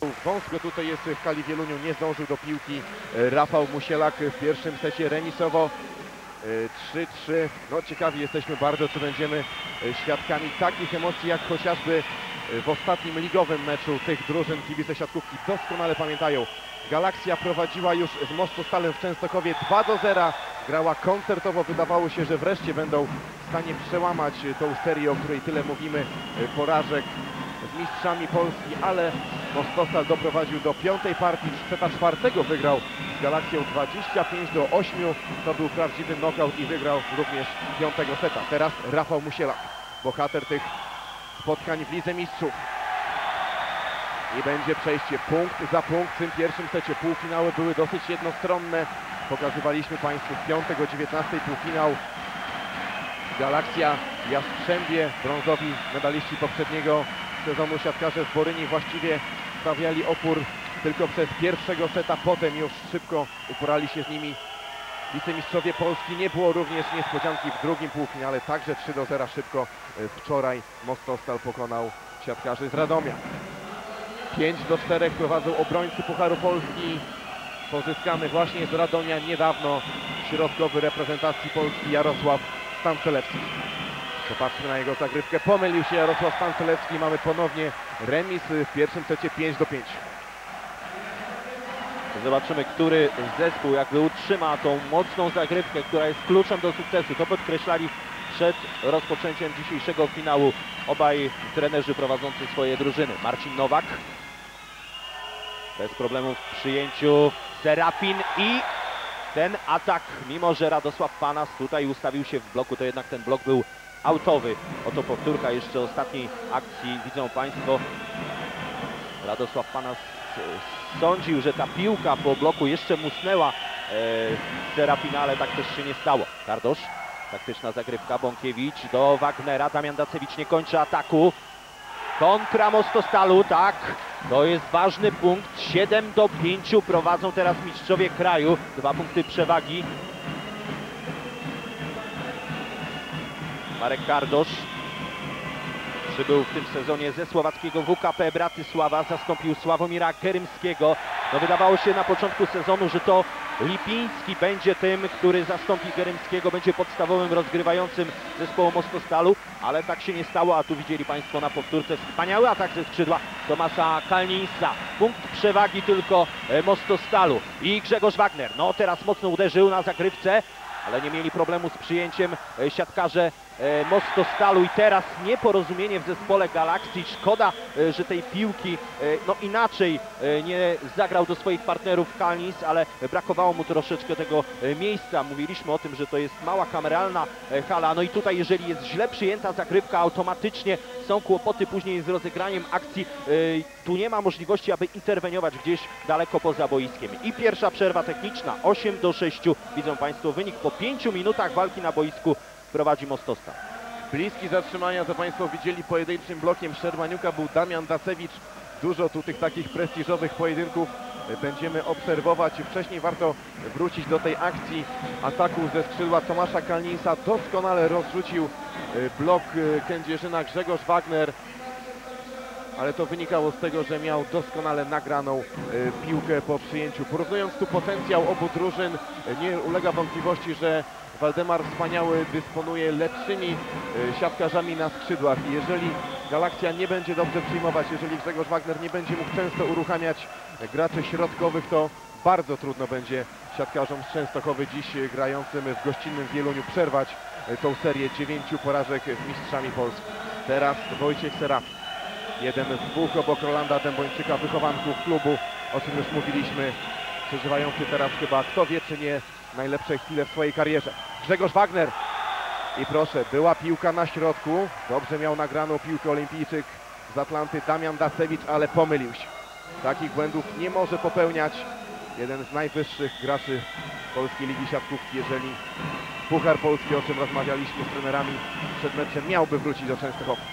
Wąsko tutaj jest w hali Wieluniu, nie zdążył do piłki Rafał Musielak w pierwszym secie remisowo 3-3. No ciekawi jesteśmy bardzo, czy będziemy świadkami takich emocji jak chociażby w ostatnim ligowym meczu tych drużyn. Kibice siatkówki doskonale pamiętają. Galaksja prowadziła już z Mostostalem w Częstochowie 2-0. Grała koncertowo, wydawało się, że wreszcie będą w stanie przełamać tą serię, o której tyle mówimy, porażek z mistrzami Polski, ale Mostostal doprowadził do piątej partii, seta czwartego wygrał z Galaksją 25-8. To był prawdziwy knockout i wygrał również piątego seta. Teraz Rafał Musielak, bohater tych spotkań w Lidze Mistrzów. I będzie przejście punkt za punkt w tym pierwszym secie. Półfinały były dosyć jednostronne. Pokazywaliśmy Państwu w piątek o 19 półfinał. Galaksja, Jastrzębie, brązowi medaliści poprzedniego sezonu siatkarze z Boryni właściwie stawiali opór tylko przez pierwszego seta, potem już szybko uporali się z nimi wicemistrzowie Polski. Nie było również niespodzianki w drugim półfinale, także 3-0 szybko wczoraj Mostostal pokonał siatkarzy z Radomia. 5-4 prowadzą obrońcy Pucharu Polski, pozyskany właśnie z Radomia niedawno środkowy reprezentacji Polski Jarosław Stancelewski. Popatrzmy na jego zagrywkę. Pomylił się Jarosław Stancelewski. Mamy ponownie remis w pierwszym secie 5-5. Zobaczymy, który zespół jakby utrzyma tą mocną zagrywkę, która jest kluczem do sukcesu. To podkreślali przed rozpoczęciem dzisiejszego finału obaj trenerzy prowadzący swoje drużyny. Marcin Nowak bez problemów w przyjęciu, Serafin i ten atak, mimo że Radosław Panas tutaj ustawił się w bloku, to jednak ten blok był autowy. Oto powtórka jeszcze ostatniej akcji. Widzą Państwo, Radosław Panas sądził, że ta piłka po bloku jeszcze musnęła Serafina, ale tak też się nie stało. Kardosz, taktyczna zagrywka, Bąkiewicz do Wagnera, Damian Dacewicz nie kończy ataku. Kontra Mostostalu, tak, to jest ważny punkt. 7-5 prowadzą teraz mistrzowie kraju, 2 punkty przewagi. Marek Kardosz przybył w tym sezonie ze słowackiego WKP Bratysława, zastąpił Sławomira Gerymskiego. No wydawało się na początku sezonu, że to Lipiński będzie tym, który zastąpi Gerymskiego, będzie podstawowym rozgrywającym zespołu Mostostalu, ale tak się nie stało, a tu widzieli Państwo na powtórce wspaniały atak ze skrzydła Tomasza Kalnińsa. Punkt przewagi tylko Mostostalu i Grzegorz Wagner. No teraz mocno uderzył na zagrywce, ale nie mieli problemu z przyjęciem siatkarze Mostostalu i teraz nieporozumienie w zespole Galaksji. Szkoda, że tej piłki no inaczej nie zagrał do swoich partnerów Kalnis, ale brakowało mu troszeczkę tego miejsca. Mówiliśmy o tym, że to jest mała kameralna hala, no i tutaj jeżeli jest źle przyjęta zagrywka, automatycznie są kłopoty później z rozegraniem akcji. Tu nie ma możliwości, aby interweniować gdzieś daleko poza boiskiem. I pierwsza przerwa techniczna, 8-6. Widzą Państwo wynik po 5 minutach walki na boisku prowadzi Mostostal. Bliski zatrzymania, co Państwo widzieli, pojedynczym blokiem Szczermaniuka był Damian Dacewicz. Dużo tu tych takich prestiżowych pojedynków będziemy obserwować. Wcześniej warto wrócić do tej akcji ataku ze skrzydła Tomasza Kalninsa. Doskonale rozrzucił blok Kędzierzyna Grzegorz Wagner, ale to wynikało z tego, że miał doskonale nagraną piłkę po przyjęciu. Porównując tu potencjał obu drużyn, nie ulega wątpliwości, że Waldemar Wspaniały dysponuje lepszymi siatkarzami na skrzydłach i jeżeli Galaksja nie będzie dobrze przyjmować, jeżeli Grzegorz Wagner nie będzie mógł często uruchamiać graczy środkowych, to bardzo trudno będzie siatkarzom z Częstochowy dziś grającym w gościnnym Wieluniu przerwać tą serię 9 porażek z mistrzami Polski. Teraz Wojciech Serafin, jeden z dwóch obok Rolanda Dębończyka wychowanków klubu, o czym już mówiliśmy, przeżywający teraz chyba, kto wie czy nie, najlepsze chwile w swojej karierze. Grzegorz Wagner i proszę, była piłka na środku, dobrze miał nagraną piłkę olimpijczyk z Atlanty Damian Dacewicz, ale pomylił się. Takich błędów nie może popełniać jeden z najwyższych graczy Polskiej Ligi Siatkówki, jeżeli Puchar Polski, o czym rozmawialiśmy z trenerami przed meczem, miałby wrócić do Częstochowy.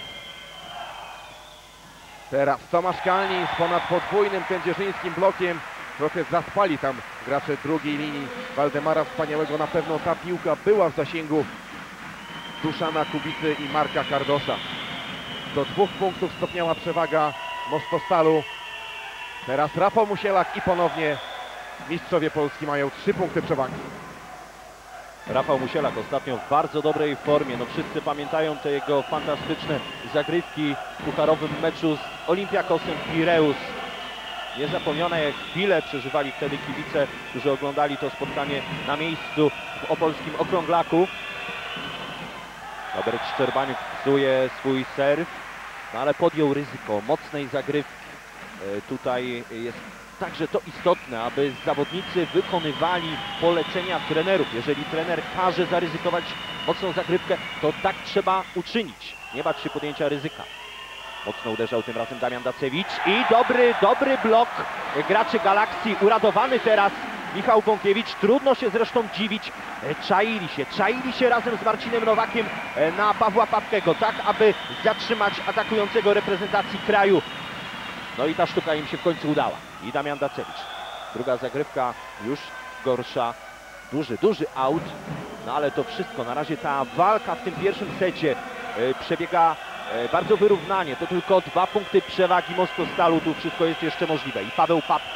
Teraz Tomasz Kalnin ponad podwójnym kędzierzyńskim blokiem. Trochę zaspali tam gracze drugiej linii Waldemara Wspaniałego. Na pewno ta piłka była w zasięgu Duszana Kubicy i Marka Kardosza. Do 2 punktów stopniała przewaga Mostostalu. Teraz Rafał Musielak i ponownie mistrzowie Polski mają 3 punkty przewagi. Rafał Musielak ostatnio w bardzo dobrej formie. No wszyscy pamiętają te jego fantastyczne zagrywki w pucharowym meczu z Olympiakosem Pireus. Niezapomniane chwile przeżywali wtedy kibice, którzy oglądali to spotkanie na miejscu w opolskim Okrąglaku. Robert Szczerbaniuk psuje swój serw, no ale podjął ryzyko mocnej zagrywki. Tutaj jest także to istotne, aby zawodnicy wykonywali polecenia trenerów. Jeżeli trener każe zaryzykować mocną zagrywkę, to tak trzeba uczynić. Nie bać się podjęcia ryzyka. Mocno uderzał tym razem Damian Dacewicz i dobry blok graczy Galaksji. Uradowany teraz Michał Bąkiewicz. Trudno się zresztą dziwić. Czaili się razem z Marcinem Nowakiem na Pawła Papkego, tak aby zatrzymać atakującego reprezentacji kraju. No i ta sztuka im się w końcu udała. I Damian Dacewicz. Druga zagrywka już gorsza. Duży aut. No ale to wszystko. Na razie ta walka w tym pierwszym secie przebiega bardzo wyrównanie. To tylko 2 punkty przewagi Mostostalu. Tu wszystko jest jeszcze możliwe. I Paweł Papka.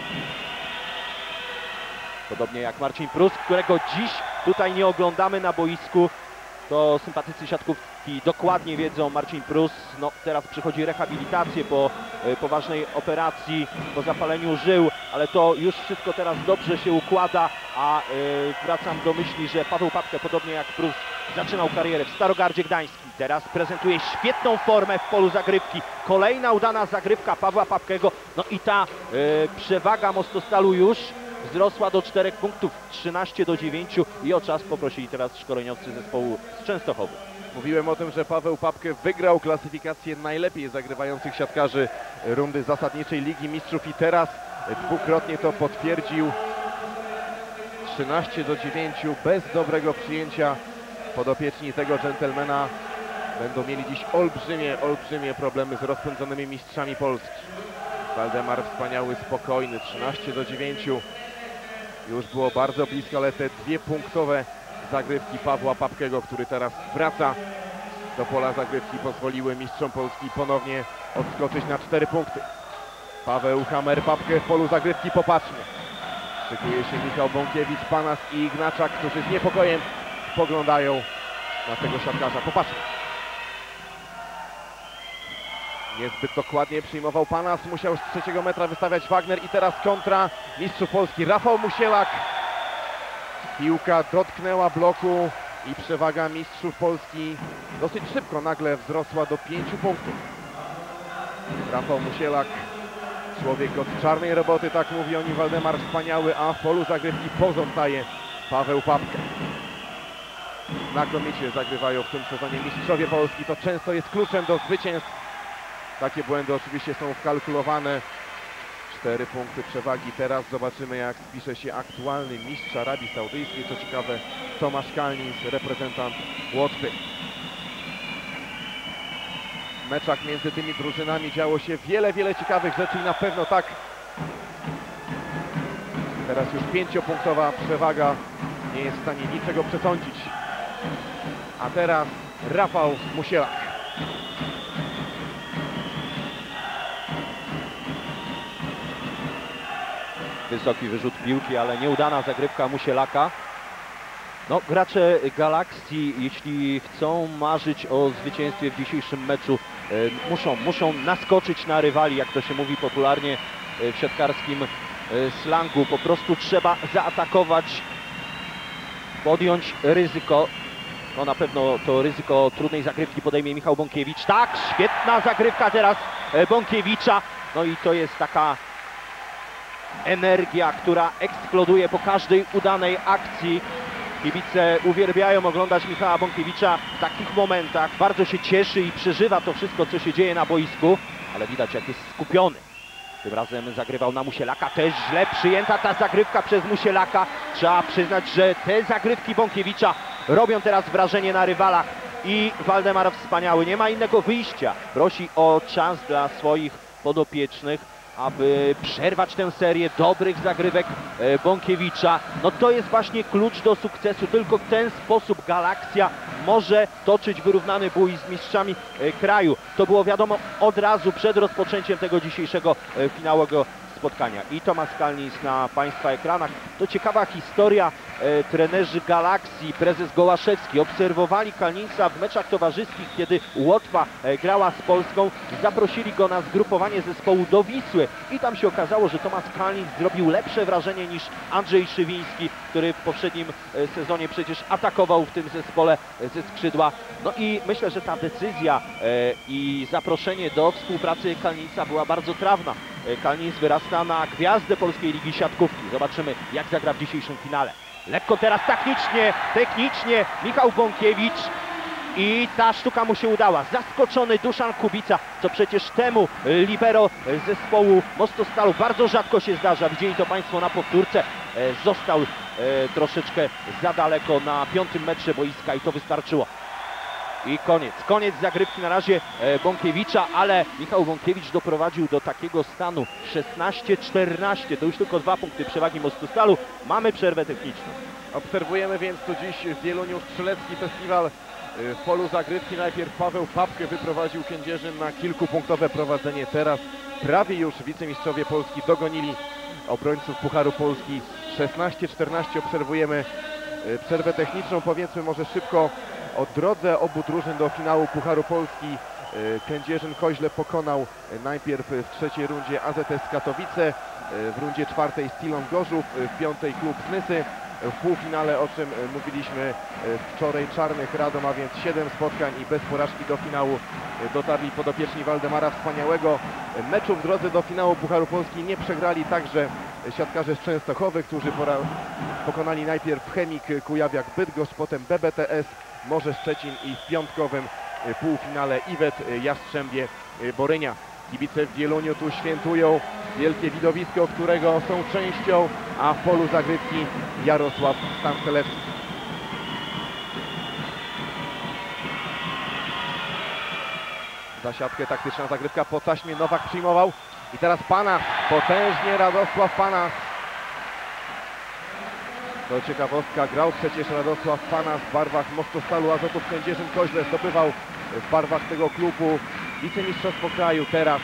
Podobnie jak Marcin Prus, którego dziś tutaj nie oglądamy na boisku. To sympatycy siatkówki dokładnie wiedzą. Marcin Prus no, teraz przychodzi rehabilitację po poważnej operacji, po zapaleniu żył, ale to już wszystko teraz dobrze się układa, a wracam do myśli, że Paweł Papkę, podobnie jak Prus, zaczynał karierę w Starogardzie Gdańskim. Teraz prezentuje świetną formę w polu zagrywki. Kolejna udana zagrywka Pawła Papkego. No i ta przewaga Mostostalu już wzrosła do 4 punktów, 13-9 i o czas poprosili teraz szkoleniowcy zespołu z Częstochowy. Mówiłem o tym, że Paweł Papkę wygrał klasyfikację najlepiej zagrywających siatkarzy rundy zasadniczej Ligi Mistrzów i teraz dwukrotnie to potwierdził. 13-9 bez dobrego przyjęcia. Podopieczni tego dżentelmena będą mieli dziś olbrzymie problemy z rozpędzonymi mistrzami Polski. Waldemar Wspaniały, spokojny, 13-9. Już było bardzo blisko, ale te 2-punktowe zagrywki Pawła Papkego, który teraz wraca do pola zagrywki, pozwoliły mistrzom Polski ponownie odskoczyć na 4 punkty. Paweł Hammer Papkę w polu zagrywki, popatrzmy. Szykuje się Michał Bąkiewicz, Panas i Ignaczak, którzy z niepokojem spoglądają na tego siatkarza. Popatrzmy. Niezbyt dokładnie przyjmował Panas, musiał z 3 metra wystawiać Wagner i teraz kontra mistrzów Polski Rafał Musielak. Piłka dotknęła bloku i przewaga mistrzów Polski dosyć szybko nagle wzrosła do 5 punktów. Rafał Musielak, człowiek od czarnej roboty, tak mówi o nim Waldemar Wspaniały, a w polu zagrywki pozostaje Paweł Papka. Znakomicie zagrywają w tym sezonie mistrzowie Polski, to często jest kluczem do zwycięstw. Takie błędy oczywiście są wkalkulowane. 4 punkty przewagi. Teraz zobaczymy, jak spisze się aktualny mistrz Arabii Saudyjskiej. Co ciekawe, Tomasz Kalnis, reprezentant Łotwy. W meczach między tymi drużynami działo się wiele ciekawych rzeczy i na pewno tak. Teraz już 5-punktowa przewaga nie jest w stanie niczego przesądzić. A teraz Rafał Musielak. Wysoki wyrzut piłki, ale nieudana zagrywka Musielaka. No, gracze Galaksji, jeśli chcą marzyć o zwycięstwie w dzisiejszym meczu, muszą naskoczyć na rywali, jak to się mówi popularnie w siatkarskim slangu. Po prostu trzeba zaatakować, podjąć ryzyko. No na pewno to ryzyko trudnej zagrywki podejmie Michał Bąkiewicz. Tak, świetna zagrywka teraz Bąkiewicza. No i to jest taka energia, która eksploduje po każdej udanej akcji. Kibice uwielbiają oglądać Michała Bąkiewicza w takich momentach. Bardzo się cieszy i przeżywa to wszystko, co się dzieje na boisku, ale widać, jak jest skupiony. Tym razem zagrywał na Musielaka, też źle przyjęta ta zagrywka przez Musielaka. Trzeba przyznać, że te zagrywki Bąkiewicza robią teraz wrażenie na rywalach i Waldemar Wspaniały nie ma innego wyjścia. Prosi o czas dla swoich podopiecznych, aby przerwać tę serię dobrych zagrywek Bąkiewicza. No to jest właśnie klucz do sukcesu. Tylko w ten sposób Galaksja może toczyć wyrównany bój z mistrzami kraju. To było wiadomo od razu przed rozpoczęciem tego dzisiejszego finałowego spotkania. I Tomasz Kalnińs na Państwa ekranach. To ciekawa historia. Trenerzy Galaksji, prezes Gołaszewski obserwowali Kalnińsa w meczach towarzyskich, kiedy Łotwa grała z Polską. Zaprosili go na zgrupowanie zespołu do Wisły i tam się okazało, że Tomasz Kalnińs zrobił lepsze wrażenie niż Andrzej Szywiński, który w poprzednim sezonie przecież atakował w tym zespole ze skrzydła. No i myślę, że ta decyzja i zaproszenie do współpracy Kalnińsa była bardzo trawna. Kalnińs wyrasta na gwiazdę polskiej ligi siatkówki. Zobaczymy, jak zagra w dzisiejszym finale. Lekko teraz technicznie Michał Bąkiewicz i ta sztuka mu się udała. Zaskoczony Duszan Kubica, co przecież temu libero zespołu Mostostalu bardzo rzadko się zdarza. Widzieli to Państwo na powtórce. Został troszeczkę za daleko na 5. metrze boiska i to wystarczyło. I koniec zagrywki na razie Bąkiewicza, ale Michał Bąkiewicz doprowadził do takiego stanu 16-14, to już tylko 2 punkty przewagi Mostostalu. Mamy przerwę techniczną. Obserwujemy więc tu dziś w Wieluniu strzelecki festiwal. W polu zagrywki najpierw Paweł Papkę wyprowadził Kędzierzyn na kilkupunktowe prowadzenie. Teraz prawie już wicemistrzowie Polski dogonili obrońców Pucharu Polski. 16-14 obserwujemy przerwę techniczną. Powiedzmy może szybko o drodze obu drużyn do finału Pucharu Polski. Kędzierzyn-Koźle pokonał najpierw w trzeciej rundzie AZS Katowice, w rundzie czwartej Stilon Gorzów, w 5. klub Snysy. W półfinale, o czym mówiliśmy wczoraj, Czarnych Radom, a więc 7 spotkań i bez porażki do finału dotarli podopieczni Waldemara Wspaniałego. Meczu w drodze do finału Pucharu Polski nie przegrali także siatkarze z Częstochowy, którzy pokonali najpierw Chemik Kujawiak-Bydgoszcz, potem BBTS Morze Szczecin i w piątkowym półfinale Iwet Jastrzębie Borynia. Kibice w Wieluniu tu świętują wielkie widowisko, którego są częścią, a w polu zagrywki Jarosław Stancelewski. Za siatkę taktyczna zagrywka po taśmie, Nowak przyjmował i teraz Panas, potężnie Radosław Panas. To ciekawostka, grał przecież Radosław Panas w barwach Mostostalu Azotów Kędzierzyn-Koźle, zdobywał w barwach tego klubu wicemistrzostwo kraju, teraz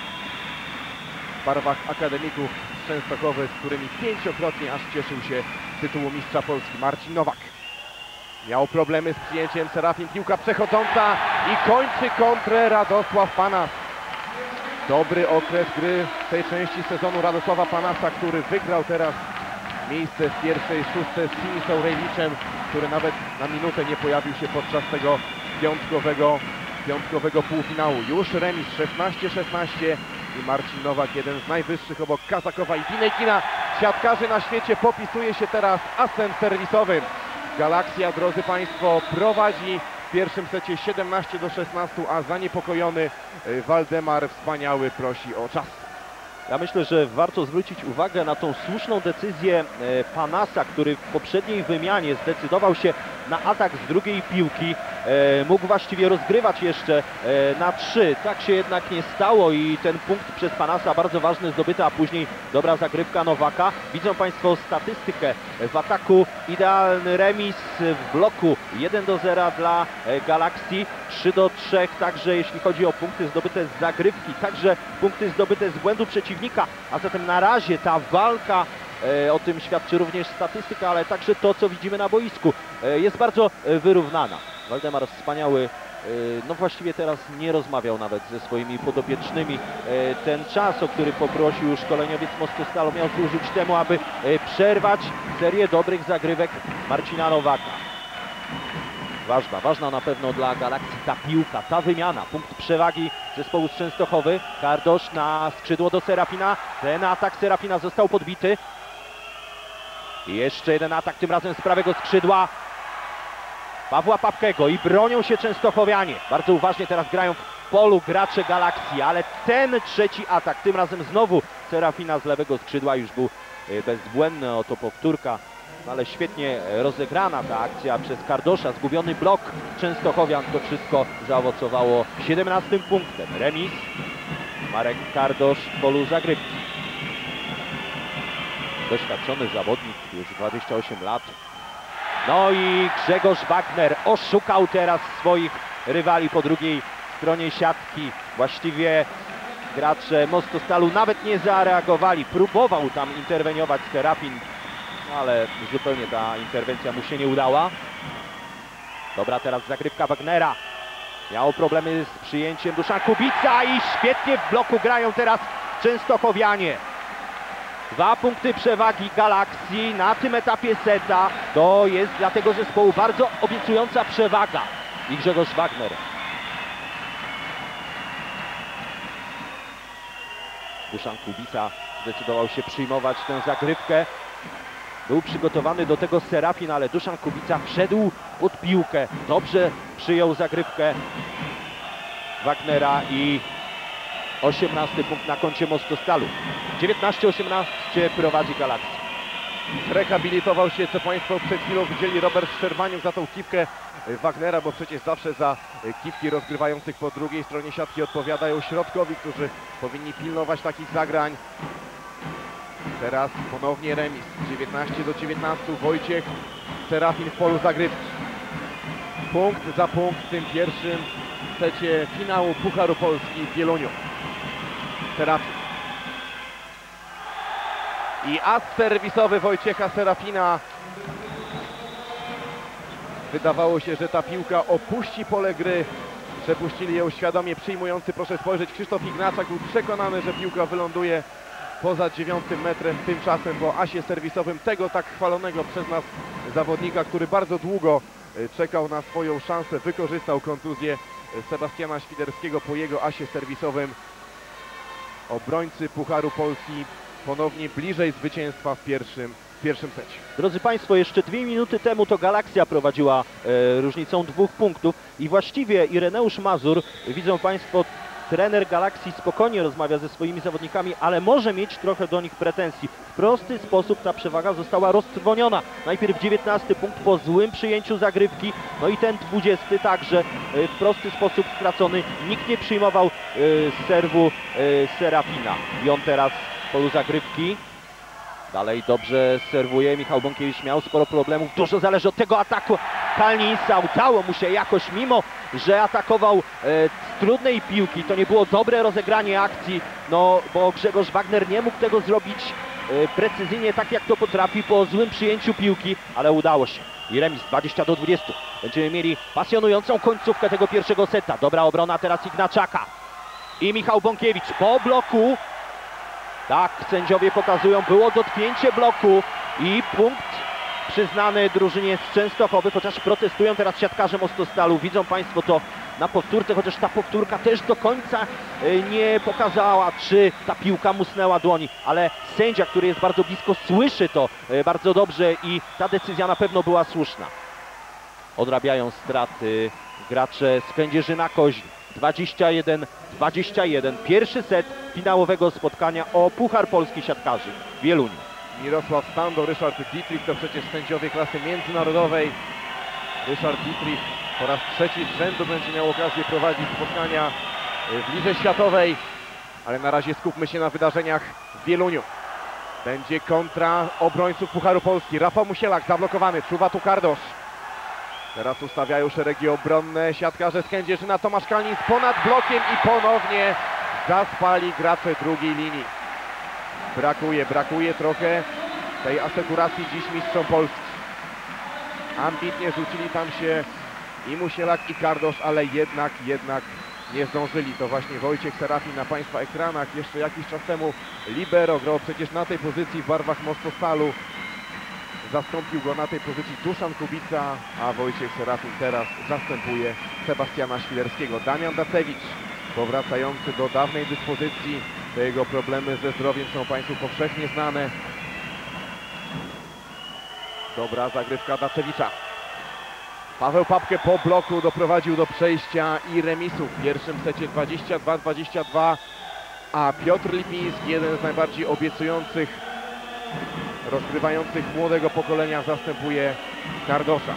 w barwach akademików Częstochowy, z którymi 5-krotnie aż cieszył się tytułu mistrza Polski. Marcin Nowak miał problemy z przyjęciem, Serafin, piłka przechodząca i kończy kontrę Radosław Panas. Dobry okres gry w tej części sezonu Radosława Panasa, który wygrał teraz miejsce w pierwszej szóstce z Sinisą Rejliczem, który nawet na minutę nie pojawił się podczas tego piątkowego półfinału. Już remis 16-16 i Marcin Nowak, jeden z najwyższych obok Kazakowa i Dinejkina. Siatkarzy na świecie, popisuje się teraz asem serwisowym. Galaksja, drodzy Państwo, prowadzi w pierwszym secie 17-16, a zaniepokojony Waldemar Wspaniały prosi o czas. Ja myślę, że warto zwrócić uwagę na tą słuszną decyzję Panasa, który w poprzedniej wymianie zdecydował się na atak z drugiej piłki. Mógł właściwie rozgrywać jeszcze na 3. Tak się jednak nie stało i ten punkt przez Panasa bardzo ważny zdobyty, a później dobra zagrywka Nowaka. Widzą Państwo statystykę w ataku. Idealny remis w bloku 1-0 dla Galaksji. 3-3 także jeśli chodzi o punkty zdobyte z zagrywki, także punkty zdobyte z błędu przeciwnika. A zatem na razie ta walka, o tym świadczy również statystyka, ale także to, co widzimy na boisku, jest bardzo wyrównana. Waldemar Wspaniały, no właściwie teraz nie rozmawiał nawet ze swoimi podopiecznymi. Ten czas, o który poprosił szkoleniowiec Mostostalu, miał służyć temu, aby przerwać serię dobrych zagrywek Marcina Nowaka. Ważna na pewno dla Galaksji ta piłka, ta wymiana, punkt przewagi zespołu z Częstochowy. Kardosz na skrzydło do Serafina, ten atak Serafina został podbity. I jeszcze jeden atak, tym razem z prawego skrzydła Pawła Papkego i bronią się Częstochowianie. Bardzo uważnie teraz grają w polu gracze Galaksji, ale ten trzeci atak, tym razem znowu Serafina z lewego skrzydła już był bezbłędny, oto powtórka. Ale świetnie rozegrana ta akcja przez Kardosza, zgubiony blok Częstochowian, to wszystko zaowocowało 17 punktem. Remis, Marek Kardosz w polu zagrywki. Doświadczony zawodnik, już 28 lat. No i Grzegorz Wagner oszukał teraz swoich rywali po drugiej stronie siatki. Właściwie gracze Mostostalu nawet nie zareagowali. Próbował tam interweniować Serafin, ale zupełnie ta interwencja mu się nie udała. Dobra, teraz zagrywka Wagnera. Miał problemy z przyjęciem Duszan Kubica i świetnie w bloku grają teraz częstochowianie. 2 punkty przewagi Galaksji na tym etapie seta. To jest dla tego zespołu bardzo obiecująca przewaga. I Grzegorz Wagner. Duszan Kubica zdecydował się przyjmować tę zagrywkę. Był przygotowany do tego Serafin, ale Duszan Kubica wszedł pod piłkę. Dobrze przyjął zagrywkę Wagnera i 18 punkt na koncie Mostostalu. 19-18 prowadzi Galaksja. Rehabilitował się, co Państwo przed chwilą widzieli, Robert Szczerwaniuk za tą kiwkę Wagnera, bo przecież zawsze za kiwki rozgrywających po drugiej stronie siatki odpowiadają środkowi, którzy powinni pilnować takich zagrań. Teraz ponownie remis. 19-19. Wojciech Serafin w polu zagrywki. Punkt za punkt w tym pierwszym secie finału Pucharu Polski w Wieluniu. Serafin. I as serwisowy Wojciecha Serafina. Wydawało się, że ta piłka opuści pole gry. Przepuścili ją świadomie przyjmujący. Proszę spojrzeć, Krzysztof Ignaczak był przekonany, że piłka wyląduje poza 9 metrem. Tymczasem po asie serwisowym tego tak chwalonego przez nas zawodnika, który bardzo długo czekał na swoją szansę, wykorzystał kontuzję Sebastiana Świderskiego po jego asie serwisowym. Obrońcy Pucharu Polski ponownie bliżej zwycięstwa w pierwszym secie. Drodzy Państwo, jeszcze 2 minuty temu to Galaksja prowadziła różnicą 2 punktów i właściwie Ireneusz Mazur, widzą Państwo, trener Galaksji spokojnie rozmawia ze swoimi zawodnikami, ale może mieć trochę do nich pretensji. W prosty sposób ta przewaga została roztrwoniona. Najpierw 19 punkt po złym przyjęciu zagrywki, no i ten 20 także w prosty sposób stracony. Nikt nie przyjmował serwu Serafina. I on teraz w polu zagrywki. Dalej dobrze serwuje. Michał Bąkiewicz miał sporo problemów. Dużo zależy od tego ataku Kalnisa. Udało mu się jakoś, mimo że atakował z trudnej piłki. To nie było dobre rozegranie akcji, no bo Grzegorz Wagner nie mógł tego zrobić precyzyjnie, tak jak to potrafi po złym przyjęciu piłki, ale udało się. I remis 20-20. Będziemy mieli pasjonującą końcówkę tego pierwszego seta. Dobra obrona teraz Ignaczaka. I Michał Bąkiewicz po bloku. Tak, sędziowie pokazują, było dotknięcie bloku i punkt przyznany drużynie z Częstochowy, chociaż protestują teraz siatkarze Mostostalu. Widzą Państwo to na powtórce, chociaż ta powtórka też do końca nie pokazała, czy ta piłka musnęła dłoni, ale sędzia, który jest bardzo blisko, słyszy to bardzo dobrze i ta decyzja na pewno była słuszna. Odrabiają straty gracze z Kędzierzyna-Koźle. 21-21. Pierwszy set finałowego spotkania o Puchar Polski siatkarzy w Wieluniu. Mirosław Stando, Ryszard Dietrich to przecież sędziowie klasy międzynarodowej. Ryszard Dietrich po raz trzeci z rzędu będzie miał okazję prowadzić spotkania w lidze światowej, ale na razie skupmy się na wydarzeniach w Wieluniu. Będzie kontra obrońców Pucharu Polski. Rafał Musielak zablokowany, czuwa tu Kardosz. Teraz ustawiają szeregi obronne siatkarze z Kędzierzyna. Tomasz Kalnin ponad blokiem i ponownie zaspali gracze drugiej linii. Brakuje trochę tej asekuracji dziś mistrzom Polski. Ambitnie rzucili tam się i Musielak, i Kardosz, ale jednak nie zdążyli. To właśnie Wojciech Serafin na Państwa ekranach. Jeszcze jakiś czas temu libero grał przecież na tej pozycji w barwach Mostostalu. Zastąpił go na tej pozycji Duszan Kubica, a Wojciech Serafin teraz zastępuje Sebastiana Świderskiego. Damian Dacewicz, powracający do dawnej dyspozycji. Te jego problemy ze zdrowiem są Państwu powszechnie znane. Dobra zagrywka Dacewicza. Paweł Papkę po bloku doprowadził do przejścia i remisu w pierwszym secie 22-22, a Piotr Lipiński, jeden z najbardziej obiecujących rozgrywających młodego pokolenia, zastępuje Kardosza.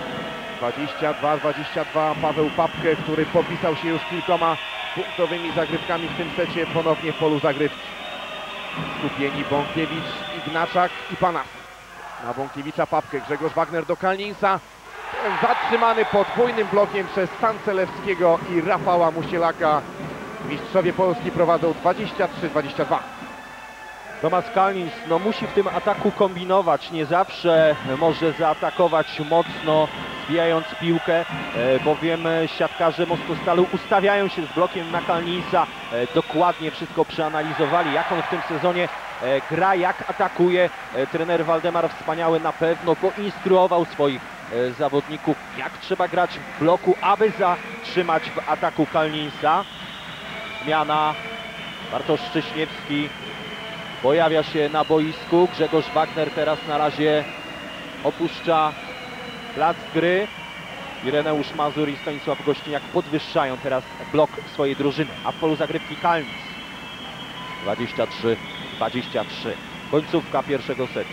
22-22. Paweł Papkę, który popisał się już kilkoma punktowymi zagrywkami w tym secie, ponownie w polu zagrywki. Skupieni Bąkiewicz, Ignaczak i Panas. Na Bąkiewicza Papkę, Grzegorz Wagner do Kalninsa. Zatrzymany podwójnym blokiem przez Sancelewskiego i Rafała Musielaka. Mistrzowie Polski prowadzą 23-22. Tomasz Kalnins no, musi w tym ataku kombinować, nie zawsze może zaatakować mocno, zbijając piłkę, bowiem siatkarze Mostostalu ustawiają się z blokiem na Kalninsa, dokładnie wszystko przeanalizowali, jak on w tym sezonie gra, jak atakuje. Trener Waldemar Wspaniały na pewno poinstruował swoich zawodników, jak trzeba grać w bloku, aby zatrzymać w ataku Kalninsa. Zmiana, Bartosz Szcześniewski pojawia się na boisku. Grzegorz Wagner teraz na razie opuszcza plac gry. Ireneusz Mazur i Stanisław Gościniak podwyższają teraz blok swojej drużyny. A w polu zagrywki Kalnic. 23-23. Końcówka pierwszego seta.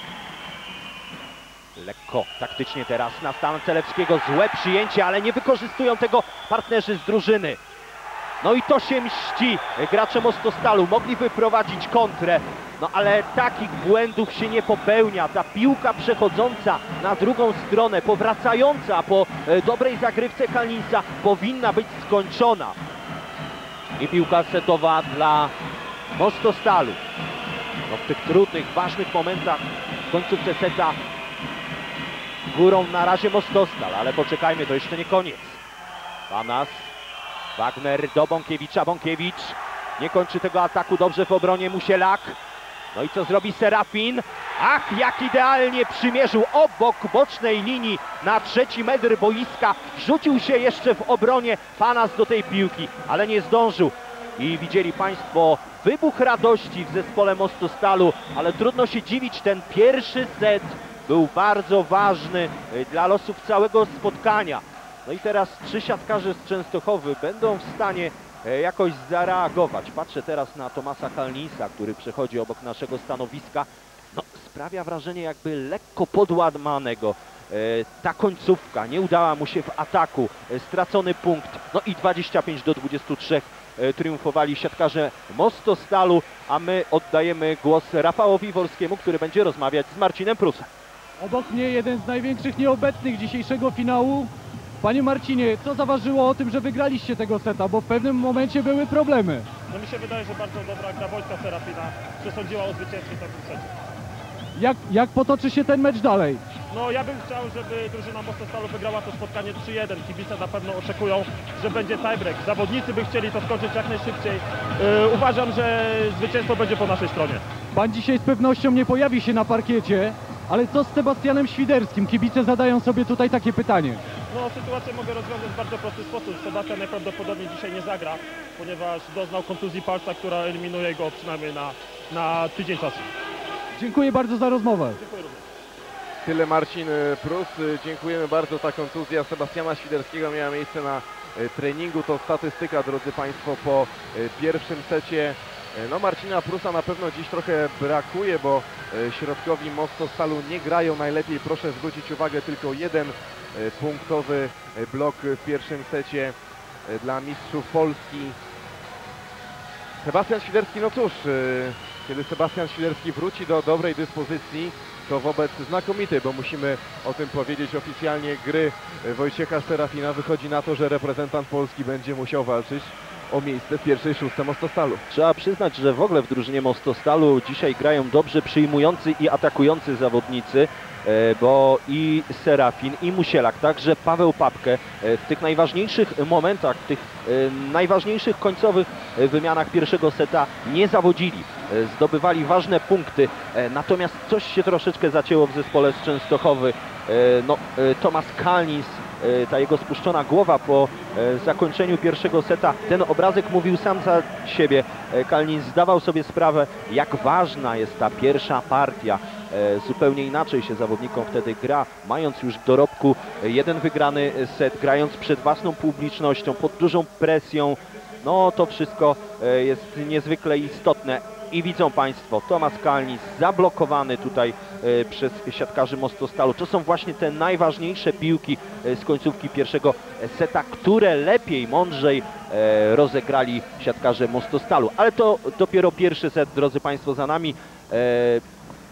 Lekko, taktycznie teraz na Sancelewskiego. Złe przyjęcie, ale nie wykorzystują tego partnerzy z drużyny. No i to się mści. Gracze Mostostalu mogli wyprowadzić kontrę, no ale takich błędów się nie popełnia. Ta piłka przechodząca na drugą stronę, powracająca po dobrej zagrywce Kalninsa powinna być skończona. I piłka setowa dla Mostostalu. No w tych trudnych, ważnych momentach w końcówce seta górą na razie Mostostal, ale poczekajmy, to jeszcze nie koniec. Panas. Wagner do Bąkiewicza, Bąkiewicz nie kończy tego ataku, dobrze w obronie Musielak. No i co zrobi Serafin? Ach, jak idealnie przymierzył obok bocznej linii na 3. metr boiska. Rzucił się jeszcze w obronie Panas do tej piłki, ale nie zdążył. I widzieli Państwo wybuch radości w zespole Mostostalu, ale trudno się dziwić, ten pierwszy set był bardzo ważny dla losów całego spotkania. No i teraz 3 siatkarze z Częstochowy będą w stanie jakoś zareagować. Patrzę teraz na Tomasa Kalninsa, który przechodzi obok naszego stanowiska. No, sprawia wrażenie jakby lekko podłamanego. Ta końcówka nie udała mu się w ataku. Stracony punkt. No i 25-23 triumfowali siatkarze Mostostalu, a my oddajemy głos Rafałowi Worskiemu, który będzie rozmawiać z Marcinem Prusem. Obok mnie jeden z największych nieobecnych dzisiejszego finału. Panie Marcinie, co zaważyło o tym, że wygraliście tego seta, bo w pewnym momencie były problemy? No mi się wydaje, że bardzo dobra gra Wojtka Serafina przesądziła o zwycięstwie w tym secie. Jak potoczy się ten mecz dalej? No ja bym chciał, żeby drużyna Mostostalu wygrała to spotkanie 3-1. Kibice na pewno oczekują, że będzie tiebreak. Zawodnicy by chcieli to skończyć jak najszybciej. Uważam, że zwycięstwo będzie po naszej stronie. Pan dzisiaj z pewnością nie pojawi się na parkiecie, ale co z Sebastianem Świderskim? Kibice zadają sobie tutaj takie pytanie. No sytuację mogę rozwiązać w bardzo prosty sposób. Sebastian najprawdopodobniej dzisiaj nie zagra, ponieważ doznał kontuzji palca, która eliminuje go przynajmniej na tydzień czasu. Dziękuję bardzo za rozmowę. Dziękuję również. Tyle Marcin Prus. Dziękujemy bardzo. Ta kontuzja Sebastiana Świderskiego miała miejsce na treningu. To statystyka, drodzy Państwo, po pierwszym secie. No Marcina Prusa na pewno dziś trochę brakuje, bo środkowi Mostostalu nie grają najlepiej. Proszę zwrócić uwagę, tylko 1 punktowy blok w pierwszym secie dla mistrzów Polski. Sebastian Świderski, no cóż, kiedy Sebastian Świderski wróci do dobrej dyspozycji, to wobec znakomitej, bo musimy o tym powiedzieć oficjalnie, gry Wojciecha Serafina wychodzi na to, że reprezentant Polski będzie musiał walczyć o miejsce w pierwszej szóstce Mostostalu. Trzeba przyznać, że w ogóle w drużynie Mostostalu dzisiaj grają dobrze przyjmujący i atakujący zawodnicy, bo i Serafin, i Musielak, także Paweł Papkę w tych najważniejszych momentach, w tych najważniejszych końcowych wymianach pierwszego seta nie zawodzili. Zdobywali ważne punkty, natomiast coś się troszeczkę zacięło w zespole z Częstochowy. No, Tomasz Kalnins, ta jego spuszczona głowa po zakończeniu pierwszego seta, ten obrazek mówił sam za siebie. Kalnins zdawał sobie sprawę, jak ważna jest ta pierwsza partia. Zupełnie inaczej się zawodnikom wtedy gra, mając już w dorobku 1 wygrany set, grając przed własną publicznością, pod dużą presją. No to wszystko jest niezwykle istotne. I widzą Państwo, Tomasz Kalnins zablokowany tutaj przez siatkarzy Mostostalu. To są właśnie te najważniejsze piłki z końcówki pierwszego seta, które lepiej, mądrzej rozegrali siatkarze Mostostalu. Ale to dopiero pierwszy set, drodzy Państwo, za nami.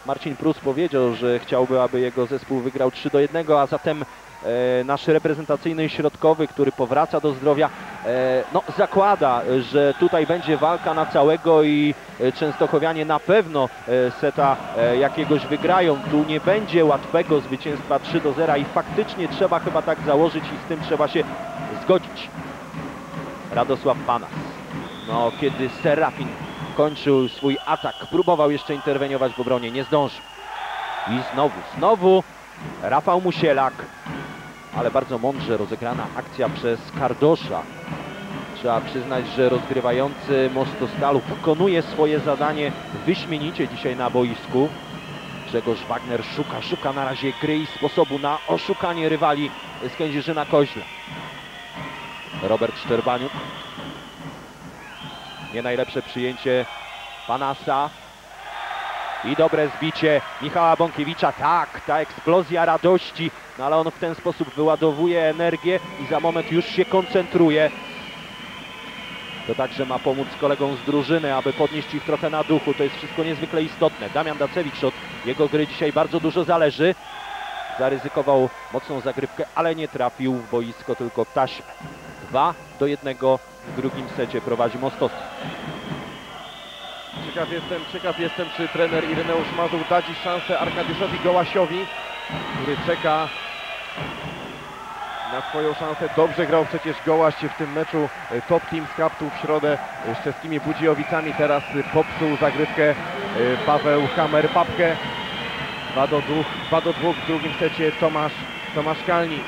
Marcin Prus powiedział, że chciałby, aby jego zespół wygrał 3-1, a zatem nasz reprezentacyjny środkowy, który powraca do zdrowia, no, zakłada, że tutaj będzie walka na całego i częstochowianie na pewno seta jakiegoś wygrają. Tu nie będzie łatwego zwycięstwa 3-0 i faktycznie trzeba chyba tak założyć i z tym trzeba się zgodzić. Radosław Panas. No, kiedy Serafin kończył swój atak, próbował jeszcze interweniować w obronie, nie zdążył. I znowu Rafał Musielak, ale bardzo mądrze rozegrana akcja przez Kardosza. Trzeba przyznać, że rozgrywający Mostostalu wykonuje swoje zadanie wyśmienicie dzisiaj na boisku. Grzegorz Wagner szuka na razie gry i sposobu na oszukanie rywali z Kędzierzyna Koźla. Robert Szczerbaniuk. Nie najlepsze przyjęcie Panasa. I dobre zbicie Michała Bąkiewicza. Tak, ta eksplozja radości, no ale on w ten sposób wyładowuje energię i za moment już się koncentruje. To także ma pomóc kolegom z drużyny, aby podnieść ich trochę na duchu. To jest wszystko niezwykle istotne. Damian Dacewicz, od jego gry dzisiaj bardzo dużo zależy. Zaryzykował mocną zagrywkę, ale nie trafił w boisko, tylko w taśmę. 2-1 w drugim secie prowadzi Mostostal. Ciekaw jestem, czy trener Ireneusz Mazur da dziś szansę Arkadiuszowi Gołasiowi, który czeka na swoją szansę. Dobrze grał przecież Gołaś w tym meczu Top Team z Kaptu w środę z czeskimi Budziowicami. Teraz popsuł zagrywkę Paweł Hammer-Papkę. 2-2 w drugim secie Tomasz Kalnic.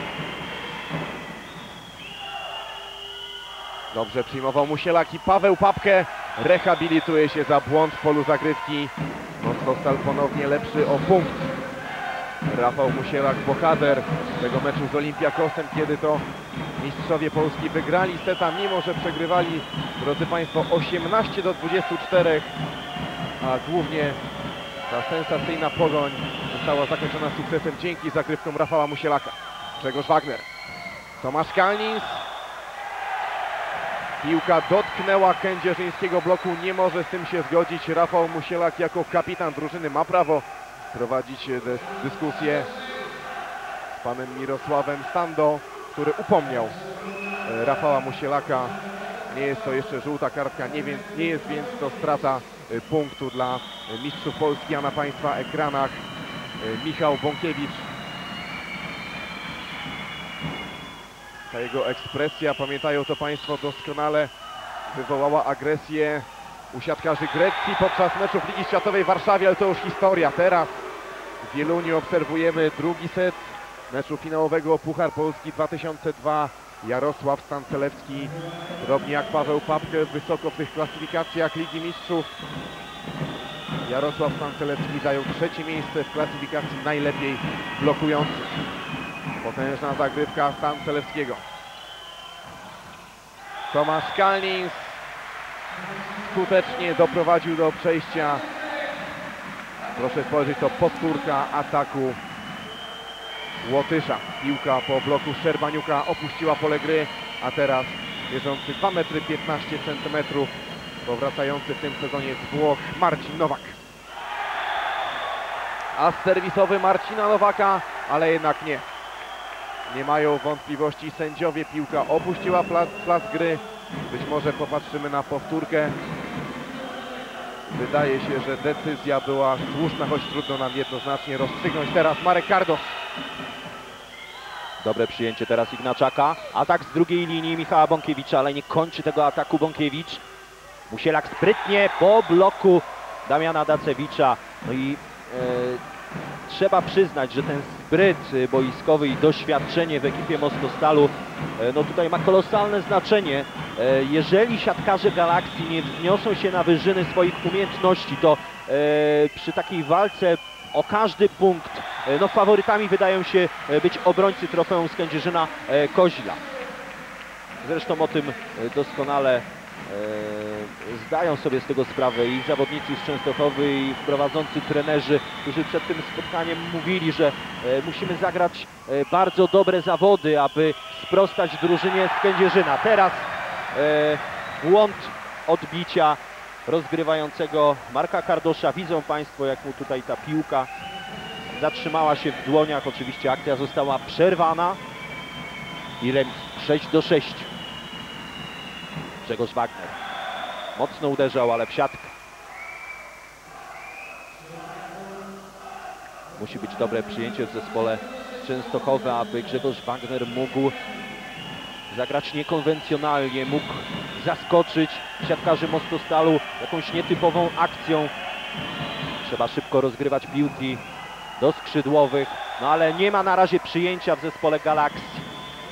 Dobrze przyjmował Musielak i Paweł Papkę rehabilituje się za błąd w polu zagrywki. Mostostal ponownie lepszy o punkt. Rafał Musielak, bohater tego meczu z Olympiakosem, kiedy to mistrzowie Polski wygrali seta, mimo że przegrywali, drodzy Państwo, 18-24, a głównie ta sensacyjna Pogoń została zakończona sukcesem dzięki zagrywkom Rafała Musielaka. Grzegorz Wagner, Tomasz Kalnic. Piłka dotknęła kędzierzyńskiego bloku, nie może z tym się zgodzić. Rafał Musielak jako kapitan drużyny ma prawo prowadzić dyskusję z panem Mirosławem Stando, który upomniał Rafała Musielaka. Nie jest to jeszcze żółta kartka, nie jest więc to strata punktu dla mistrzów Polski, a na Państwa ekranach Michał Bąkiewicz. Ta jego ekspresja, pamiętają to Państwo doskonale, wywołała agresję u siatkarzy Grecji podczas meczów Ligi Światowej w Warszawie, ale to już historia. Teraz w Wieluniu obserwujemy drugi set meczu finałowego o Puchar Polski 2002. Jarosław Stancelewski, podobnie jak Paweł Papkę, wysoko w tych klasyfikacjach Ligi Mistrzów. Jarosław Stancelewski zajął trzecie miejsce w klasyfikacji najlepiej blokujących. Potężna zagrywka Stancelewskiego. Tomasz Kalnic skutecznie doprowadził do przejścia. Proszę spojrzeć, to powtórka ataku Łotysza. Piłka po bloku Szczerbaniuka opuściła pole gry, a teraz mierzący 2,15 m, powracający w tym sezonie z Włoch Marcin Nowak. As serwisowy Marcina Nowaka, ale jednak nie. Nie mają wątpliwości sędziowie. Piłka opuściła plac gry. Być może popatrzymy na powtórkę. Wydaje się, że decyzja była słuszna, choć trudno nam jednoznacznie rozstrzygnąć. Teraz Marek Kardos. Dobre przyjęcie teraz Ignaczaka. Atak z drugiej linii Michała Bąkiewicza, ale nie kończy tego ataku Bąkiewicz. Musielak sprytnie po bloku Damiana Dacewicza. No i trzeba przyznać, że ten spryt boiskowy i doświadczenie w ekipie Mostostalu no tutaj ma kolosalne znaczenie. Jeżeli siatkarze Galaksii nie wzniosą się na wyżyny swoich umiejętności, to przy takiej walce o każdy punkt no faworytami wydają się być obrońcy trofeum z Kędzierzyna Koźla. Zresztą o tym doskonale zdają sobie z tego sprawę i zawodnicy z Częstochowy, i prowadzący trenerzy, którzy przed tym spotkaniem mówili, że musimy zagrać bardzo dobre zawody, aby sprostać drużynie z Kędzierzyna. Teraz błąd odbicia rozgrywającego Marka Kardosza. Widzą Państwo, jak mu tutaj ta piłka zatrzymała się w dłoniach. Oczywiście akcja została przerwana i remis 6-6. Grzegorz Wagner mocno uderzał, ale w siatkę. Musi być dobre przyjęcie w zespole z Częstochowy, aby Grzegorz Wagner mógł zagrać niekonwencjonalnie, mógł zaskoczyć siatkarzy Mostostalu jakąś nietypową akcją. Trzeba szybko rozgrywać piłki do skrzydłowych, no ale nie ma na razie przyjęcia w zespole Galaksji.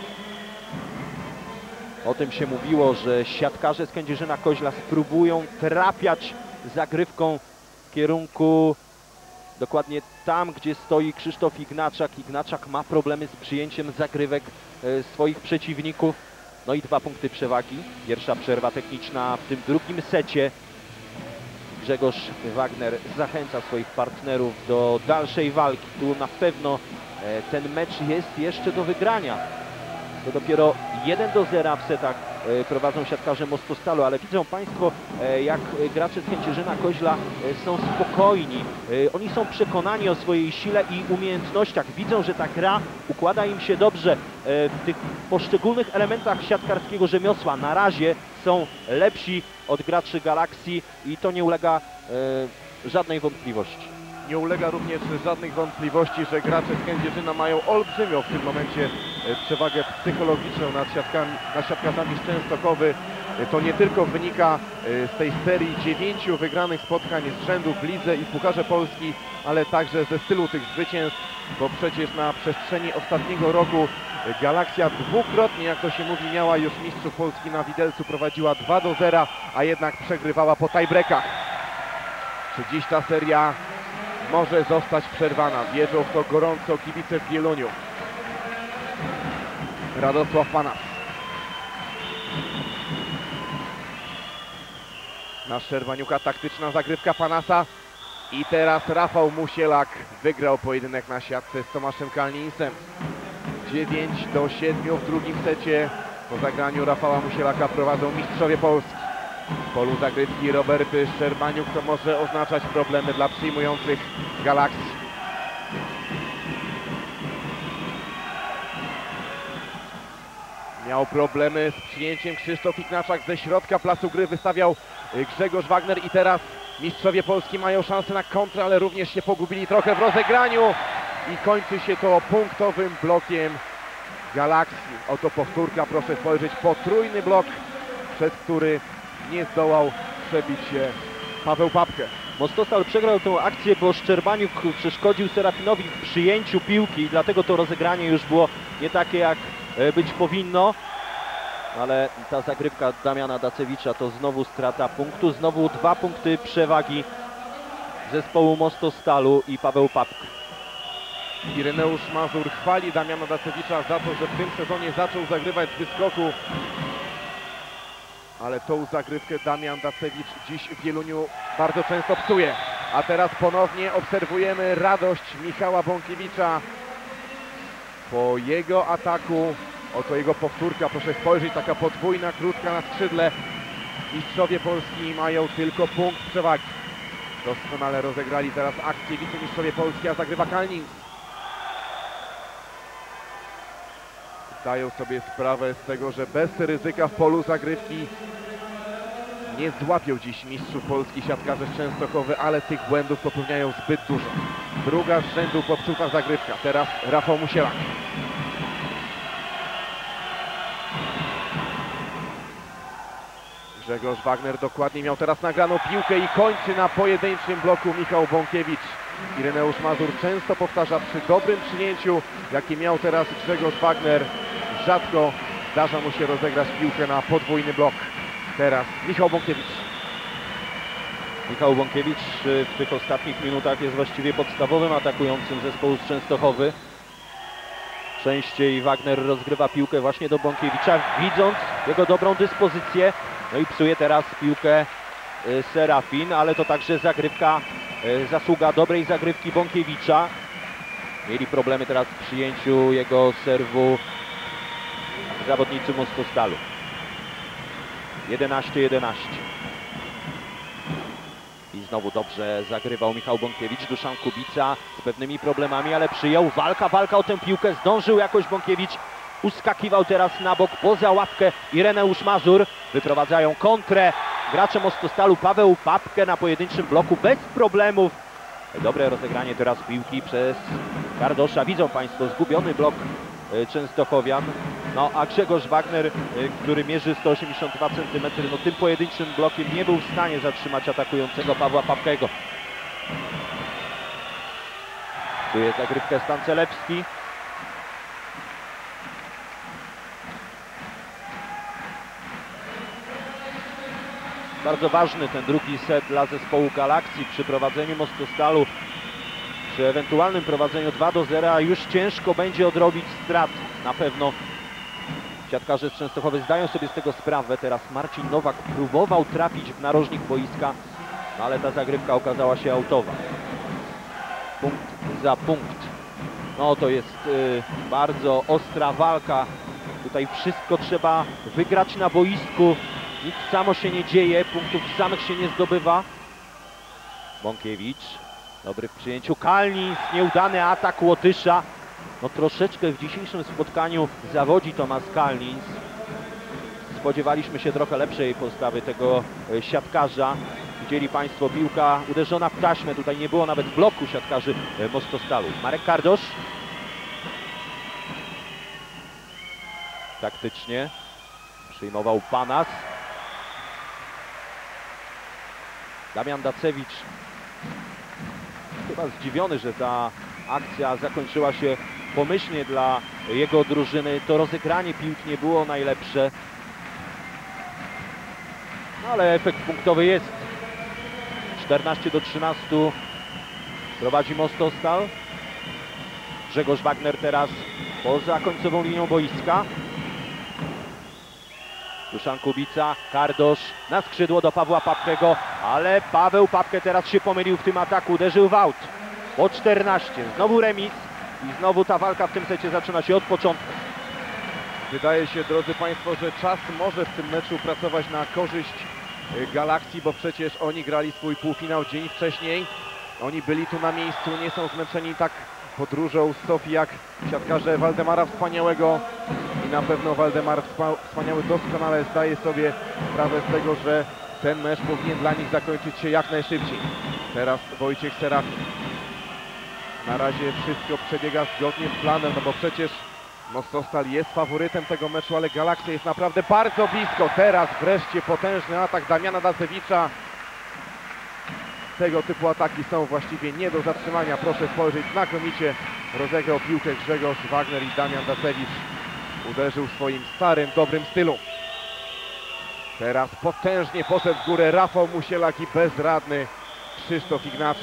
O tym się mówiło, że siatkarze z Kędzierzyna-Koźla spróbują trafiać zagrywką w kierunku dokładnie tam, gdzie stoi Krzysztof Ignaczak. Ignaczak ma problemy z przyjęciem zagrywek swoich przeciwników. No i 2 punkty przewagi. Pierwsza przerwa techniczna w tym drugim secie. Grzegorz Wagner zachęca swoich partnerów do dalszej walki. Tu na pewno ten mecz jest jeszcze do wygrania. To dopiero 1-0 w setach prowadzą siatkarze Mostostalu, ale widzą Państwo, jak gracze z Kędzierzyna-Koźla są spokojni. Oni są przekonani o swojej sile i umiejętnościach. Widzą, że ta gra układa im się dobrze w tych poszczególnych elementach siatkarskiego rzemiosła. Na razie są lepsi od graczy Galaksji i to nie ulega żadnej wątpliwości. Nie ulega również żadnych wątpliwości, że gracze z Kędzierzyna mają olbrzymią w tym momencie przewagę psychologiczną nad siatkarzami z Częstochowy. To nie tylko wynika z tej serii 9 wygranych spotkań z rzędu w lidze i w Pucharze Polski, ale także ze stylu tych zwycięstw, bo przecież na przestrzeni ostatniego roku Galaksja dwukrotnie, jak to się mówi, miała już mistrzów Polski na widelcu, prowadziła 2-0, a jednak przegrywała po tiebreakach. Czy dziś ta seria może zostać przerwana? Wierzą w to gorąco kibice w Wieluniu. Radosław Panas. Na Szczerwaniuka taktyczna zagrywka Panasa. I teraz Rafał Musielak wygrał pojedynek na siatce z Tomaszem Kalnińsem. 9-7 w drugim secie. Po zagraniu Rafała Musielaka prowadzą mistrzowie Polski. W polu zagrywki Robert Szczerbaniuk, to może oznaczać problemy dla przyjmujących Galaksji. Miał problemy z przyjęciem Krzysztof Ignaczak, ze środka placu gry wystawiał Grzegorz Wagner i teraz mistrzowie Polski mają szansę na kontrę, ale również się pogubili trochę w rozegraniu i kończy się to punktowym blokiem Galaksji. Oto powtórka, proszę spojrzeć, potrójny blok, przez który nie zdołał przebić się Paweł Papke. Mostostal przegrał tę akcję, bo Szczerbaniuk przeszkodził Serafinowi w przyjęciu piłki, dlatego to rozegranie już było nie takie, jak być powinno. Ale ta zagrywka Damiana Dacewicza to znowu strata punktu, znowu 2 punkty przewagi zespołu Mostostalu i Paweł Papke. Ireneusz Mazur chwali Damiana Dacewicza za to, że w tym sezonie zaczął zagrywać z wyskoku. Ale tą zagrywkę Damian Dacewicz dziś w Wieluniu bardzo często psuje. A teraz ponownie obserwujemy radość Michała Bąkiewicza po jego ataku. Oto jego powtórka, proszę spojrzeć, taka podwójna, krótka na skrzydle. Mistrzowie Polski mają tylko punkt przewagi. Doskonale rozegrali teraz akcję wicemistrzowie Polski, a zagrywa Kalnińs. Zdają sobie sprawę z tego, że bez ryzyka w polu zagrywki nie złapią dziś mistrzów Polski siatkarze z Częstochowy, ale tych błędów popełniają zbyt dużo. Druga z rzędu popsuta zagrywka. Teraz Rafał Musielak. Grzegorz Wagner dokładnie miał teraz nagraną piłkę i kończy na pojedynczym bloku Michał Bąkiewicz. Ireneusz Mazur często powtarza, przy dobrym przyjęciu, jakie miał teraz Grzegorz Wagner, rzadko zdarza mu się rozegrać piłkę na podwójny blok. Teraz Michał Bąkiewicz. Michał Bąkiewicz w tych ostatnich minutach jest właściwie podstawowym atakującym zespołu z Częstochowy. Częściej Wagner rozgrywa piłkę właśnie do Bąkiewicza, widząc jego dobrą dyspozycję. No i psuje teraz piłkę Serafin, ale to także zagrywka, zasługa dobrej zagrywki Bąkiewicza. Mieli problemy teraz w przyjęciu jego serwu zawodnicy Mostostalu. 11-11. Znowu dobrze zagrywał Michał Bąkiewicz. Duszan Kubica z pewnymi problemami, ale przyjął. Walka o tę piłkę. Zdążył jakoś Bąkiewicz. Uskakiwał teraz na bok poza ławkę Ireneusz Mazur. Wyprowadzają kontrę. Gracze Mostostalu Paweł Papkę na pojedynczym bloku bez problemów. Dobre rozegranie teraz piłki przez Kardosza. Widzą Państwo zgubiony blok Częstochowian. No a Grzegorz Wagner, który mierzy 182 cm, no tym pojedynczym blokiem nie był w stanie zatrzymać atakującego Pawła Papkego. Tu jest zagrywkę Stan Celewski. Bardzo ważny ten drugi set dla zespołu Galaksji przy prowadzeniu Mostostalu. Przy ewentualnym prowadzeniu 2-0 już ciężko będzie odrobić strat. Na pewno siatkarze z Częstochowy zdają sobie z tego sprawę. Teraz Marcin Nowak próbował trafić w narożnik boiska, no ale ta zagrywka okazała się autowa. Punkt za punkt. No to jest bardzo ostra walka. Tutaj wszystko trzeba wygrać na boisku. Nic samo się nie dzieje, punktów samych się nie zdobywa. Bąkiewicz, dobry w przyjęciu. Kalnic, nieudany atak Łotysza. No troszeczkę w dzisiejszym spotkaniu zawodzi Tomasz Kalnic. Spodziewaliśmy się trochę lepszej postawy tego siatkarza. Widzieli Państwo, piłka uderzona w taśmę. Tutaj nie było nawet bloku siatkarzy Mostostalu. Marek Kardosz. Taktycznie przyjmował Panas. Damian Dacewicz chyba zdziwiony, że ta akcja zakończyła się pomyślnie dla jego drużyny. To rozegranie piłki nie było najlepsze, no ale efekt punktowy jest. 14-13 prowadzi Mostostal. Grzegorz Wagner teraz poza końcową linią boiska. Duszan Kubica, Kardosz na skrzydło do Pawła Papkego, ale Paweł Papkę teraz się pomylił w tym ataku, uderzył w aut. Po 14, znowu remis i znowu ta walka w tym secie zaczyna się od początku. Wydaje się, drodzy Państwo, że czas może w tym meczu pracować na korzyść Galaksji, bo przecież oni grali swój półfinał dzień wcześniej. Oni byli tu na miejscu, nie są zmęczeni tak podróżą z Sofii jak siatkarze Waldemara Wspaniałego. I na pewno Waldemar Wspaniały doskonale zdaje sobie sprawę z tego, że ten mecz powinien dla nich zakończyć się jak najszybciej. Teraz Wojciech Serafin. Na razie wszystko przebiega zgodnie z planem, no bo przecież Mostostal jest faworytem tego meczu, ale Galaksja jest naprawdę bardzo blisko. Teraz wreszcie potężny atak Damiana Dacewicza. Tego typu ataki są właściwie nie do zatrzymania. Proszę spojrzeć, znakomicie rozegrał piłkę Grzegorz Wagner i Damian Dacewicz uderzył w swoim starym, dobrym stylu. Teraz potężnie poszedł w górę Rafał Musielak i bezradny Krzysztof Ignaczak.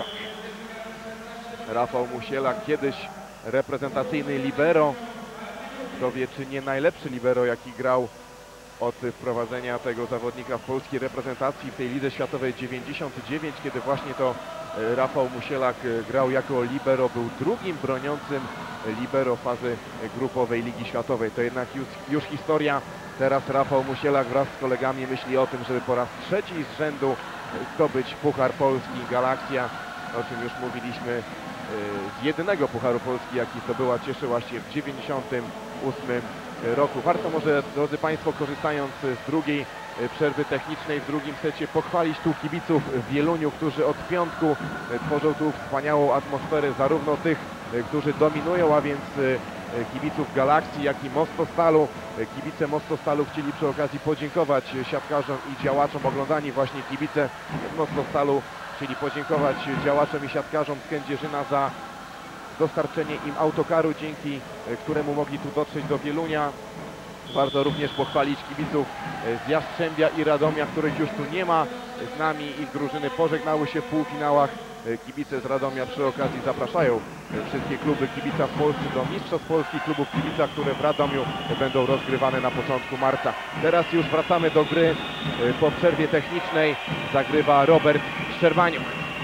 Rafał Musielak, kiedyś reprezentacyjny libero. Kto wie, czy nie najlepszy libero, jaki grał od wprowadzenia tego zawodnika w polskiej reprezentacji w tej lidze światowej 99, kiedy właśnie to Rafał Musielak grał jako libero, był drugim broniącym libero fazy grupowej Ligi Światowej. To jednak już historia. Teraz Rafał Musielak wraz z kolegami myśli o tym, żeby po raz trzeci z rzędu zdobyć Puchar Polski. Galaksja, o czym już mówiliśmy, z jedynego Pucharu Polski, jaki zdobyła, cieszyła się w 98 roku. Warto może, drodzy Państwo, korzystając z drugiej przerwy technicznej w drugim secie, pochwalić tu kibiców w Wieluniu, którzy od piątku tworzą tu wspaniałą atmosferę, zarówno tych, którzy dominują, a więc kibiców Galaksji, jak i Mostostalu. Kibice Mostostalu chcieli przy okazji podziękować siatkarzom i działaczom. Oglądani właśnie kibice Mostostalu chcieli podziękować działaczom i siatkarzom z Kędzierzyna za dostarczenie im autokaru, dzięki któremu mogli tu dotrzeć do Wielunia. Warto również pochwalić kibiców z Jastrzębia i Radomia, których już tu nie ma z nami. Ich drużyny pożegnały się w półfinałach. Kibice z Radomia przy okazji zapraszają wszystkie kluby kibica w Polsce do Mistrzostw Polski klubów kibica, które w Radomiu będą rozgrywane na początku marca. Teraz już wracamy do gry. Po przerwie technicznej zagrywa Robert Szczerwaniuk.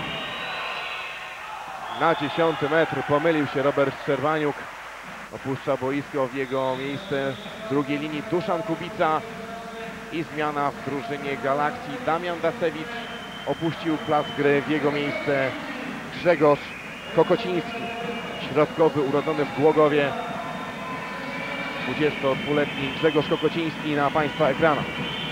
Na 10 metr pomylił się Robert Szczerwaniuk. Opuszcza boisko, w jego miejsce w drugiej linii Duszan Kubica i zmiana w drużynie Galaksji. Damian Dacewicz opuścił plac gry. W jego miejsce Grzegorz Kokociński, środkowy, urodzony w Głogowie. 22-letni Grzegorz Kokociński na Państwa ekranach.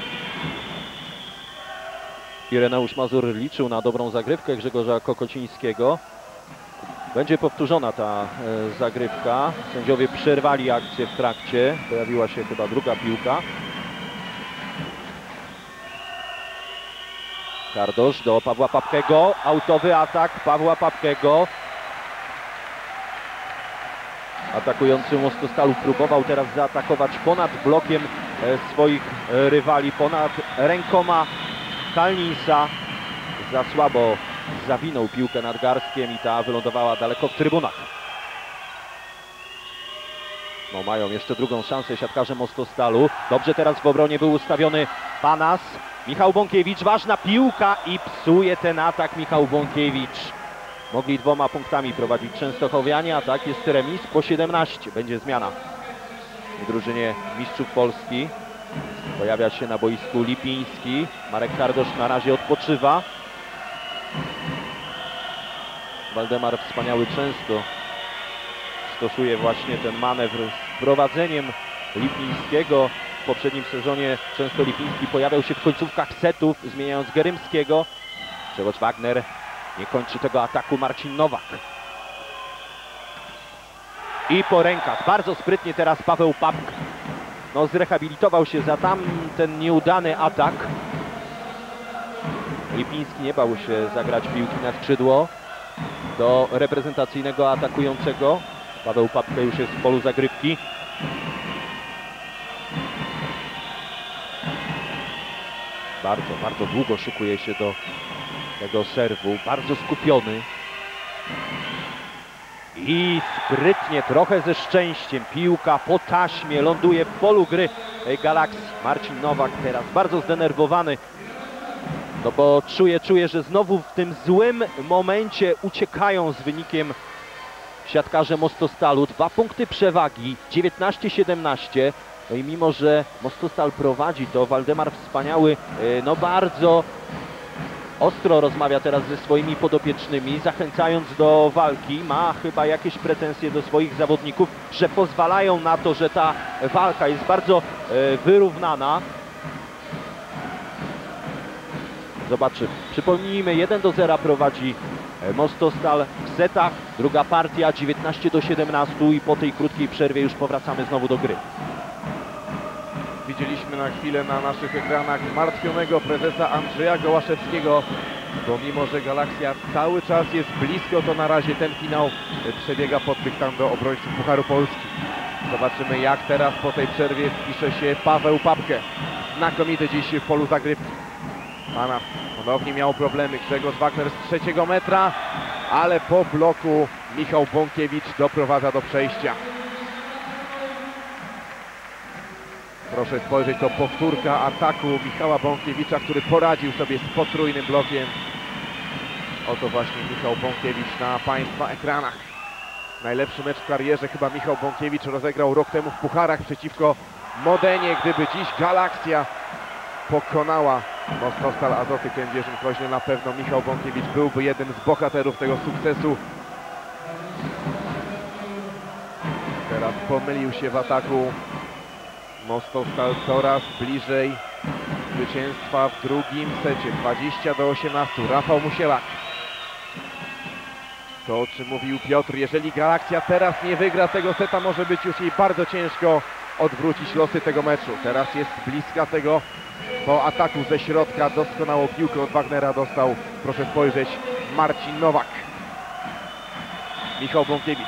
Ireneusz Mazur liczył na dobrą zagrywkę Grzegorza Kokocińskiego. Będzie powtórzona ta zagrywka. Sędziowie przerwali akcję w trakcie. Pojawiła się chyba druga piłka. Kardosz do Pawła Papkego. Autowy atak Pawła Papkego. Atakujący Mostostalu próbował teraz zaatakować ponad blokiem swoich rywali, ponad rękoma Kalnisa. Za słabo zawinął piłkę nad garstkiem i ta wylądowała daleko w trybunach. No, mają jeszcze drugą szansę siatkarze Mostostalu. Dobrze teraz w obronie był ustawiony Panas. Michał Bąkiewicz, ważna piłka i psuje ten atak Michał Bąkiewicz. Mogli 2 punktami prowadzić Częstochowianie, a tak jest remis po 17. Będzie zmiana w drużynie mistrzów Polski. Pojawia się na boisku Lipiński. Marek Kardosz na razie odpoczywa. Waldemar Wspaniały często stosuje właśnie ten manewr z prowadzeniem Lipińskiego. W poprzednim sezonie często Lipiński pojawiał się w końcówkach setów, zmieniając Gerymskiego. Grzegorz Wagner nie kończy tego ataku. Marcin Nowak. I po rękach. Bardzo sprytnie teraz Paweł Papk. No, zrehabilitował się za tamten nieudany atak. Lipiński nie bał się zagrać piłki na skrzydło do reprezentacyjnego atakującego. Paweł Papka już jest w polu zagrywki. Bardzo długo szykuje się do tego serwu. Bardzo skupiony. I sprytnie, trochę ze szczęściem, piłka po taśmie ląduje w polu gry Galaksji. Marcin Nowak teraz bardzo zdenerwowany, no bo czuje, że znowu w tym złym momencie uciekają z wynikiem siatkarze Mostostalu. 2 punkty przewagi, 19-17. No i mimo, że Mostostal prowadzi, to Waldemar Wspaniały no bardzo ostro rozmawia teraz ze swoimi podopiecznymi, zachęcając do walki. Ma chyba jakieś pretensje do swoich zawodników, że pozwalają na to, że ta walka jest bardzo wyrównana. Zobaczymy. Przypomnijmy, 1-0 prowadzi Mostostal w setach. Druga partia 19-17 i po tej krótkiej przerwie już powracamy znowu do gry. Widzieliśmy na chwilę na naszych ekranach martwionego prezesa Andrzeja Gołaszewskiego, bo mimo, że Galaksja cały czas jest blisko, to na razie ten finał przebiega pod dyktando obrońców Pucharu Polski. Zobaczymy, jak teraz po tej przerwie wpisze się Paweł Papkę. Znakomity dziś w polu zagrywki. Panas ponownie miał problemy. Grzegorz Wagner z 3 metra, ale po bloku Michał Bąkiewicz doprowadza do przejścia. Proszę spojrzeć, to powtórka ataku Michała Bąkiewicza, który poradził sobie z potrójnym blokiem. Oto właśnie Michał Bąkiewicz na Państwa ekranach. Najlepszy mecz w karierze chyba Michał Bąkiewicz rozegrał rok temu w pucharach przeciwko Modenie. Gdyby dziś Galaksja pokonała Mostostal Azoty Kędzierzyn-Koźle, na pewno Michał Bąkiewicz byłby jednym z bohaterów tego sukcesu. Teraz pomylił się w ataku. Mostostal coraz bliżej zwycięstwa w drugim secie. 20-18. Rafał Musielak. To, o czym mówił Piotr, jeżeli Galaksja teraz nie wygra tego seta, może być już jej bardzo ciężko odwrócić losy tego meczu. Teraz jest bliska tego po ataku ze środka. Doskonałą piłkę od Wagnera dostał, proszę spojrzeć, Marcin Nowak. Michał Bąkiewicz.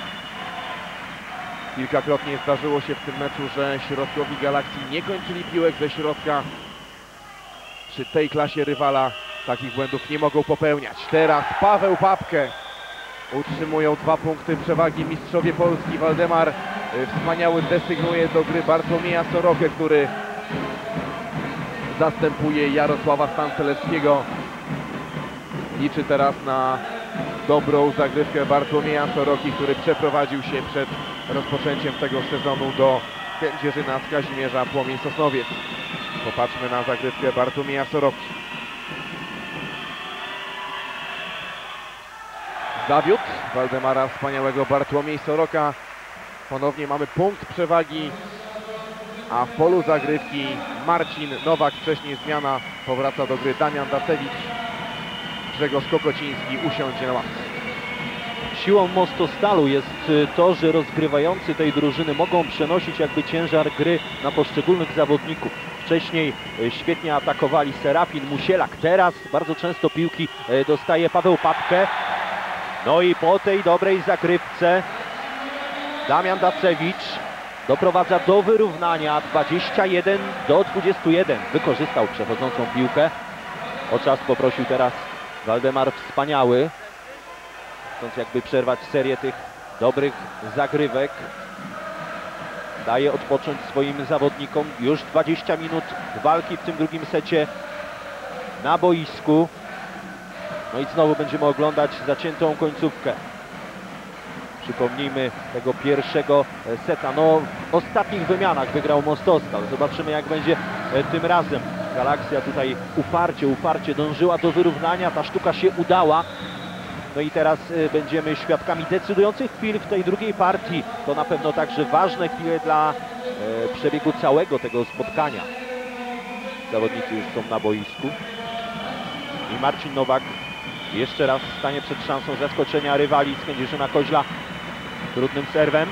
Kilkakrotnie zdarzyło się w tym meczu, że środkowi Galaksji nie kończyli piłek ze środka. Przy tej klasie rywala takich błędów nie mogą popełniać. Teraz Paweł Papkę. Utrzymują 2 punkty przewagi mistrzowie Polski. Waldemar Wspaniały desygnuje do gry Bartłomieja Sorokę, który zastępuje Jarosława Stancelewskiego. Liczy teraz na dobrą zagrywkę Bartłomieja Soroki, który przeprowadził się przed rozpoczęciem tego sezonu do Kędzierzyna z Kazimierza Płomień Sosnowiec. Popatrzmy na zagrywkę Bartłomieja Soroki. Zawiódł Waldemara wspaniałego Bartłomiej Soroka. Ponownie mamy punkt przewagi, a w polu zagrywki Marcin Nowak, wcześniej zmiana, powraca do gry Damian Dacewicz. Grzegorz Kokociński usiądzie na ławce. Siłą Mostostalu jest to, że rozgrywający tej drużyny mogą przenosić jakby ciężar gry na poszczególnych zawodników. Wcześniej świetnie atakowali Serafin, Musielak, teraz bardzo często piłki dostaje Paweł Papke. No i po tej dobrej zagrywce Damian Dacewicz doprowadza do wyrównania 21-21. Wykorzystał przechodzącą piłkę. O czas poprosił teraz Waldemar Wspaniały, chcąc jakby przerwać serię tych dobrych zagrywek. Daje odpocząć swoim zawodnikom. Już 20 minut walki w tym drugim secie na boisku. No i znowu będziemy oglądać zaciętą końcówkę. Przypomnijmy tego pierwszego seta. No, w ostatnich wymianach wygrał Mostostal. Zobaczymy, jak będzie tym razem. Galaksja tutaj uparcie dążyła do wyrównania. Ta sztuka się udała. No i teraz będziemy świadkami decydujących chwil w tej drugiej partii. To na pewno także ważne chwile dla przebiegu całego tego spotkania. Zawodnicy już są na boisku. I Marcin Nowak jeszcze raz stanie przed szansą zaskoczenia rywali z Kędzierzyna Koźla trudnym serwem.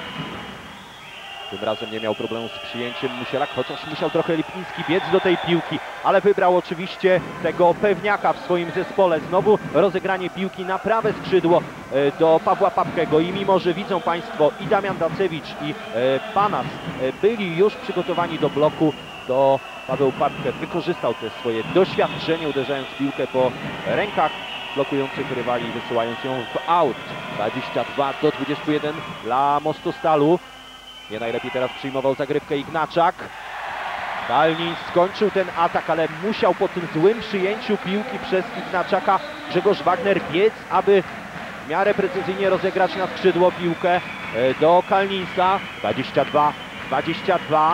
Tym razem nie miał problemu z przyjęciem Musielak, chociaż musiał trochę Lipiński biec do tej piłki, ale wybrał oczywiście tego pewniaka w swoim zespole. Znowu rozegranie piłki na prawe skrzydło do Pawła Papkego i mimo, że widzą Państwo i Damian Dacewicz i Panas byli już przygotowani do bloku, to Paweł Papke wykorzystał te swoje doświadczenie, uderzając piłkę po rękach blokujących rywali, wysyłając ją w aut. 22-21 dla Mostostalu. Nie najlepiej teraz przyjmował zagrywkę Ignaczak. Kalnin skończył ten atak, ale musiał po tym złym przyjęciu piłki przez Ignaczaka Grzegorz Wagner biec, aby w miarę precyzyjnie rozegrać na skrzydło piłkę do Kalninsa. 22-22.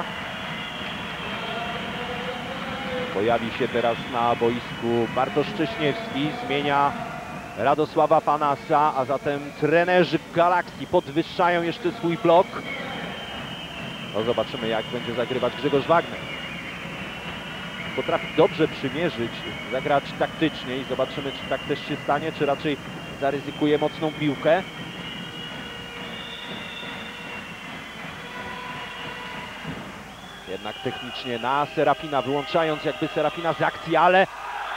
Pojawi się teraz na boisku Bartosz Szcześniewski, zmienia Radosława Panasa, a zatem trenerzy Galaksji podwyższają jeszcze swój blok. No zobaczymy, jak będzie zagrywać Grzegorz Wagner. Potrafi dobrze przymierzyć, zagrać taktycznie i zobaczymy, czy tak też się stanie, czy raczej zaryzykuje mocną piłkę. Jednak technicznie na Serafina, wyłączając jakby Serafina z akcji, ale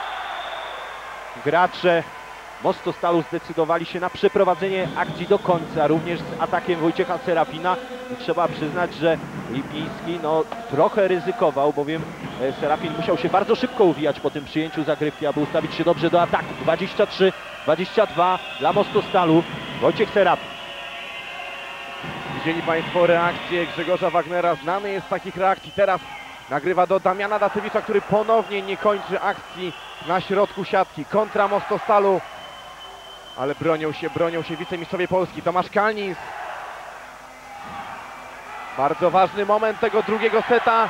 gracze Mostostalu zdecydowali się na przeprowadzenie akcji do końca, również z atakiem Wojciecha Serafina. I trzeba przyznać, że Lipiński no, trochę ryzykował, bowiem Serafin musiał się bardzo szybko uwijać po tym przyjęciu zagrywki, aby ustawić się dobrze do ataku. 23-22 dla Mostostalu. Wojciech Serafin. Widzieli Państwo reakcję Grzegorza Wagnera, znany jest z takich reakcji. Teraz nagrywa do Damiana Dacewicza, który ponownie nie kończy akcji na środku siatki. Kontra Mostostalu, ale bronią się wicemistrzowie Polski. Tomasz Kalnins. Bardzo ważny moment tego drugiego seta.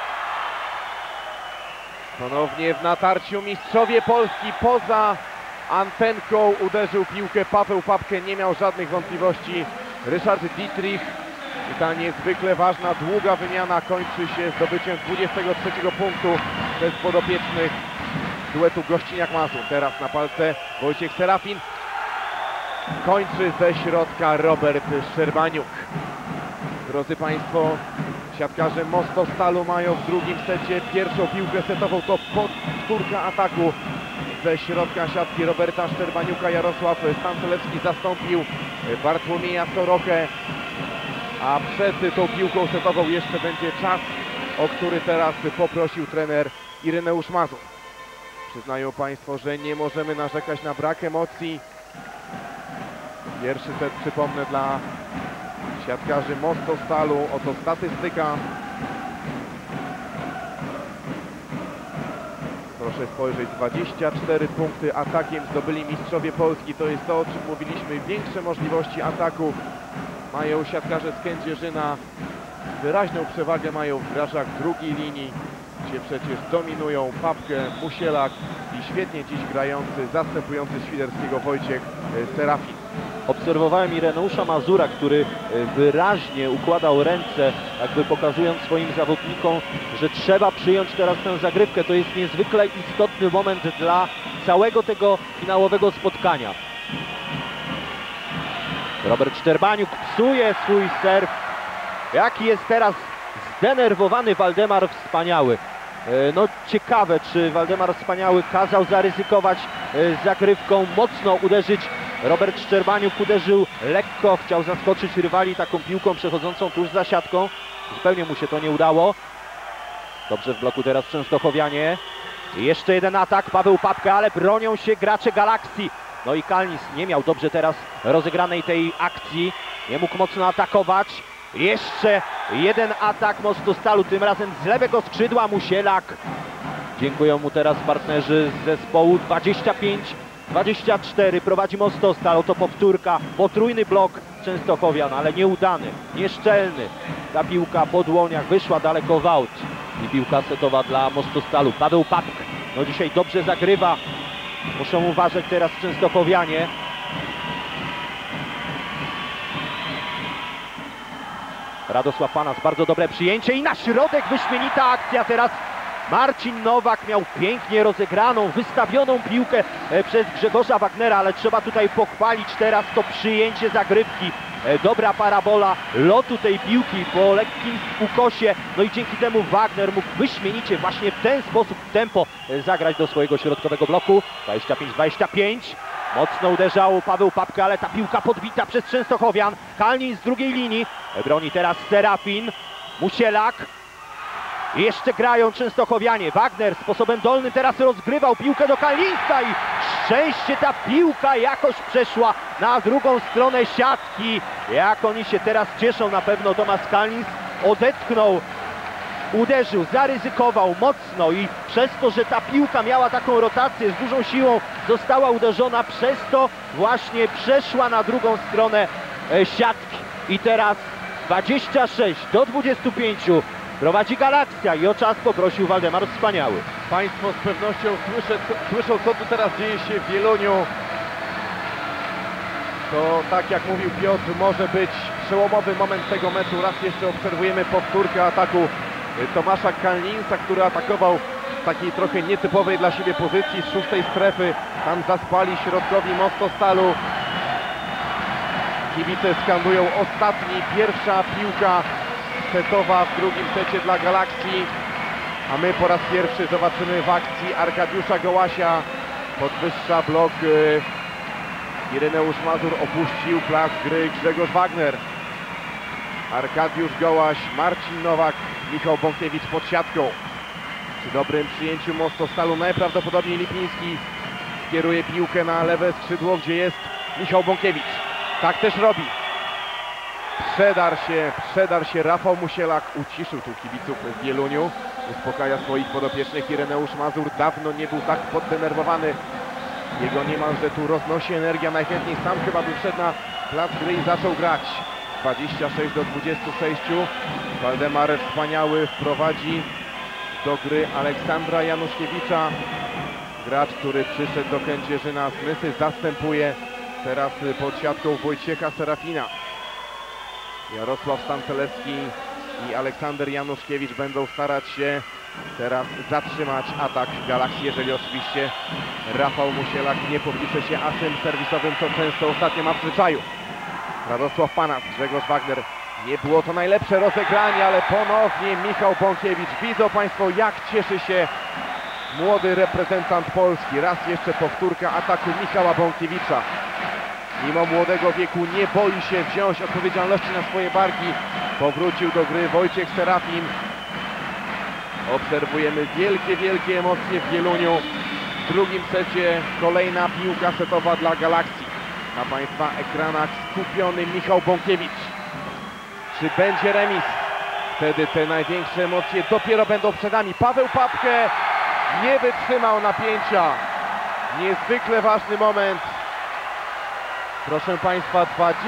Ponownie w natarciu mistrzowie Polski poza antenką uderzył piłkę Paweł Papke, nie miał żadnych wątpliwości Ryszard Dietrich. I ta niezwykle ważna, długa wymiana kończy się zdobyciem 23 punktu przez podopiecznych duetu Gościniak-Mazur. Teraz na palce Wojciech Serafin. Kończy ze środka Robert Szczerbaniuk. Drodzy Państwo, siatkarze Mostostalu mają w drugim secie pierwszą piłkę setową. To powtórka ataku ze środka siatki Roberta Szczerbaniuka. Jarosław Stancelewski zastąpił Bartłomieja Sorokę. A przed tą piłką setową jeszcze będzie czas, o który teraz poprosił trener Ireneusz Mazur. Przyznają Państwo, że nie możemy narzekać na brak emocji. Pierwszy set, przypomnę, dla siatkarzy Mostostalu. Oto statystyka. Proszę spojrzeć, 24 punkty atakiem zdobyli mistrzowie Polski. To jest to, o czym mówiliśmy. Większe możliwości ataku mają siatkarze z Kędzierzyna. Wyraźną przewagę mają w grażach drugiej linii, gdzie przecież dominują Papke, Musielak i świetnie dziś grający, zastępujący Świderskiego Wojciech Serafin. obserwowałem Ireneusza Mazura, który wyraźnie układał ręce, jakby pokazując swoim zawodnikom, że trzeba przyjąć teraz tę zagrywkę. To jest niezwykle istotny moment dla całego tego finałowego spotkania. Robert Szczerbaniuk psuje swój serw. Jaki jest teraz zdenerwowany Waldemar Wspaniały. No ciekawe, czy Waldemar Wspaniały kazał zaryzykować zagrywką, mocno uderzyć. Robert Szczerbaniuk uderzył lekko, chciał zaskoczyć rywali taką piłką przechodzącą tuż za siatką. Zupełnie mu się to nie udało. Dobrze w bloku teraz Częstochowianie. I jeszcze jeden atak, Paweł Papka, ale bronią się gracze Galaksji. No i Kalnis nie miał dobrze teraz rozegranej tej akcji. Nie mógł mocno atakować. Jeszcze jeden atak Mostostalu, tym razem z lewego skrzydła Musielak. Dziękują mu teraz partnerzy z zespołu. 25-24 prowadzi Mostostal. Oto powtórka, potrójny blok Częstochowian, ale nieudany, nieszczelny. Ta piłka po dłoniach wyszła daleko w aut. I piłka setowa dla Mostostalu. Paweł Papk, no dzisiaj dobrze zagrywa. Muszą uważać teraz Częstochowianie. Radosław Panas, bardzo dobre przyjęcie i na środek wyśmienita akcja teraz. Marcin Nowak miał pięknie rozegraną, wystawioną piłkę przez Grzegorza Wagnera, ale trzeba tutaj pochwalić teraz to przyjęcie zagrywki. Dobra parabola lotu tej piłki po lekkim ukosie, no i dzięki temu Wagner mógł wyśmienicie właśnie w ten sposób tempo zagrać do swojego środkowego bloku. 25-25. Mocno uderzał Paweł Papka, ale ta piłka podbita przez Częstochowian. Kalnin z drugiej linii. Broni teraz Serafin. Musielak. I jeszcze grają Częstochowianie. Wagner sposobem dolnym teraz rozgrywał piłkę do Kalninsa i szczęście, ta piłka jakoś przeszła na drugą stronę siatki. Jak oni się teraz cieszą, na pewno Tomasz Kalnins odetchnął. Uderzył, zaryzykował mocno i przez to, że ta piłka miała taką rotację z dużą siłą, została uderzona, przez to właśnie przeszła na drugą stronę siatki. I teraz 26-25 prowadzi Galaksja i o czas poprosił Waldemar Wspaniały. Państwo z pewnością słyszą, co tu teraz dzieje się w Wieluniu. To, tak jak mówił Piotr, może być przełomowy moment tego meczu. Raz jeszcze obserwujemy powtórkę ataku Tomasza Kalninsa, który atakował w takiej trochę nietypowej dla siebie pozycji z szóstej strefy. Tam zaspali środkowi Mostostalu. Kibice skandują ostatni, pierwsza piłka setowa w drugim secie dla Galaksji. A my po raz pierwszy zobaczymy w akcji Arkadiusza Gołasia. Podwyższa blok. Ireneusz Mazur, opuścił plac gry Grzegorz Wagner. Arkadiusz Gołaś, Marcin Nowak, Michał Bąkiewicz pod siatką. Przy dobrym przyjęciu Mostostalu najprawdopodobniej Lipiński skieruje piłkę na lewe skrzydło, gdzie jest Michał Bąkiewicz. Tak też robi. Przedarł się Rafał Musielak, uciszył tu kibiców w Wieluniu. Uspokaja swoich podopiecznych Ireneusz Mazur. Dawno nie był tak poddenerwowany. Jego niemalże tu roznosi energia. Najchętniej sam chyba by wszedł na plac gry i zaczął grać. 26-26. Waldemar Wspaniały wprowadzi do gry Aleksandra Januszkiewicza. Gracz, który przyszedł do Kędzierzyna z Nysy, zastępuje teraz pod siatką Wojciecha Serafina. Jarosław Stancelewski i Aleksander Januszkiewicz będą starać się teraz zatrzymać atak Galaksji, jeżeli oczywiście Rafał Musielak nie popisze się asem serwisowym, co często ostatnio ma w zwyczaju. Radosław Panas, Grzegorz Wagner. Nie było to najlepsze rozegranie, ale ponownie Michał Bąkiewicz. Widzą Państwo, jak cieszy się młody reprezentant Polski. Raz jeszcze powtórka ataku Michała Bąkiewicza. Mimo młodego wieku nie boi się wziąć odpowiedzialności na swoje barki. Powrócił do gry Wojciech Serafin. Obserwujemy wielkie emocje w Wieluniu. W drugim secie kolejna piłka setowa dla Galaksji. Na Państwa ekranach skupiony Michał Bąkiewicz. Czy będzie remis? Wtedy te największe emocje dopiero będą przed nami. Paweł Papke nie wytrzymał napięcia. Niezwykle ważny moment. Proszę Państwa,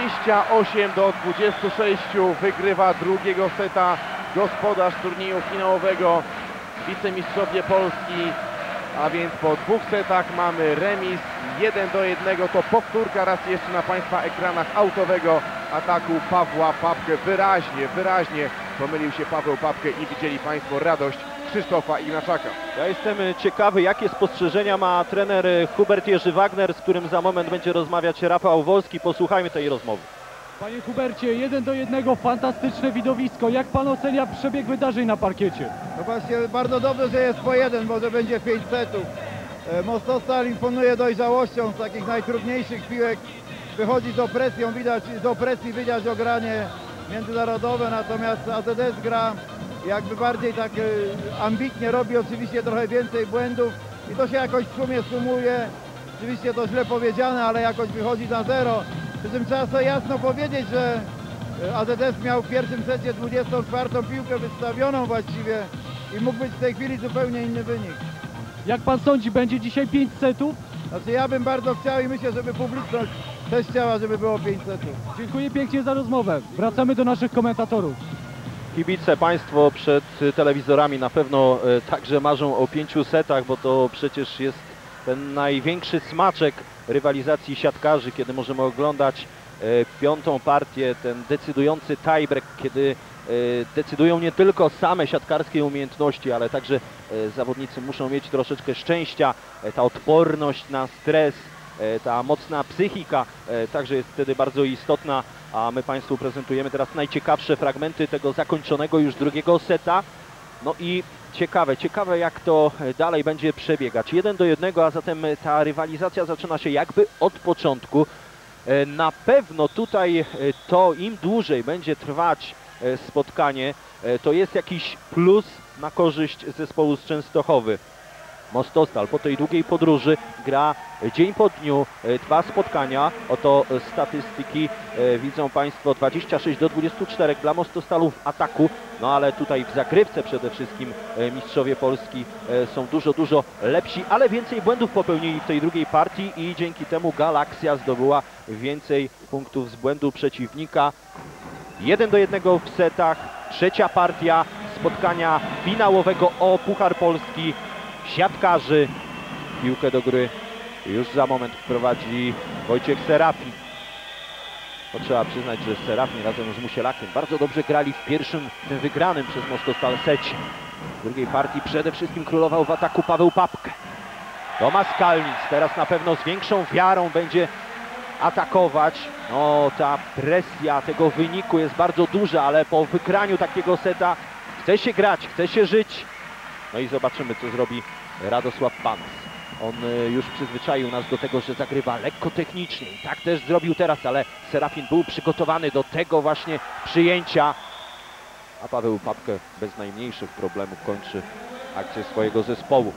28-26 wygrywa drugiego seta gospodarz turnieju finałowego, wicemistrzowie Polski A więc po 2 setach mamy remis 1-1. To powtórka raz jeszcze na Państwa ekranach autowego ataku Pawła Papkę. Wyraźnie pomylił się Paweł Papkę i widzieli Państwo radość Krzysztofa Ignaczaka. Ja jestem ciekawy, jakie spostrzeżenia ma trener Hubert Jerzy Wagner, z którym za moment będzie rozmawiać Rafał Wolski. Posłuchajmy tej rozmowy. Panie Hubercie, 1-1, fantastyczne widowisko. Jak pan ocenia przebieg wydarzeń na parkiecie? No właśnie bardzo dobrze, że jest po 1, bo że będzie 5 setów. Mostostal imponuje dojrzałością z takich najtrudniejszych piłek. Wychodzi z opresji widać ogranie międzynarodowe, natomiast AZS gra jakby bardziej tak ambitnie, robi oczywiście trochę więcej błędów i to się jakoś w sumie sumuje. Oczywiście to źle powiedziane, ale jakoś wychodzi na 0. Przy czym trzeba sobie jasno powiedzieć, że AZS miał w pierwszym secie 24. piłkę wystawioną właściwie i mógł być w tej chwili zupełnie inny wynik. Jak pan sądzi, będzie dzisiaj 5 setów? Znaczy ja bym bardzo chciał i myślę, żeby publiczność też chciała, żeby było 5 setów. Dziękuję pięknie za rozmowę. Wracamy do naszych komentatorów. Kibice, Państwo przed telewizorami na pewno także marzą o 5 setach, bo to przecież jest ten największy smaczek rywalizacji siatkarzy, kiedy możemy oglądać 5. partię, ten decydujący tiebreak, kiedy decydują nie tylko same siatkarskie umiejętności, ale także zawodnicy muszą mieć troszeczkę szczęścia, ta odporność na stres, ta mocna psychika także jest wtedy bardzo istotna, a my Państwu prezentujemy teraz najciekawsze fragmenty tego zakończonego już 2. seta. No i ciekawe jak to dalej będzie przebiegać. 1-1, a zatem ta rywalizacja zaczyna się jakby od początku. Na pewno tutaj to im dłużej będzie trwać spotkanie, to jest jakiś plus na korzyść zespołu z Częstochowy. Mostostal po tej długiej podróży gra dzień po dniu 2 spotkania. Oto statystyki widzą Państwo, 26-24 dla Mostostalu w ataku, no ale tutaj w zagrywce przede wszystkim mistrzowie Polski są dużo lepsi, ale więcej błędów popełnili w tej drugiej partii i dzięki temu Galaksja zdobyła więcej punktów z błędu przeciwnika. 1-1 w setach, 3. partia spotkania finałowego o Puchar Polski. Siatkarzy, piłkę do gry już za moment wprowadzi Wojciech Serafin. To trzeba przyznać, że Serafin razem z Musielakiem bardzo dobrze grali w pierwszym, tym wygranym przez Mostostal secie. W drugiej partii przede wszystkim królował w ataku Paweł Papkę. Tomasz Kalnic teraz na pewno z większą wiarą będzie atakować. No, ta presja tego wyniku jest bardzo duża, ale po wygraniu takiego seta chce się grać, chce się żyć. No i zobaczymy, co zrobi Radosław Panas. On już przyzwyczaił nas do tego, że zagrywa lekko technicznie. I tak też zrobił teraz, ale Serafin był przygotowany do tego właśnie przyjęcia. A Paweł Papkę bez najmniejszych problemów kończy akcję swojego zespołu.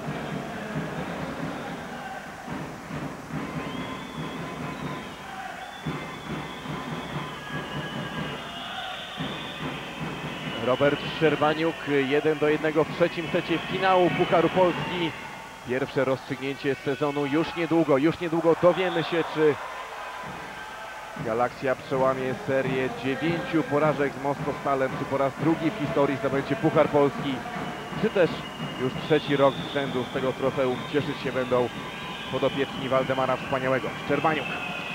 Robert Szczerbaniuk 1-1 w 3. secie finału Pucharu Polski. Pierwsze rozstrzygnięcie sezonu już niedługo dowiemy się, czy Galaksja przełamie serię 9 porażek z Mostostalem, czy po raz drugi w historii zdobędzie Puchar Polski, czy też już 3. rok z rzędu z tego trofeum cieszyć się będą podopieczni Waldemara Wspaniałego. Szczerbaniuk.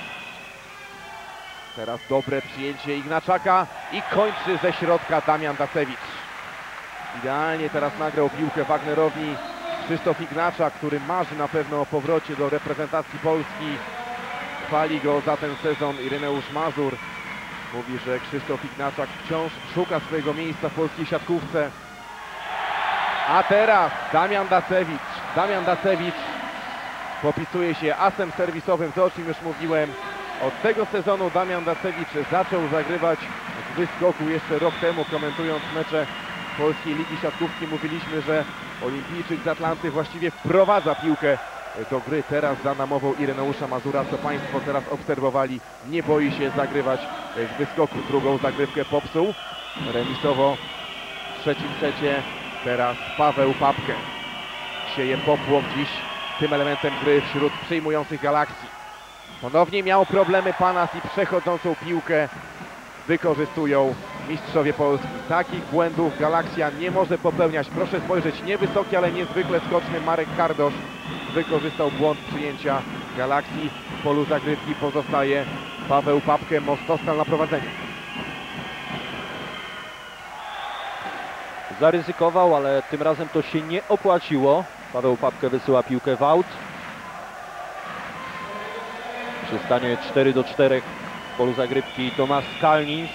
Teraz dobre przyjęcie Ignaczaka i kończy ze środka Damian Dacewicz. Idealnie teraz nagrał piłkę Wagnerowi Krzysztof Ignaczak, który marzy na pewno o powrocie do reprezentacji Polski. Chwali go za ten sezon Ireneusz Mazur. Mówi, że Krzysztof Ignaczak wciąż szuka swojego miejsca w polskiej siatkówce. A teraz Damian Dacewicz. Damian Dacewicz popisuje się asem serwisowym, to o czym już mówiłem. Od tego sezonu Damian Dacewicz zaczął zagrywać z wyskoku jeszcze rok temu. Komentując mecze Polskiej Ligi Siatkówki mówiliśmy, że olimpijczyk z Atlanty właściwie wprowadza piłkę do gry. Teraz za namową Ireneusza Mazura, co Państwo teraz obserwowali, nie boi się zagrywać z wyskoku. Drugą zagrywkę popsuł. Remisowo w 3. secie teraz Paweł Papkę. Sieje popłoch dziś tym elementem gry wśród przyjmujących Galaksji. Ponownie miał problemy Panas i przechodzącą piłkę wykorzystują mistrzowie Polski. Takich błędów Galaksja nie może popełniać. Proszę spojrzeć, niewysoki, ale niezwykle skoczny Marek Kardosz wykorzystał błąd przyjęcia Galaksji. W polu zagrywki pozostaje Paweł Papke, Mostostal na prowadzeniu. Zaryzykował, ale tym razem to się nie opłaciło. Paweł Papke wysyła piłkę w aut. Przy stanie 4-4 w polu zagrywki Tomasz Kalnińs.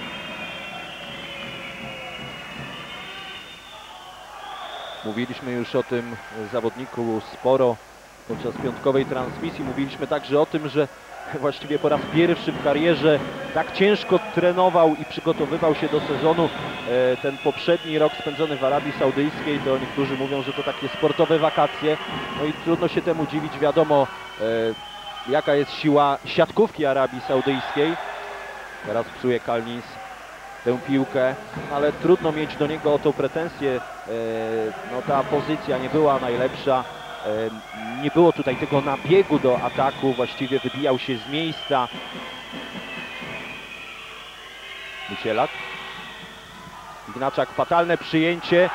Mówiliśmy już o tym zawodniku sporo podczas piątkowej transmisji. Mówiliśmy także o tym, że właściwie po raz pierwszy w karierze tak ciężko trenował i przygotowywał się do sezonu. Ten poprzedni rok spędzony w Arabii Saudyjskiej, to niektórzy mówią, że to takie sportowe wakacje. No i trudno się temu dziwić, wiadomo jaka jest siła siatkówki Arabii Saudyjskiej. Teraz psuje Kalnińs tę piłkę, ale trudno mieć do niego o tą pretensję. No ta pozycja nie była najlepsza. Nie było tutaj tego nabiegu do ataku, właściwie wybijał się z miejsca. Musielak. Ignaczak, fatalne przyjęcie.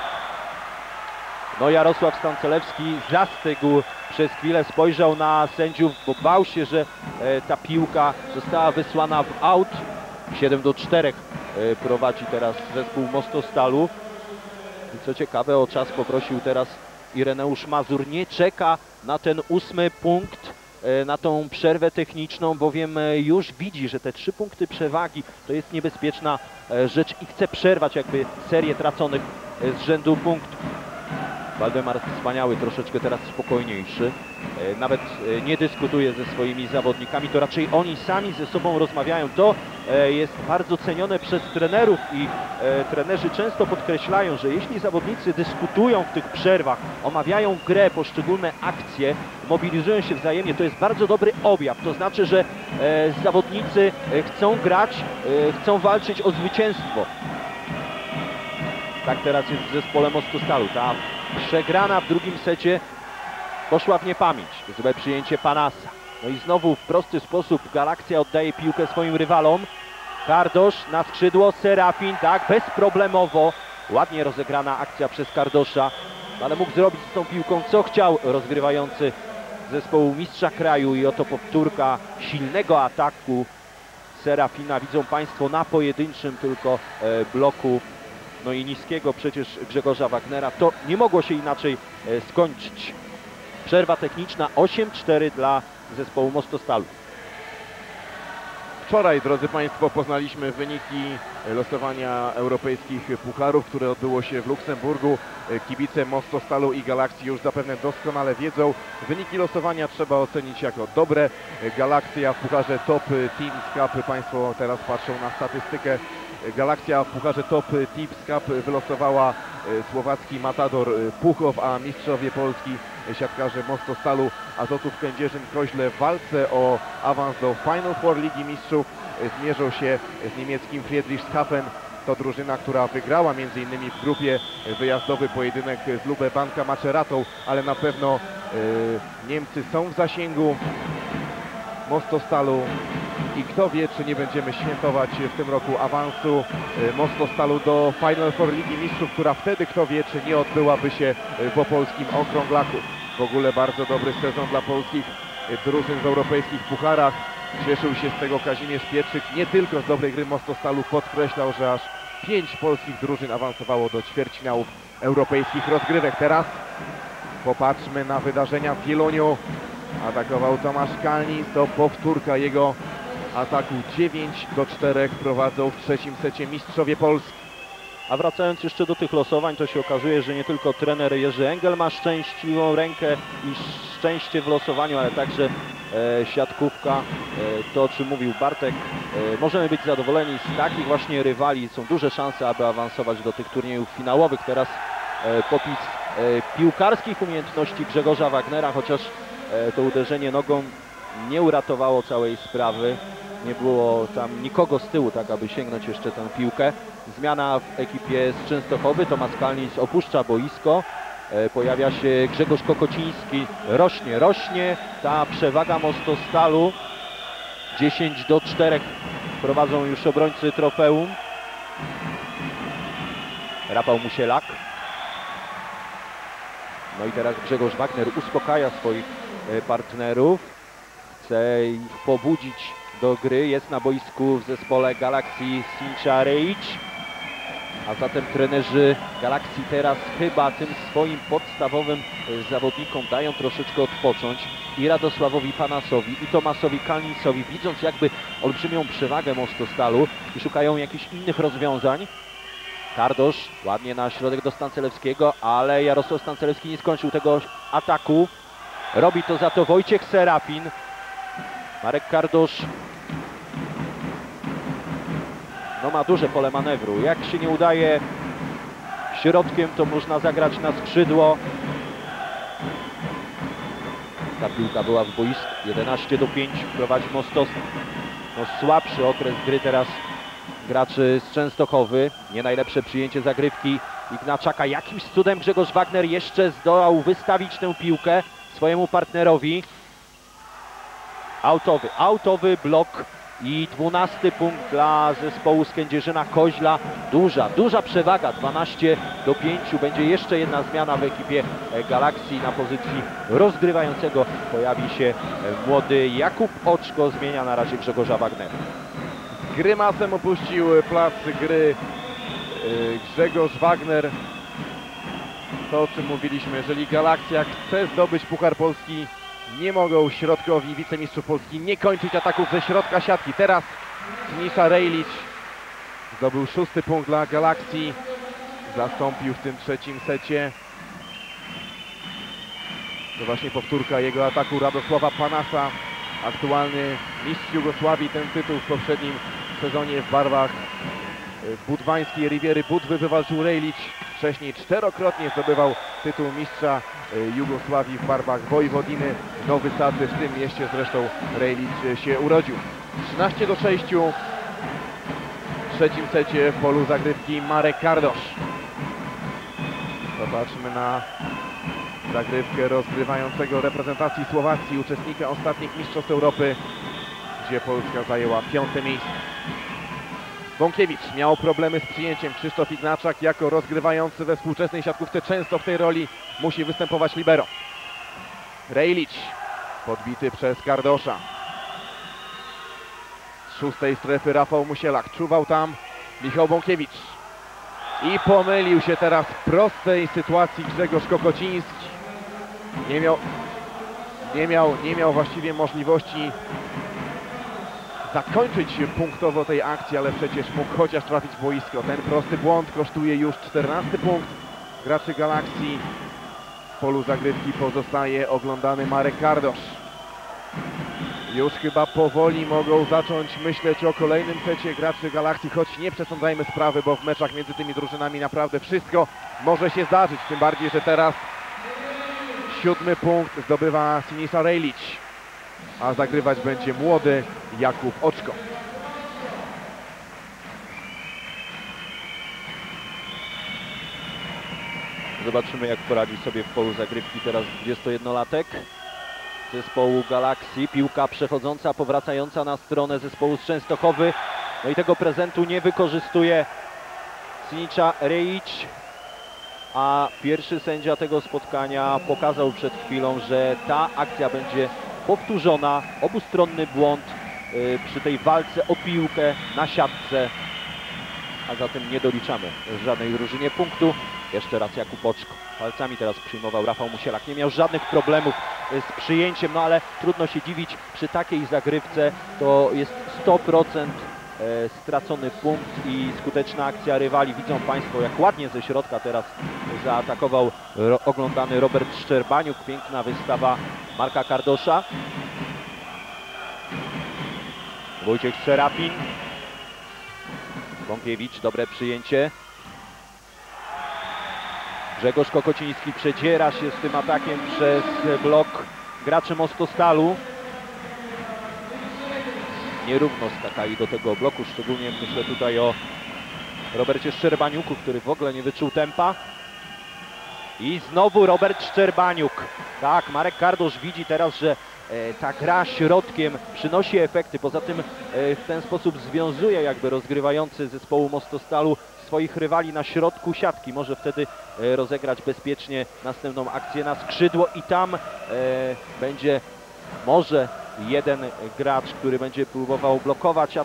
No Jarosław Stancelewski zastygł przez chwilę, spojrzał na sędziów, bo bał się, że ta piłka została wysłana w aut. 7-4 prowadzi teraz zespół Mostostalu. I co ciekawe, o czas poprosił teraz Ireneusz Mazur. Nie czeka na ten 8. punkt, na tą przerwę techniczną, bowiem już widzi, że te 3 punkty przewagi to jest niebezpieczna rzecz i chce przerwać jakby serię traconych z rzędu punktów. Waldemar Wspaniały troszeczkę teraz spokojniejszy, nawet nie dyskutuje ze swoimi zawodnikami, to raczej oni sami ze sobą rozmawiają. To jest bardzo cenione przez trenerów i trenerzy często podkreślają, że jeśli zawodnicy dyskutują w tych przerwach, omawiają grę, poszczególne akcje, mobilizują się wzajemnie, to jest bardzo dobry objaw. To znaczy, że zawodnicy chcą grać, chcą walczyć o zwycięstwo. Tak teraz jest w zespole Mostostalu. Ta przegrana w drugim secie poszła w niepamięć. Złe przyjęcie Panasa. No i znowu w prosty sposób Galaksja oddaje piłkę swoim rywalom. Kardosz na skrzydło, Serafin, tak, bezproblemowo. Ładnie rozegrana akcja przez Kardosza, ale mógł zrobić z tą piłką co chciał rozgrywający zespołu mistrza kraju i oto powtórka silnego ataku Serafina. Widzą Państwo na pojedynczym tylko bloku, no i niskiego przecież Grzegorza Wagnera. To nie mogło się inaczej skończyć. Przerwa techniczna, 8-4 dla zespołu Mostostalu. Wczoraj, drodzy Państwo, poznaliśmy wyniki losowania europejskich pucharów, które odbyło się w Luksemburgu. Kibice Mostostalu i Galaksji już zapewne doskonale wiedzą. Wyniki losowania trzeba ocenić jako dobre. Galaksja w pucharze Top Teams Cup, Państwo teraz patrzą na statystykę. Galaksja w pucharze Top Teams Cup wylosowała słowacki Matador Puchow, a mistrzowie Polski siatkarze Mostostalu Azotów Kędzierzyn-Koźle w walce o awans do Final Four Ligi Mistrzów zmierzą się z niemieckim Friedrichshafen. To drużyna, która wygrała m.in. w grupie wyjazdowy pojedynek z Lube Banka Maceratą, ale na pewno Niemcy są w zasięgu Mostostalu i kto wie, czy nie będziemy świętować w tym roku awansu Mostostalu do Final Four Ligi Mistrzów, która wtedy, kto wie, czy nie odbyłaby się w opolskim Okrąglaku. W ogóle bardzo dobry sezon dla polskich drużyn w europejskich pucharach. Cieszył się z tego Kazimierz Pietrzyk. Nie tylko z dobrej gry Mostostalu, podkreślał, że aż 5 polskich drużyn awansowało do ćwierćfinałów europejskich rozgrywek. Teraz popatrzmy na wydarzenia w Wieluniu. Atakował Tomasz Kalnińs, to powtórka jego ataku. 9-4 prowadzą w trzecim secie mistrzowie Polski. A wracając jeszcze do tych losowań, to się okazuje, że nie tylko trener Jerzy Engel ma szczęśliwą rękę i szczęście w losowaniu, ale także siatkówka. To, o czym mówił Bartek, możemy być zadowoleni z takich właśnie rywali. Są duże szanse, aby awansować do tych turniejów finałowych. Teraz popis piłkarskich umiejętności Grzegorza Wagnera, chociaż to uderzenie nogą nie uratowało całej sprawy. Nie było tam nikogo z tyłu, tak aby sięgnąć jeszcze tę piłkę. Zmiana w ekipie z Częstochowy. Tomasz Kalnińs opuszcza boisko. Pojawia się Grzegorz Kokociński. Rośnie ta przewaga Mostostalu. 10-4 prowadzą już obrońcy trofeum. Rafał Musielak. No i teraz Grzegorz Wagner uspokaja swoich partnerów. Chce ich pobudzić do gry. Jest na boisku w zespole Galaxy Sincha Reic. A zatem trenerzy Galaxy teraz chyba tym swoim podstawowym zawodnikom dają troszeczkę odpocząć. I Radosławowi Panasowi, i Tomasowi Kalnisowi, widząc jakby olbrzymią przewagę Mostostalu i szukają jakichś innych rozwiązań. Kardosz ładnie na środek do Stancelewskiego, ale Jarosław Stancelewski nie skończył tego ataku. Robi to za to Wojciech Serapin. Marek Kardosz no ma duże pole manewru. Jak się nie udaje środkiem, to można zagrać na skrzydło. Ta piłka była w boisku. 11-5 prowadzi Mostostal. No, słabszy okres gry teraz graczy z Częstochowy. Nie najlepsze przyjęcie zagrywki Ignaczaka. Jakimś cudem Grzegorz Wagner jeszcze zdołał wystawić tę piłkę swojemu partnerowi. Autowy blok i 12 punkt dla zespołu z Kędzierzyna-Koźla. Duża przewaga, 12-5. Będzie jeszcze jedna zmiana w ekipie Galaxy. Na pozycji rozgrywającego pojawi się młody Jakub Oczko. Zmienia na razie Grzegorza Wagnera. Z grymasem opuścił plac gry Grzegorz Wagner. To, o czym mówiliśmy, jeżeli Galaxia chce zdobyć Puchar Polski, nie mogą środkowi wicemistrzów Polski nie kończyć ataków ze środka siatki. Teraz Sinisa Reic zdobył 6. punkt dla Galaxy. Zastąpił w tym trzecim secie. To właśnie powtórka jego ataku Radosława Panasa. Aktualny mistrz Jugosławii, ten tytuł w poprzednim sezonie w barwach budwańskiej Riviery Budwy wywalczył Reic. Wcześniej 4-krotnie zdobywał tytuł mistrza Jugosławii w barwach Wojwodiny Nowy Sad. W tym mieście zresztą Reic się urodził. 13-6 w trzecim secie w polu zagrywki Marek Kardosz. Zobaczmy na zagrywkę rozgrywającego reprezentacji Słowacji, uczestnika ostatnich mistrzostw Europy, gdzie Polska zajęła 5. miejsce. Bąkiewicz miał problemy z przyjęciem. Krzysztof Ignaczak jako rozgrywający we współczesnej siatkówce często w tej roli musi występować libero. Reic podbity przez Kardosza. Z 6. strefy Rafał Musielak. Czuwał tam Michał Bąkiewicz. I pomylił się teraz w prostej sytuacji Grzegorz Kokociński. Nie miał właściwie możliwości zakończyć punktowo tej akcji, ale przecież mógł chociaż trafić w boisko. Ten prosty błąd kosztuje już 14. punkt graczy Galaxy. W polu zagrywki pozostaje oglądany Marek Kardosz. Już chyba powoli mogą zacząć myśleć o kolejnym secie graczy Galaxy, choć nie przesądzajmy sprawy, bo w meczach między tymi drużynami naprawdę wszystko może się zdarzyć. Tym bardziej, że teraz 7. punkt zdobywa Sinisa Reic, a zagrywać będzie młody Jakub Oczko. Zobaczymy, jak poradzi sobie w polu zagrywki teraz 21-latek zespołu Galaxy. Piłka przechodząca, powracająca na stronę zespołu z Częstochowy. No i tego prezentu nie wykorzystuje Sinisa Reic. A pierwszy sędzia tego spotkania pokazał przed chwilą, że ta akcja będzie powtórzona. Obustronny błąd przy tej walce o piłkę na siatce. A zatem nie doliczamy żadnej drużynie punktu. Jeszcze raz Jakub Oczko. Palcami teraz przyjmował Rafał Musielak. Nie miał żadnych problemów z przyjęciem, no ale trudno się dziwić. Przy takiej zagrywce to jest 100% stracony punkt i skuteczna akcja rywali. Widzą Państwo, jak ładnie ze środka teraz zaatakował oglądany Robert Szczerbaniuk. Piękna wystawa Marka Kardosza. Wojciech Serapin. Bąkiewicz, dobre przyjęcie. Grzegorz Kokociński przedziera się z tym atakiem przez blok graczy Mostostalu. Nierówno skakali do tego bloku, szczególnie myślę tutaj o Robercie Szczerbaniuku, który w ogóle nie wyczuł tempa. I znowu Robert Szczerbaniuk. Tak, Marek Kardosz widzi teraz, że ta gra środkiem przynosi efekty. Poza tym w ten sposób związuje jakby rozgrywający zespołu Mostostalu swoich rywali na środku siatki. Może wtedy rozegrać bezpiecznie następną akcję na skrzydło i tam będzie może jeden gracz, który będzie próbował blokować, a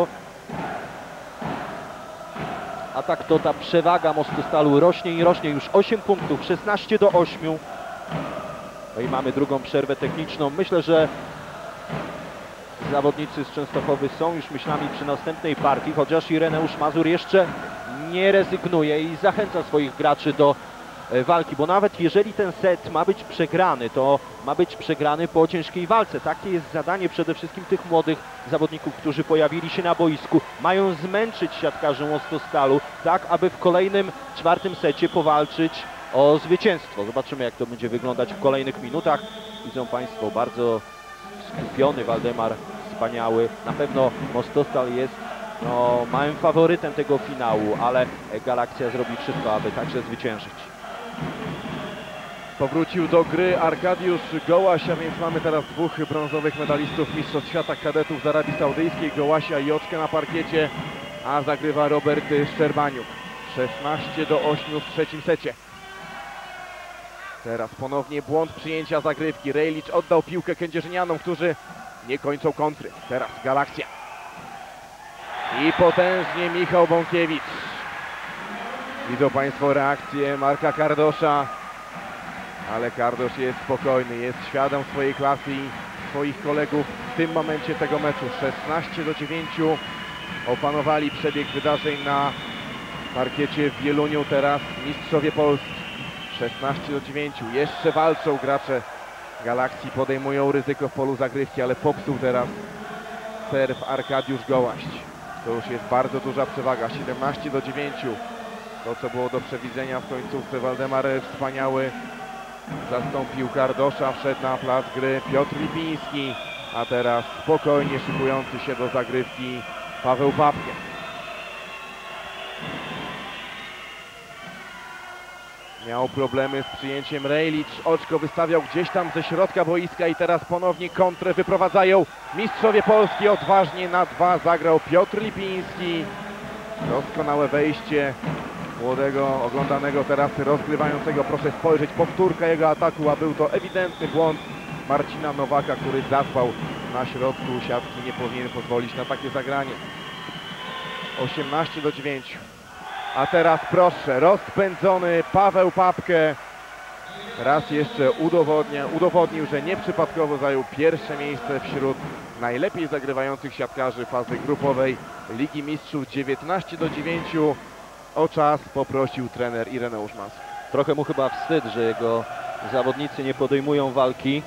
tak to ta przewaga Mostostalu rośnie i rośnie. Już 8 punktów, 16-8. No i mamy drugą przerwę techniczną. Myślę, że zawodnicy z Częstochowy są już myślami przy następnej partii, chociaż Ireneusz Mazur jeszcze nie rezygnuje i zachęca swoich graczy do walki, bo nawet jeżeli ten set ma być przegrany, to ma być przegrany po ciężkiej walce. Takie jest zadanie przede wszystkim tych młodych zawodników, którzy pojawili się na boisku. Mają zmęczyć siatkarzy Mostostalu, tak aby w kolejnym, czwartym secie powalczyć o zwycięstwo. Zobaczymy, jak to będzie wyglądać w kolejnych minutach. Widzą Państwo, bardzo skupiony Waldemar, wspaniały. Na pewno Mostostal jest małym faworytem tego finału, ale Galakcja zrobi wszystko, aby także zwyciężyć. Powrócił do gry Arkadiusz Gołaś, a więc mamy teraz dwóch brązowych medalistów Mistrzostw Świata Kadetów z Arabii Saudyjskiej. Gołasia i Oczkę na parkiecie, a zagrywa Robert Szczerbaniuk. 16-8 w trzecim secie. Teraz ponownie błąd przyjęcia zagrywki. Rejlicz oddał piłkę Kędzierzynianom, którzy nie kończą kontry. Teraz Galakcja. I potężnie Michał Bąkiewicz. Widzą Państwo reakcję Marka Kardosza, ale Kardosz jest spokojny, jest świadom swojej klasy i swoich kolegów w tym momencie tego meczu. 16-9 opanowali przebieg wydarzeń na parkiecie w Wieluniu. Teraz mistrzowie Polski. 16-9. Jeszcze walczą gracze Galakcji, podejmują ryzyko w polu zagrywki, ale popsuł teraz serw Arkadiusz Gołaś. To już jest bardzo duża przewaga. 17-9. To, co było do przewidzenia w końcówce. Waldemar Wspaniały zastąpił Kardosza, wszedł na plac gry Piotr Lipiński, a teraz spokojnie szykujący się do zagrywki Paweł Papkę. Miał problemy z przyjęciem Rejlicz. Oczko wystawiał gdzieś tam ze środka boiska i teraz ponownie kontrę wyprowadzają mistrzowie Polski. Odważnie na 2 zagrał Piotr Lipiński. Doskonałe wejście młodego, oglądanego teraz rozgrywającego. Proszę spojrzeć, powtórka jego ataku, a był to ewidentny błąd Marcina Nowaka, który zaspał na środku siatki. Nie powinien pozwolić na takie zagranie. 18-9. A teraz proszę, rozpędzony Paweł Papkę raz jeszcze udowodnił, że nieprzypadkowo zajął pierwsze miejsce wśród najlepiej zagrywających siatkarzy fazy grupowej Ligi Mistrzów. 19-9. O czas poprosił trener Ireneusz Mazur. Trochę mu chyba wstyd, że jego zawodnicy nie podejmują walki.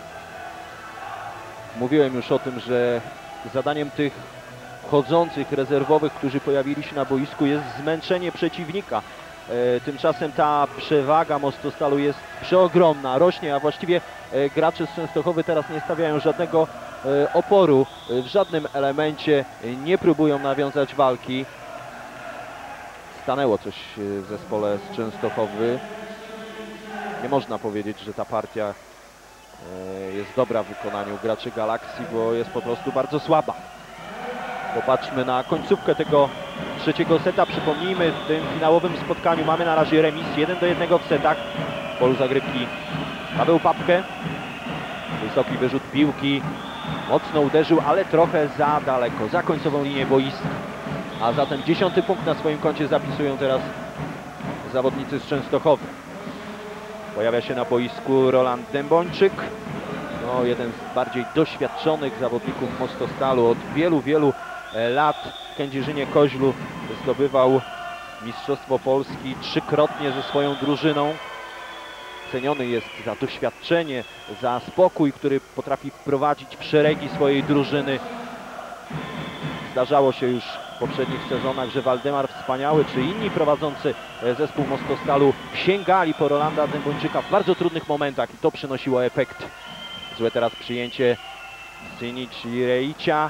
Mówiłem już o tym, że zadaniem tych chodzących, rezerwowych, którzy pojawili się na boisku, jest zmęczenie przeciwnika. Tymczasem ta przewaga Mostostalu jest przeogromna, rośnie, a właściwie gracze z Częstochowy teraz nie stawiają żadnego oporu, w żadnym elemencie nie próbują nawiązać walki. Stanęło coś w zespole z Częstochowy. Nie można powiedzieć, że ta partia jest dobra w wykonaniu graczy Galaksji, bo jest po prostu bardzo słaba. Popatrzmy na końcówkę tego trzeciego seta. Przypomnijmy, w tym finałowym spotkaniu mamy na razie remis 1-1 w setach. W polu zagrywki Paweł Papkę. Wysoki wyrzut piłki. Mocno uderzył, ale trochę za daleko, za końcową linię boiska. A zatem 10. punkt na swoim koncie zapisują teraz zawodnicy z Częstochowy. Pojawia się na boisku Roland Dębończyk. No, jeden z bardziej doświadczonych zawodników Mostostalu. Od wielu lat w Kędzierzynie-Koźlu zdobywał Mistrzostwo Polski 3-krotnie ze swoją drużyną. Ceniony jest za doświadczenie, za spokój, który potrafi wprowadzić w szeregi swojej drużyny. Zdarzało się już w poprzednich sezonach, że Waldemar Wspaniały czy inni prowadzący zespół Mostostalu sięgali po Rolanda Dębończyka w bardzo trudnych momentach i to przynosiło efekt. Złe teraz przyjęcie Synicz i Reicia.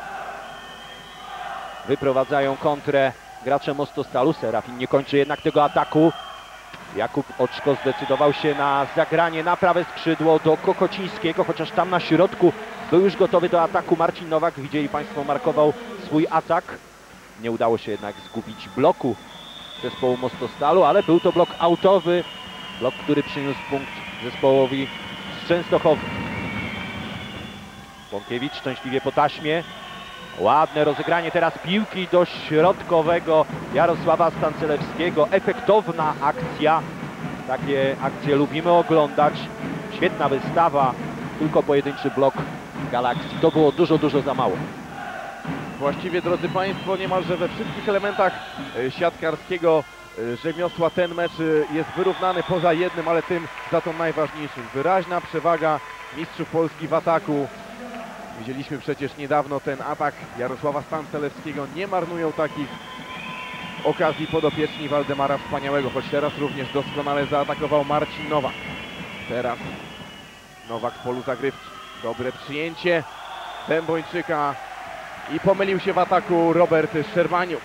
Wyprowadzają kontrę gracze Mostostalu. Serafin nie kończy jednak tego ataku. Jakub Oczko zdecydował się na zagranie na prawe skrzydło do Kokocińskiego, chociaż tam na środku był już gotowy do ataku Marcin Nowak. Widzieli Państwo, markował swój atak. Nie udało się jednak zgubić bloku zespołu Mostostalu, ale był to blok autowy. Blok, który przyniósł punkt zespołowi z Częstochowy. Bąkiewicz szczęśliwie po taśmie. Ładne rozegranie teraz piłki do środkowego Jarosława Stancelewskiego. Efektowna akcja. Takie akcje lubimy oglądać. Świetna wystawa. Tylko pojedynczy blok Galaxii. To było dużo za mało. Właściwie, drodzy Państwo, niemalże we wszystkich elementach siatkarskiego rzemiosła ten mecz jest wyrównany poza jednym, ale tym za to najważniejszym. Wyraźna przewaga mistrzów Polski w ataku. Widzieliśmy przecież niedawno ten atak Jarosława Stancelewskiego. Nie marnują takich okazji podopieczni Waldemara Wspaniałego, choć teraz również doskonale zaatakował Marcin Nowak. Teraz Nowak w polu zagrywki. Dobre przyjęcie Dębończyka i pomylił się w ataku Robert Szczerbaniuk.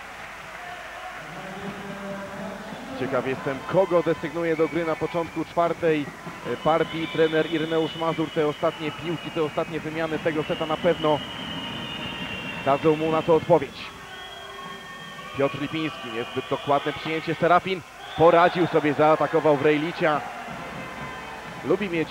Ciekaw jestem, kogo desygnuje do gry na początku czwartej partii trener Ireneusz Mazur. Te ostatnie piłki, te ostatnie wymiany tego seta na pewno dadzą mu na to odpowiedź. Piotr Lipiński, niezbyt dokładne przyjęcie. Serafin poradził sobie, zaatakował Wrejlicia. Lubi mieć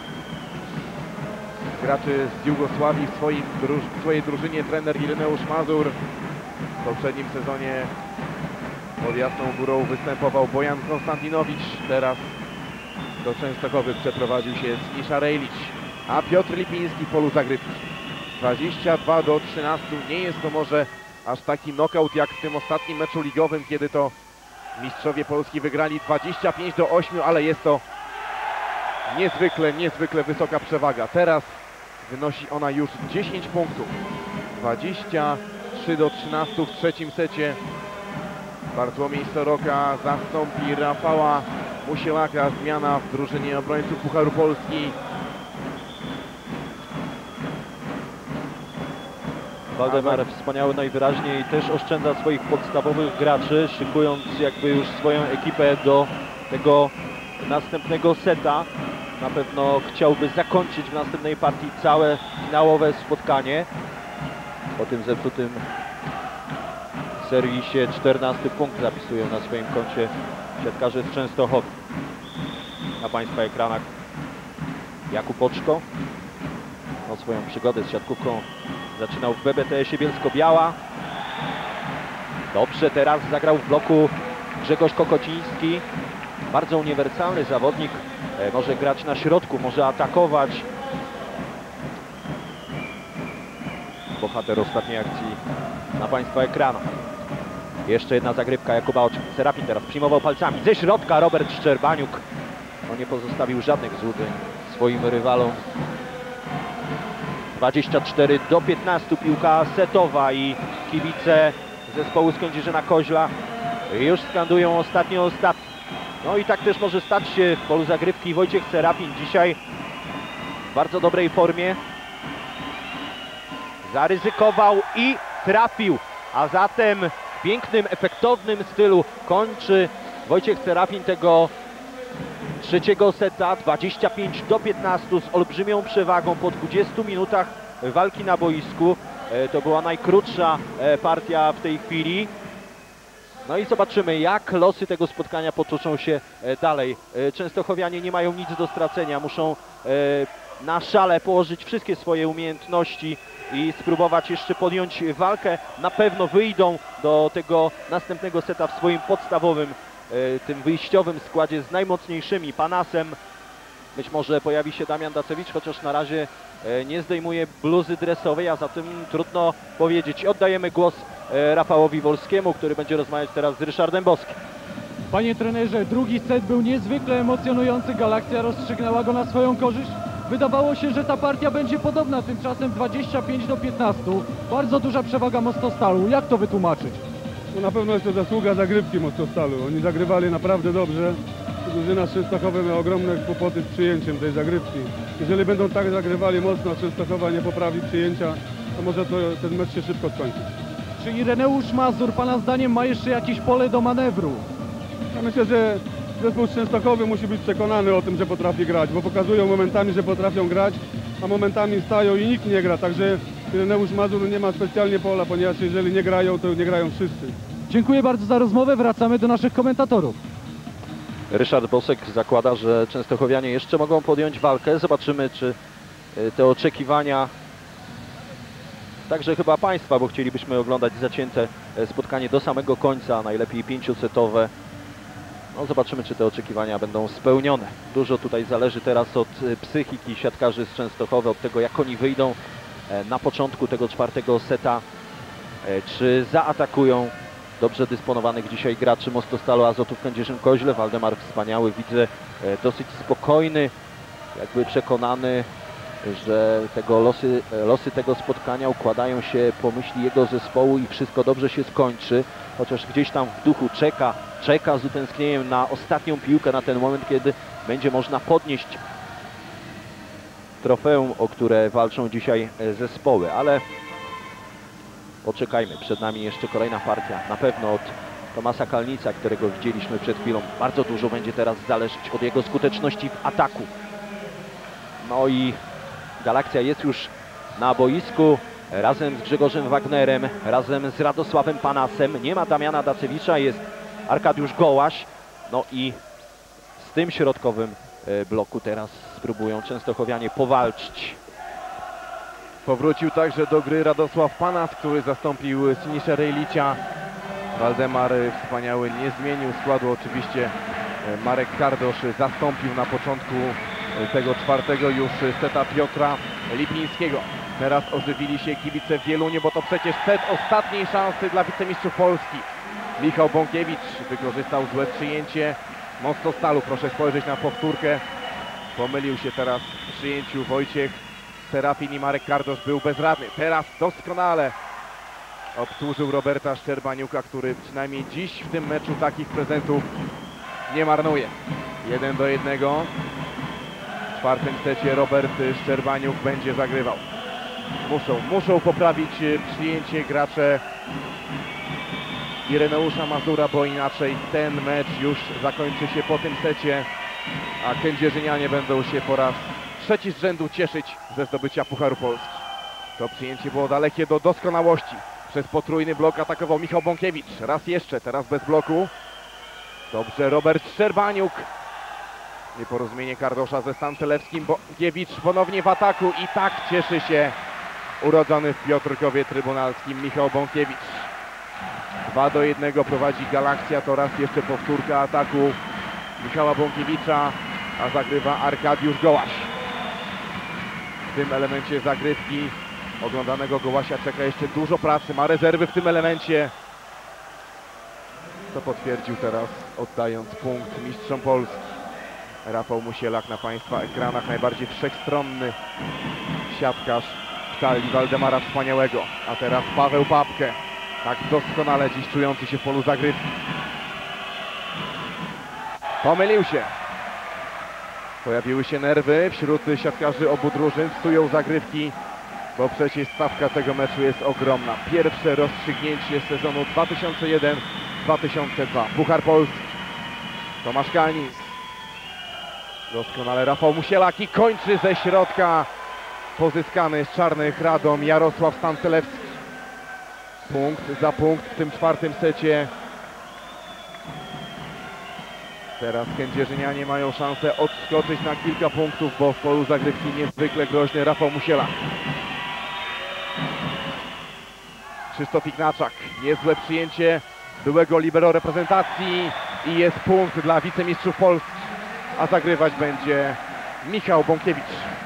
graczy z Jugosławii w swojej drużynie trener Ireneusz Mazur. W poprzednim sezonie pod Jasną Górą występował Bojan Konstantynowicz. Teraz do Częstochowy przeprowadził się Znisza Rejlić, a Piotr Lipiński w polu zagrywki. 22-13. Nie jest to może aż taki knockout jak w tym ostatnim meczu ligowym, kiedy to mistrzowie Polski wygrali 25-8, ale jest to niezwykle wysoka przewaga. Teraz wynosi ona już 10 punktów. 23-13 w trzecim secie. Bartłomiej Soroka zastąpi Rafała Musielaka. Zmiana w drużynie obrońców Pucharu Polski. Waldemar Wspaniały najwyraźniej też oszczędza swoich podstawowych graczy, szykując jakby już swoją ekipę do tego następnego seta. Na pewno chciałby zakończyć w następnej partii całe finałowe spotkanie. Po tym zepsutym serwisie 14 punkt zapisują na swoim koncie siatkarze z Częstochowy. Na Państwa ekranach Jakub Oczko. No, swoją przygodę z siatkówką zaczynał w BBTS-ie Bielsko-Biała. Dobrze teraz zagrał w bloku Grzegorz Kokociński. Bardzo uniwersalny zawodnik. Może grać na środku, może atakować. Bohater ostatniej akcji na Państwa ekranach. Jeszcze jedna zagrywka Jakuba Oczka. Serafin teraz przyjmował palcami. Ze środka Robert Szczerbaniuk. No, nie pozostawił żadnych złudzeń swoim rywalom. 24-15 piłka setowa i kibice zespołu z Kędzierzyna-Koźla już skandują ostatnio. No i tak też może stać się w polu zagrywki. Wojciech Serafin dzisiaj w bardzo dobrej formie. Zaryzykował i trafił, a zatem w pięknym, efektownym stylu kończy Wojciech Serafin tego trzeciego seta. 25-15 z olbrzymią przewagą po 20 minutach walki na boisku. To była najkrótsza partia w tej chwili. No i zobaczymy, jak losy tego spotkania potoczą się dalej. Częstochowianie nie mają nic do stracenia. Muszą na szale położyć wszystkie swoje umiejętności i spróbować jeszcze podjąć walkę. Na pewno wyjdą do tego następnego seta w swoim podstawowym, tym wyjściowym składzie z najmocniejszymi. Panasem być może pojawi się Damian Dacewicz, chociaż na razie nie zdejmuje bluzy dresowej, a zatem trudno powiedzieć. Oddajemy głos Rafałowi Wolskiemu, który będzie rozmawiać teraz z Ryszardem Boskim. Panie trenerze, drugi set był niezwykle emocjonujący. Galakcja rozstrzygnęła go na swoją korzyść. Wydawało się, że ta partia będzie podobna, tymczasem 25-15. Bardzo duża przewaga Mostostalu. Jak to wytłumaczyć? No na pewno jest to zasługa zagrywki Mostostalu. Oni zagrywali naprawdę dobrze. Drużyna z Częstochowy miała ogromne kłopoty z przyjęciem tej zagrywki. Jeżeli będą tak zagrywali mocno, Częstochowa nie poprawi przyjęcia, to może ten mecz się szybko skończyć. Czy Ireneusz Mazur, Pana zdaniem, ma jeszcze jakieś pole do manewru? Ja myślę, że zespół z Częstochowy musi być przekonany o tym, że potrafi grać, bo pokazują momentami, że potrafią grać, a momentami stają i nikt nie gra, także Ireneusz Mazur nie ma specjalnie pola, ponieważ jeżeli nie grają, to nie grają wszyscy. Dziękuję bardzo za rozmowę, wracamy do naszych komentatorów. Ryszard Bosek zakłada, że częstochowianie jeszcze mogą podjąć walkę. Zobaczymy, czy te oczekiwania, także chyba Państwa, bo chcielibyśmy oglądać zacięte spotkanie do samego końca, najlepiej 5-setowe. No zobaczymy, czy te oczekiwania będą spełnione. Dużo tutaj zależy teraz od psychiki siatkarzy z Częstochowy, od tego, jak oni wyjdą na początku tego czwartego seta, czy zaatakują dobrze dysponowanych dzisiaj graczy Mostostalu Azotów Kędzierzyn-Koźle. Waldemar wspaniały, widzę, dosyć spokojny, jakby przekonany, że losy tego spotkania układają się po myśli jego zespołu i wszystko dobrze się skończy, chociaż gdzieś tam w duchu czeka z utęsknieniem na ostatnią piłkę, na ten moment, kiedy będzie można podnieść trofeum, o które walczą dzisiaj zespoły, ale poczekajmy, przed nami jeszcze kolejna partia, na pewno od Tomasa Kalnica, którego widzieliśmy przed chwilą. Bardzo dużo będzie teraz zależeć od jego skuteczności w ataku. No i Galakcja jest już na boisku razem z Grzegorzem Wagnerem, razem z Radosławem Panasem. Nie ma Damiana Dacewicza, jest Arkadiusz Gołaś. No i z tym środkowym bloku teraz spróbują częstochowianie powalczyć. Powrócił także do gry Radosław Panas, który zastąpił Sinisza Rejlicia. Waldemar wspaniały nie zmienił składu. Oczywiście Marek Kardosz zastąpił na początku tego czwartego już seta Piotra Lipińskiego. Teraz ożywili się kibice w Wieluniu, bo to przecież set ostatniej szansy dla wicemistrzów Polski. Michał Bąkiewicz wykorzystał złe przyjęcie Mostostalu. Proszę spojrzeć na powtórkę. Pomylił się teraz w przyjęciu Wojciech Serafin i Marek Kardosz był bezradny. Teraz doskonale obsłużył Roberta Szczerbaniuka, który przynajmniej dziś w tym meczu takich prezentów nie marnuje. 1-1. W czwartym secie Robert Szczerbaniuk będzie zagrywał. Muszą poprawić przyjęcie gracze Ireneusza Mazura, bo inaczej ten mecz już zakończy się po tym secie, a kędzierzynianie będą się po raz trzeci z rzędu cieszyć ze zdobycia Pucharu Polski. To przyjęcie było dalekie do doskonałości. Przez potrójny blok atakował Michał Bąkiewicz. Raz jeszcze, teraz bez bloku. Dobrze, Robert Szczerbaniuk. Nieporozumienie Kardosza ze Stancelewskim. Bąkiewicz ponownie w ataku i tak cieszy się urodzony w Piotrkowie Trybunalskim Michał Bąkiewicz. 2-1 prowadzi Galakcja, to raz jeszcze powtórka ataku Michała Bąkiewicza, a zagrywa Arkadiusz Gołaś. W tym elemencie zagrywki oglądanego Gołasia czeka jeszcze dużo pracy, ma rezerwy w tym elemencie. To potwierdził teraz, oddając punkt mistrzom Polski. Rafał Musielak na Państwa ekranach, najbardziej wszechstronny siatkarz w talii Waldemara Wspaniałego. A teraz Paweł Babkę, tak doskonale dziś czujący się w polu zagrywki. Pomylił się. Pojawiły się nerwy wśród siatkarzy obu drużyn, psują zagrywki, bo przecież stawka tego meczu jest ogromna. Pierwsze rozstrzygnięcie sezonu 2001-2002. Puchar Polski. Tomasz Kalnis. Doskonale Rafał Musielak i kończy ze środka pozyskany z Czarnych Radom Jarosław Stancelewski. Punkt za punkt w tym czwartym secie. Teraz kędzierzynianie mają szansę odskoczyć na kilka punktów, bo w polu zagrywki niezwykle groźny Rafał Musielak. Krzysztof Ignaczak, niezłe przyjęcie byłego libero reprezentacji i jest punkt dla wicemistrzów Polski, a zagrywać będzie Michał Bąkiewicz.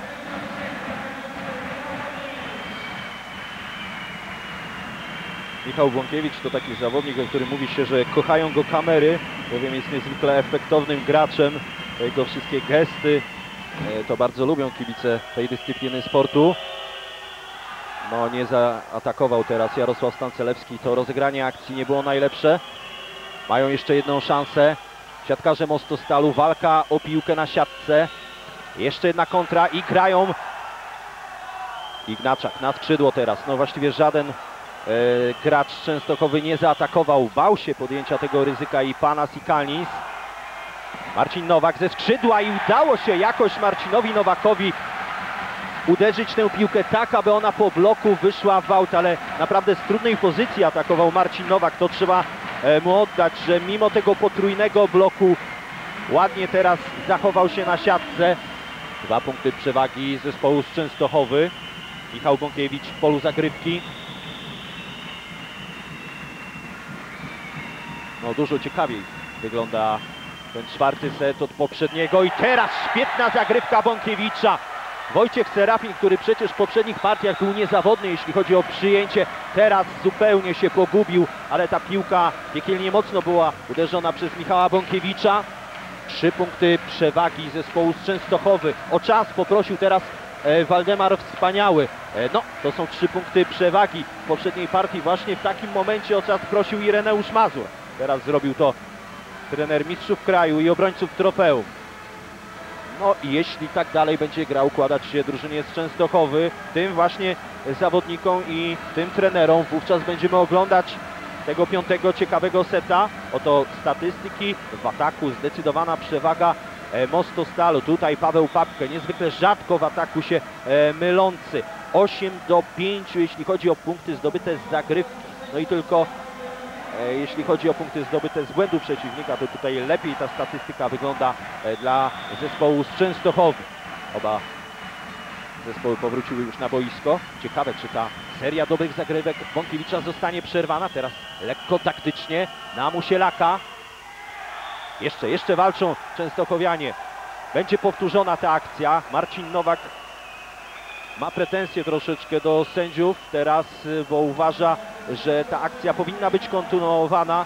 Michał Bąkiewicz to taki zawodnik, o którym mówi się, że kochają go kamery, bowiem jest niezwykle efektownym graczem. Jego wszystkie gesty to bardzo lubią kibice tej dyscypliny sportu. No nie zaatakował teraz Jarosław Stancelewski, to rozegranie akcji nie było najlepsze. Mają jeszcze jedną szansę siatkarze Mostostalu, walka o piłkę na siatce. Jeszcze jedna kontra i grają. Ignaczak na skrzydło teraz, no właściwie żaden gracz Częstochowy nie zaatakował, bał się podjęcia tego ryzyka i Panas i Kalnis. Marcin Nowak ze skrzydła i udało się jakoś Marcinowi Nowakowi uderzyć tę piłkę tak, aby ona po bloku wyszła w aut, ale naprawdę z trudnej pozycji atakował Marcin Nowak. To trzeba mu oddać, że mimo tego potrójnego bloku ładnie teraz zachował się na siatce. 2 punkty przewagi zespołu z Częstochowy. Michał Bąkiewicz w polu zagrywki. No dużo ciekawiej wygląda ten 4. set od poprzedniego i teraz świetna zagrywka Bąkiewicza. Wojciech Serafin, który przecież w poprzednich partiach był niezawodny, jeśli chodzi o przyjęcie, teraz zupełnie się pogubił, ale ta piłka piekielnie mocno była uderzona przez Michała Bąkiewicza. 3 punkty przewagi zespołu z Częstochowy. O czas poprosił teraz Waldemar Wspaniały. No, to są 3 punkty przewagi. W poprzedniej partii właśnie w takim momencie o czas prosił Ireneusz Mazur. Teraz zrobił to trener mistrzów kraju i obrońców trofeum. No i jeśli tak dalej będzie grał, układać się drużynie z Częstochowy, tym właśnie zawodnikom i tym trenerom, wówczas będziemy oglądać tego 5. ciekawego seta. Oto statystyki w ataku, zdecydowana przewaga Mostostalu. Tutaj Paweł Papke, niezwykle rzadko w ataku się mylący. 8-5, jeśli chodzi o punkty zdobyte z zagrywki. No i tylko jeśli chodzi o punkty zdobyte z błędu przeciwnika, to tutaj lepiej ta statystyka wygląda dla zespołu z Częstochowy. Oba zespoły powróciły już na boisko. Ciekawe, czy ta seria dobrych zagrywek Bąkiewicza zostanie przerwana. Teraz lekko taktycznie na Musielaka. Jeszcze walczą Częstochowianie. Będzie powtórzona ta akcja. Marcin Nowak ma pretensje troszeczkę do sędziów teraz, bo uważa, że ta akcja powinna być kontynuowana.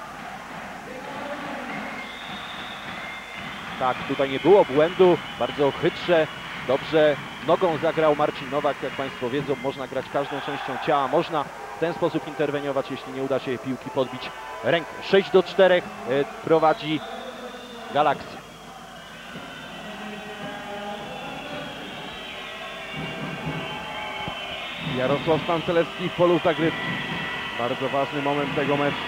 Tak, tutaj nie było błędu, bardzo chytrze, dobrze nogą zagrał Marcin Nowak. Jak Państwo wiedzą, można grać każdą częścią ciała, można w ten sposób interweniować, jeśli nie uda się piłki podbić ręką. 6-4 prowadzi Galaxia. Jarosław Stancelewski w polu zagrywki. Bardzo ważny moment tego meczu.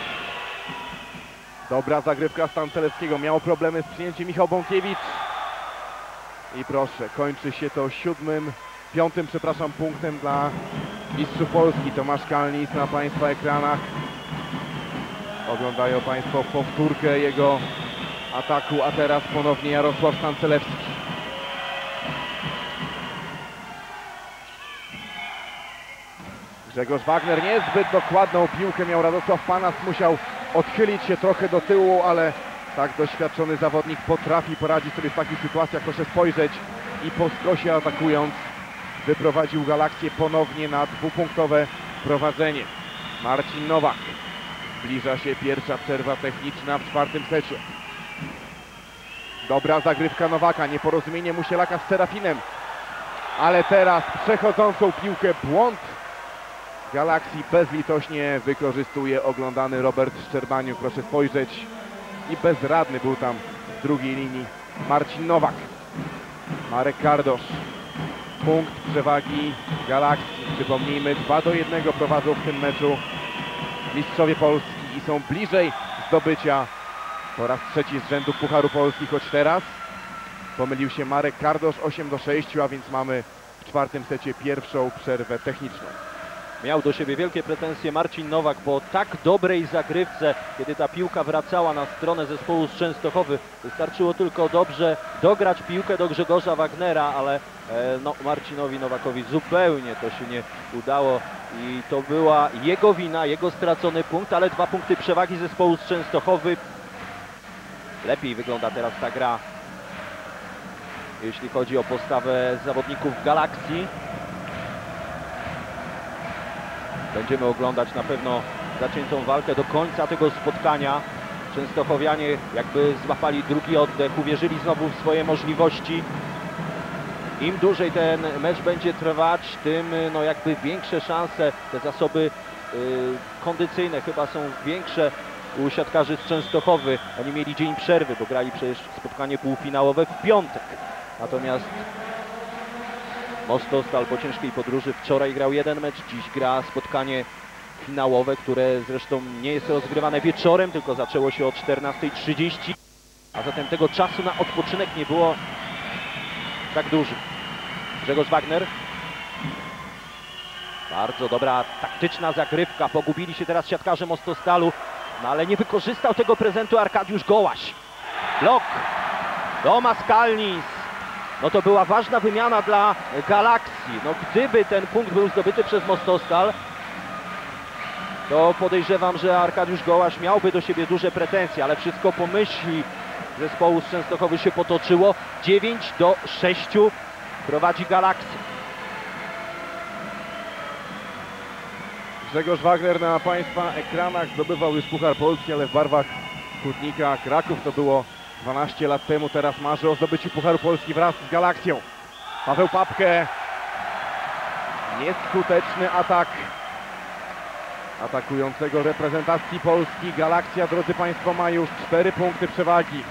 Dobra zagrywka Stancelewskiego. Miał problemy z przyjęciem Michał Bąkiewicz. I proszę, kończy się to 5. punktem dla mistrzów Polski. Tomasz Kalnis na Państwa ekranach. Oglądają Państwo powtórkę jego ataku, a teraz ponownie Jarosław Stancelewski. Grzegorz Wagner niezbyt dokładną piłkę miał. Radosław Panas musiał odchylić się trochę do tyłu, ale tak doświadczony zawodnik potrafi poradzić sobie w takich sytuacjach. Proszę spojrzeć i po skosie atakując wyprowadził Galaksję ponownie na 2-punktowe prowadzenie. Marcin Nowak. Zbliża się pierwsza przerwa techniczna w 4. secie. Dobra zagrywka Nowaka, nieporozumienie Musielaka z Serafinem. Ale teraz przechodzącą piłkę błąd Galaksji bezlitośnie wykorzystuje oglądany Robert Szczerbaniuk. Proszę spojrzeć. I bezradny był tam z drugiej linii Marcin Nowak. Marek Kardosz. Punkt przewagi Galaksji. Przypomnijmy, 2-1 prowadzą w tym meczu mistrzowie Polski i są bliżej zdobycia po raz 3 z rzędu Pucharu Polski, choć teraz pomylił się Marek Kardosz. 8-6, a więc mamy w 4. secie pierwszą przerwę techniczną. Miał do siebie wielkie pretensje Marcin Nowak po tak dobrej zagrywce, kiedy ta piłka wracała na stronę zespołu z Częstochowy. Wystarczyło tylko dobrze dograć piłkę do Grzegorza Wagnera, ale no, Marcinowi Nowakowi zupełnie to się nie udało i to była jego wina, jego stracony punkt, ale 2 punkty przewagi zespołu z Częstochowy. Lepiej wygląda teraz ta gra, jeśli chodzi o postawę zawodników Galaksji. Będziemy oglądać na pewno zaciętą walkę do końca tego spotkania. Częstochowianie jakby złapali drugi oddech, uwierzyli znowu w swoje możliwości. Im dłużej ten mecz będzie trwać, tym no jakby większe szanse, te zasoby kondycyjne chyba są większe u siatkarzy z Częstochowy. Oni mieli dzień przerwy, bo grali przecież spotkanie półfinałowe w piątek. Natomiast Mostostal po ciężkiej podróży wczoraj grał jeden mecz, dziś gra spotkanie finałowe, które zresztą nie jest rozgrywane wieczorem, tylko zaczęło się o 14:30. A a zatem tego czasu na odpoczynek nie było tak dużo. Grzegorz Wagner. Bardzo dobra taktyczna zagrywka. Pogubili się teraz siatkarze Mostostalu, no ale nie wykorzystał tego prezentu Arkadiusz Gołaś. Blok. Tomasz Kalnis. No to była ważna wymiana dla Galaksji. No gdyby ten punkt był zdobyty przez Mostostal, to podejrzewam, że Arkadiusz Gołaś miałby do siebie duże pretensje, ale wszystko po myśli zespołu z Częstochowy się potoczyło. 9-6 prowadzi Galaksja. Grzegorz Wagner na Państwa ekranach zdobywał już Puchar Polski, ale w barwach Hutnika Kraków. To było 12 lat temu. Teraz marzy o zdobyciu Pucharu Polski wraz z Galaksją. Paweł Papke. Nieskuteczny atak atakującego reprezentacji Polski. Galaksja, drodzy Państwo, ma już 4 punkty przewagi.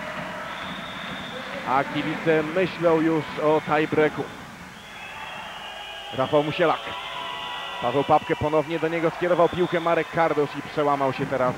A kibice myślą już o tiebreaku. Rafał Musielak. Paweł Papke ponownie do niego skierował piłkę Marek Kardosz i przełamał się teraz.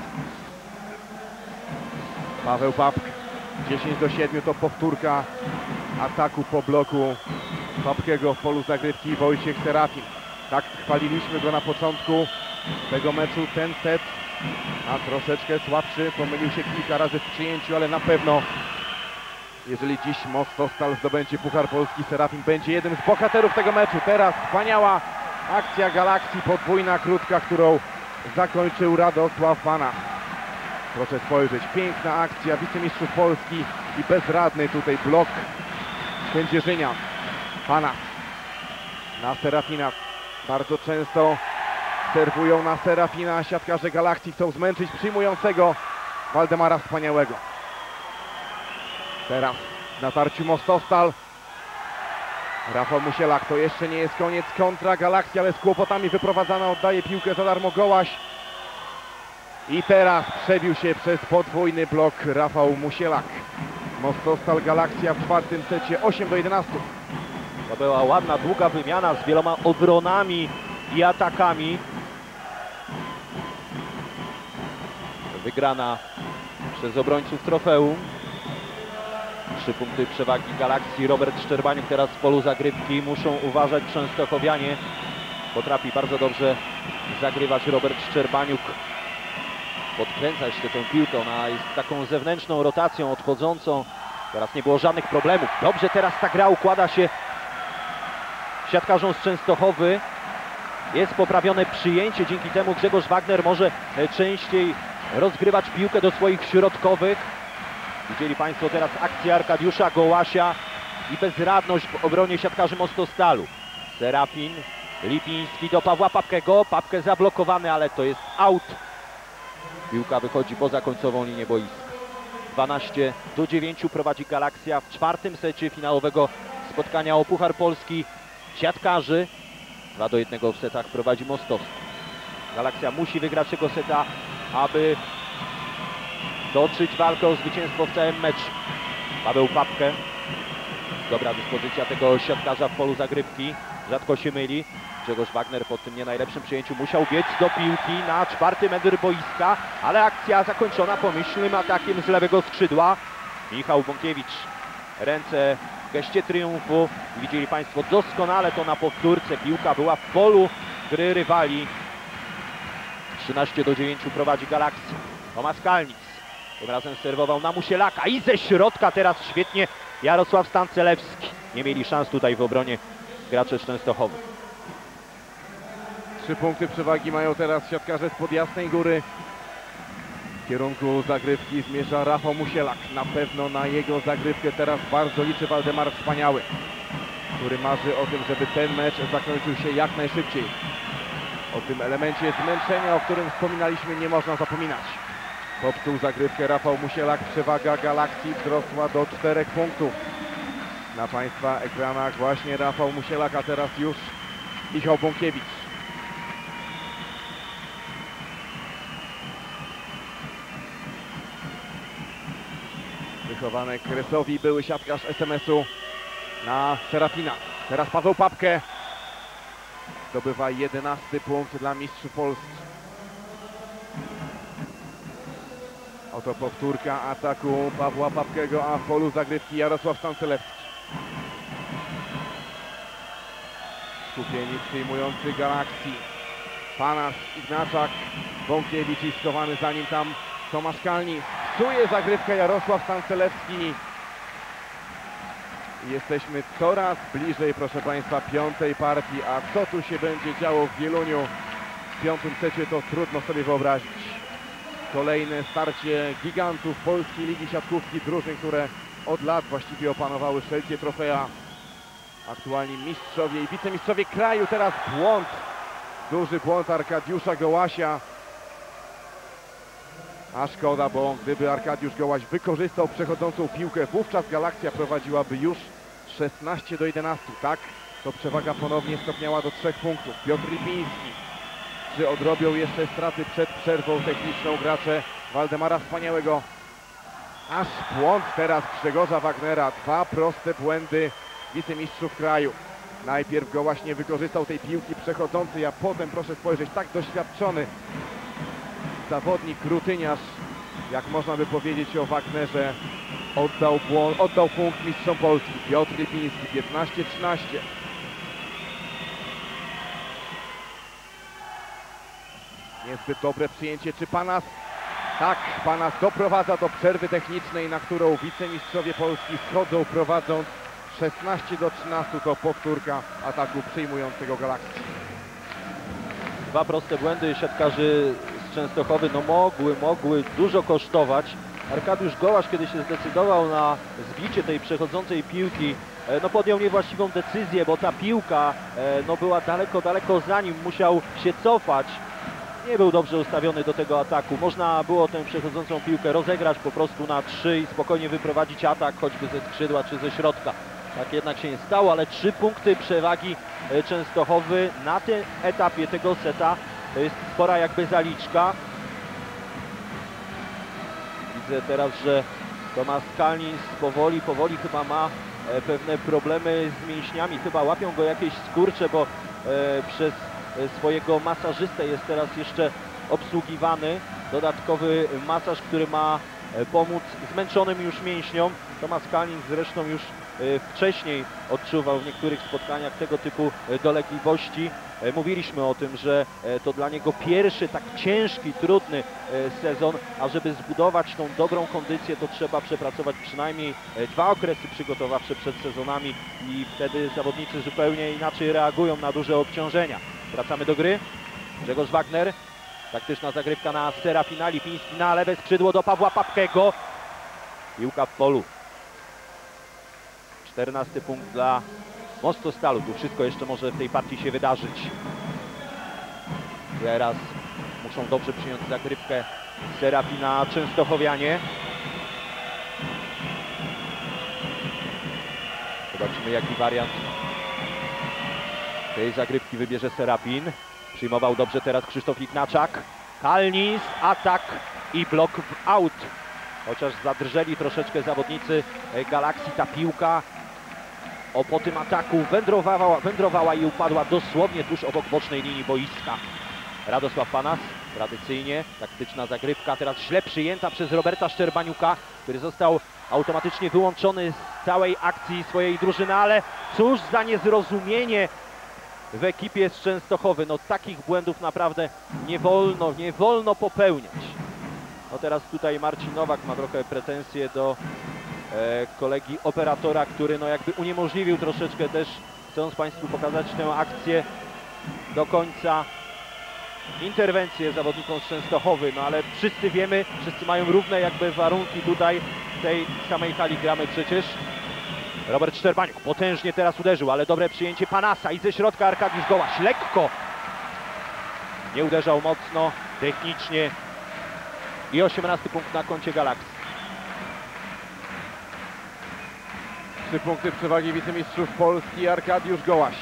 Paweł Papke. 10-7 to powtórka ataku po bloku Papkego w polu zagrywki Wojciech Serafin. Tak chwaliliśmy go na początku tego meczu. Ten set a troszeczkę słabszy. Pomylił się kilka razy w przyjęciu, ale na pewno jeżeli dziś Mostostal zdobędzie Puchar Polski, Serafin będzie jednym z bohaterów tego meczu. Teraz wspaniała akcja Galaksji, podwójna krótka, którą zakończył Radosław Panas. Proszę spojrzeć, piękna akcja wicemistrzów Polski i bezradny tutaj blok Kędzierzynia. Panas na Serafina. Bardzo często serwują na Serafina. Siatkarze Galaksji chcą zmęczyć przyjmującego Waldemara Wspaniałego. Teraz w natarciu Mostostal. Rafał Musielak, to jeszcze nie jest koniec. Kontra Galaksji, ale z kłopotami wyprowadzana. Oddaje piłkę za darmo Gołaś. I teraz przebił się przez podwójny blok Rafał Musielak. Mostostal Galaksja w czwartym secie 8-11. To była ładna, długa wymiana z wieloma obronami i atakami. Wygrana przez obrońców trofeum. 3 punkty przewagi Galaksii. Robert Szczerbaniuk teraz w polu zagrywki. Muszą uważać Częstochowianie. Potrafi bardzo dobrze zagrywać Robert Szczerbaniuk. Podkręcać się tą piłką. Ona jest taką zewnętrzną rotacją odchodzącą. Teraz nie było żadnych problemów. Dobrze teraz ta gra układa się siatkarzom z Częstochowy. Jest poprawione przyjęcie. Dzięki temu Grzegorz Wagner może częściej rozgrywać piłkę do swoich środkowych. Widzieli Państwo teraz akcję Arkadiusza Gołasia i bezradność w obronie siatkarzy Mostostalu. Serafin, Lipiński do Pawła Papkego. Papke zablokowany, ale to jest out. Piłka wychodzi poza końcową linię boiska. 12-9 prowadzi Galaksja w czwartym secie finałowego spotkania o Puchar Polski. Siatkarzy 2-1 w setach prowadzi Mostostal. Galaksja musi wygrać tego seta, aby toczyć walkę o zwycięstwo w całym meczu. Paweł Papke. Dobra dyspozycja tego siatkarza w polu zagrywki. Rzadko się myli. Grzegorz Wagner po tym nie najlepszym przyjęciu musiał biec do piłki na 4. metr boiska, ale akcja zakończona pomyślnym atakiem z lewego skrzydła. Michał Bąkiewicz. Ręce w geście triumfu. Widzieli Państwo doskonale to na powtórce. Piłka była w polu gry rywali. 13-9 prowadzi Galaksja. Tomasz Kalnis. Tym razem serwował na Musielaka i ze środka teraz świetnie Jarosław Stancelewski. Nie mieli szans tutaj w obronie gracze z Częstochowy. 3 punkty przewagi mają teraz siatkarze spod Jasnej Góry. W kierunku zagrywki zmierza Rafał Musielak. Na pewno na jego zagrywkę teraz bardzo liczy Waldemar Wspaniały, który marzy o tym, żeby ten mecz zakończył się jak najszybciej. O tym elemencie zmęczenia, o którym wspominaliśmy, nie można zapominać. Popsuł zagrywkę Rafał Musielak. Przewaga Galaksji wzrosła do 4 punktów. Na Państwa ekranach właśnie Rafał Musielak, a teraz już Michał Bąkiewicz. Wychowanek Kresowi, były siatkarz SMS-u na Serafina. Teraz Paweł Papke zdobywa 11 punkt dla mistrzów Polski. Oto powtórka ataku Pawła Papkego, a w polu zagrywki Jarosław Stancelewski. Skupieni przyjmujący Galaxii. Panas, Ignaczak, Bąkiewicz i schowany za nim tam Tomasz Kalnis. Psuje zagrywkę Jarosław Stancelewski. Jesteśmy coraz bliżej, proszę Państwa, piątej partii, a co tu się będzie działo w Wieluniu w piątym secie, to trudno sobie wyobrazić. Kolejne starcie gigantów polskiej ligi siatkówki, drużyn, które od lat właściwie opanowały wszelkie trofea. Aktualni mistrzowie i wicemistrzowie kraju, teraz błąd, duży błąd Arkadiusza Gołasia. A szkoda, bo gdyby Arkadiusz Gołaś wykorzystał przechodzącą piłkę, wówczas Galaxia prowadziłaby już 16-11, tak? To przewaga ponownie stopniała do 3 punktów. Piotr Lipiński. Czy odrobią jeszcze straty przed przerwą techniczną gracze Waldemara Wspaniałego? Aż błąd teraz Grzegorza Wagnera. 2 proste błędy wicemistrzów kraju. Najpierw Gołaś nie wykorzystał tej piłki przechodzącej, a potem, proszę spojrzeć, tak doświadczony zawodnik, rutyniarz, jak można by powiedzieć o Wagnerze, oddał punkt mistrzom Polski. Piotr Lipiński, 15-13. Niezbyt dobre przyjęcie, czy Panas? Tak, Panas doprowadza do przerwy technicznej, na którą wicemistrzowie Polski schodzą, prowadząc 16-13. To powtórka ataku przyjmującego Galaxii. 2 proste błędy siatkarzy z Częstochowy mogły dużo kosztować. Arkadiusz Gołaś, kiedy się zdecydował na zbicie tej przechodzącej piłki, podjął niewłaściwą decyzję, bo ta piłka była daleko za nim, musiał się cofać. Nie był dobrze ustawiony do tego ataku. Można było tę przechodzącą piłkę rozegrać po prostu na 3 i spokojnie wyprowadzić atak, choćby ze skrzydła czy ze środka. Tak jednak się nie stało, ale 3 punkty przewagi Częstochowy na tym etapie tego seta. To jest spora jakby zaliczka. Widzę teraz, że Tomasz Kalnis powoli chyba ma pewne problemy z mięśniami. Chyba łapią go jakieś skurcze, bo przez swojego masażystę jest teraz jeszcze obsługiwany. Dodatkowy masaż, który ma pomóc zmęczonym już mięśniom. Tomasz Kalnis zresztą już wcześniej odczuwał w niektórych spotkaniach tego typu dolegliwości. Mówiliśmy o tym, że to dla niego pierwszy tak ciężki, trudny sezon, a żeby zbudować tą dobrą kondycję, to trzeba przepracować przynajmniej 2 okresy przygotowawcze przed sezonami i wtedy zawodnicy zupełnie inaczej reagują na duże obciążenia. Wracamy do gry. Grzegorz Wagner, taktyczna zagrywka na Serafina. Lipiński na lewe skrzydło do Pawła Papkego. Piłka w polu. 14 punkt dla Mostostalu. Tu wszystko jeszcze może w tej partii się wydarzyć. Teraz muszą dobrze przyjąć zagrywkę Serafina Częstochowianie. Zobaczymy, jaki wariant tej zagrywki wybierze Serafin. Przyjmował dobrze teraz Krzysztof Ignaczak. Kalnis, atak i blok w out. Chociaż zadrżeli troszeczkę zawodnicy Galaxii, ta piłka po tym ataku wędrowała i upadła dosłownie tuż obok bocznej linii boiska. Radosław Panas, tradycyjnie taktyczna zagrywka, teraz źle przyjęta przez Roberta Szczerbaniuka, który został automatycznie wyłączony z całej akcji swojej drużyny, ale cóż za niezrozumienie w ekipie z Częstochowy. Takich błędów naprawdę nie wolno popełniać. Teraz tutaj Marcin Nowak ma trochę pretensje do kolegi operatora, który jakby uniemożliwił troszeczkę też, chcąc Państwu pokazać tę akcję do końca, interwencję zawodnikom z Częstochowy, ale wszyscy wiemy, wszyscy mają równe jakby warunki tutaj w tej samej hali gramy przecież. Robert Szczerbaniuk potężnie teraz uderzył, ale dobre przyjęcie Panasa i ze środka Arkadiusz Gołaś lekko. Nie uderzał mocno, technicznie i 18 punkt na koncie Galaxii. 3 punkty przewagi wicemistrzów Polski Arkadiusz Gołaś.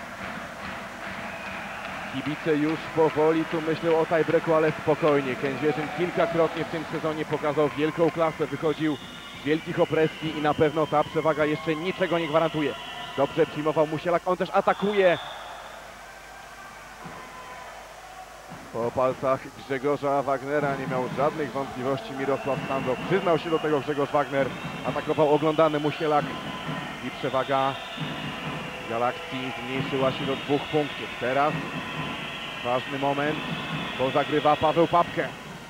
Kibice już powoli tu myślą o tiebreaku, ale spokojnie. Kędzierzyn kilkakrotnie w tym sezonie pokazał wielką klasę, wychodził z wielkich opresji i na pewno ta przewaga jeszcze niczego nie gwarantuje. Dobrze przyjmował Musielak, on też atakuje. Po palcach Grzegorza Wagnera nie miał żadnych wątpliwości Mirosław Sandro. Przyznał się do tego Grzegorz Wagner. Atakował oglądany Musielak i przewaga Galaxii zmniejszyła się do 2 punktów. Teraz ważny moment, bo zagrywa Paweł Papkę.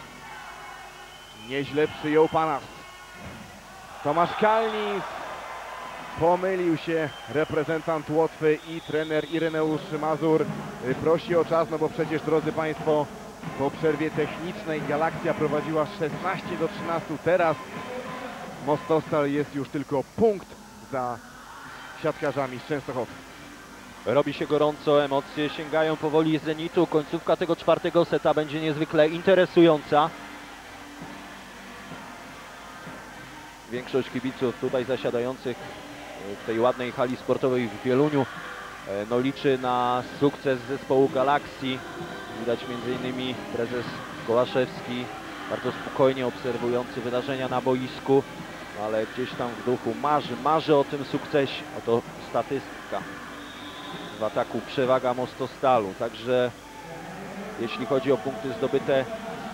Nieźle przyjął Panas. Tomasz Kalnis. Pomylił się reprezentant Łotwy i trener Ireneusz Mazur. Prosi o czas, no bo przecież, drodzy Państwo, po przerwie technicznej Galaxia prowadziła 16 do 13. Teraz Mostostal jest już tylko punkt za siatkarzami z Częstochowy. Robi się gorąco, emocje sięgają powoli zenitu. Końcówka tego 4. seta będzie niezwykle interesująca. Większość kibiców tutaj zasiadających w tej ładnej hali sportowej w Wieluniu no, liczy na sukces zespołu Galaxii. Widać m.in. prezes Kołaszewski, bardzo spokojnie obserwujący wydarzenia na boisku, ale gdzieś tam w duchu marzy o tym sukcesie. Oto statystyka. W ataku przewaga Mostostalu, także jeśli chodzi o punkty zdobyte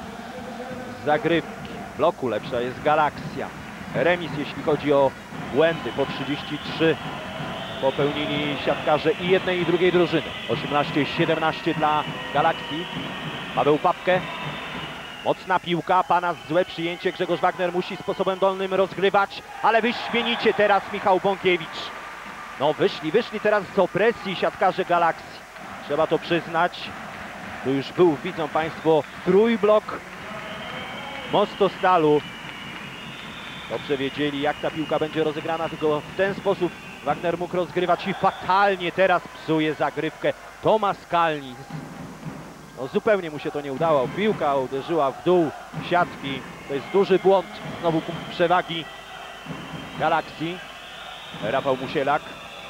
z zagrywki, w bloku lepsza jest Galaxia. Remis jeśli chodzi o błędy, po 33 popełnili siatkarze i jednej i drugiej drużyny. 18-17 dla Galaxii. Paweł Papkę. Mocna piłka, Panas złe przyjęcie. Grzegorz Wagner musi sposobem dolnym rozgrywać, ale wyśmienicie teraz Michał Bąkiewicz. No wyszli teraz z opresji siatkarze Galaxii. Trzeba to przyznać. Tu już był, widzą Państwo, trójblok Mostostalu. Dobrze wiedzieli, jak ta piłka będzie rozegrana, tylko w ten sposób Wagner mógł rozgrywać i fatalnie teraz psuje zagrywkę Tomasz Kalnis. No, zupełnie mu się to nie udało. Piłka uderzyła w dół siatki. To jest duży błąd. Znowu punkt przewagi Galaxii. Rafał Musielak.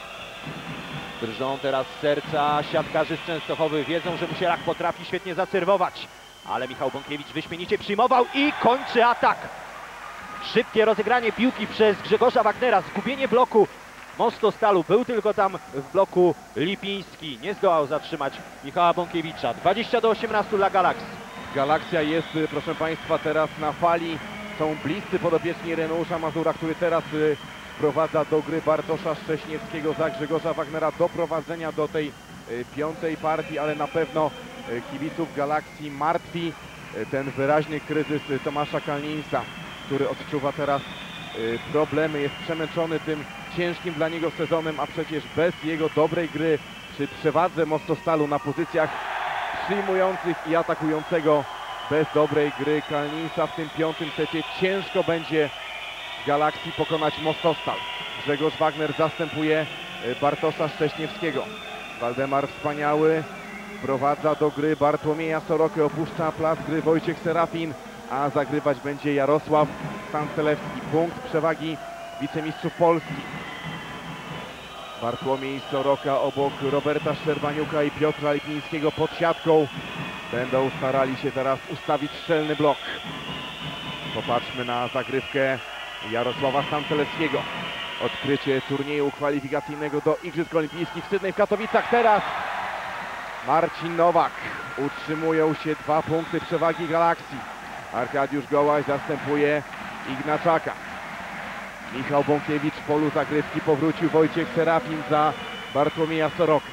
Drżą teraz serca siatkarzy z Częstochowy. Wiedzą, że Musielak potrafi świetnie zaserwować. Ale Michał Bąkiewicz wyśmienicie przyjmował i kończy atak. Szybkie rozegranie piłki przez Grzegorza Wagnera. Zgubienie bloku Mostostalu. Był tylko tam w bloku Lipiński. Nie zdołał zatrzymać Michała Bąkiewicza. 20-18 dla Galaxii. Galaxia jest, proszę Państwa, teraz na fali. Są bliscy podopieczni Ireneusza Mazura, który teraz wprowadza do gry Bartosza Szcześniewskiego za Grzegorza Wagnera do prowadzenia do tej 5. partii, ale na pewno kibiców Galaxii martwi ten wyraźny kryzys Tomasza Kalninsa, który odczuwa teraz problemy, jest przemęczony tym ciężkim dla niego sezonem, a przecież bez jego dobrej gry przy przewadze Mostostalu na pozycjach przyjmujących i atakującego, bez dobrej gry Kalninsa w tym 5. secie ciężko będzie Galaxii pokonać Mostostal. Grzegorz Wagner zastępuje Bartosza Szcześniewskiego. Waldemar Wspaniały wprowadza do gry Bartłomieja Sorokę, opuszcza plac gry Wojciech Serafin, a zagrywać będzie Jarosław Stancelewski. Punkt przewagi wicemistrzów Polski. Bartłomiej Soroka obok Roberta Szczerbaniuka i Piotra Lipińskiego pod siatką. Będą starali się teraz ustawić szczelny blok. Popatrzmy na zagrywkę Jarosława Stancelewskiego. Odkrycie turnieju kwalifikacyjnego do Igrzysk Olimpijskich w Sydney w Katowicach. Teraz Marcin Nowak. Utrzymują się 2 punkty przewagi Galaxii. Arkadiusz Gołaś zastępuje Ignaczaka. Michał Bąkiewicz w polu zagrywki. Powrócił Wojciech Serafin za Bartłomieja Sorokę.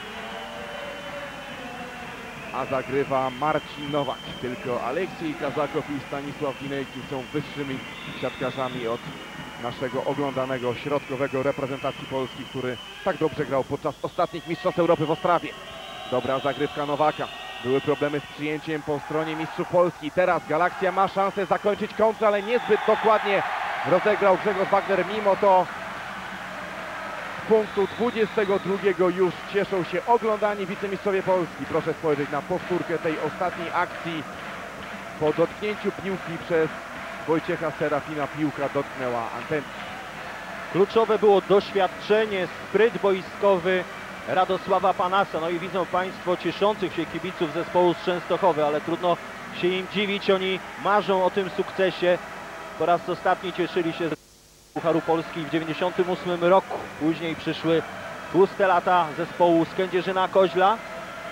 A zagrywa Marcin Nowak. Tylko Aleksiej Kazakow i Stanisław Ginejki są wyższymi siatkarzami od naszego oglądanego środkowego reprezentacji Polski, który tak dobrze grał podczas ostatnich Mistrzostw Europy w Ostrawie. Dobra zagrywka Nowaka. Były problemy z przyjęciem po stronie mistrzów Polski. Teraz Galaxia ma szansę zakończyć kontrę, ale niezbyt dokładnie rozegrał Grzegorz Wagner. Mimo to z punktu 22 już cieszą się oglądani wicemistrzowie Polski. Proszę spojrzeć na powtórkę tej ostatniej akcji. Po dotknięciu piłki przez Wojciecha Serafina piłka dotknęła anteny. Kluczowe było doświadczenie, spryt boiskowy Radosława Panasa. No i widzą Państwo cieszących się kibiców zespołu z Częstochowy, ale trudno się im dziwić. Oni marzą o tym sukcesie. Po raz ostatni cieszyli się z Pucharu Polski w 1998 roku. Później przyszły tłuste lata zespołu z Kędzierzyna-Koźla.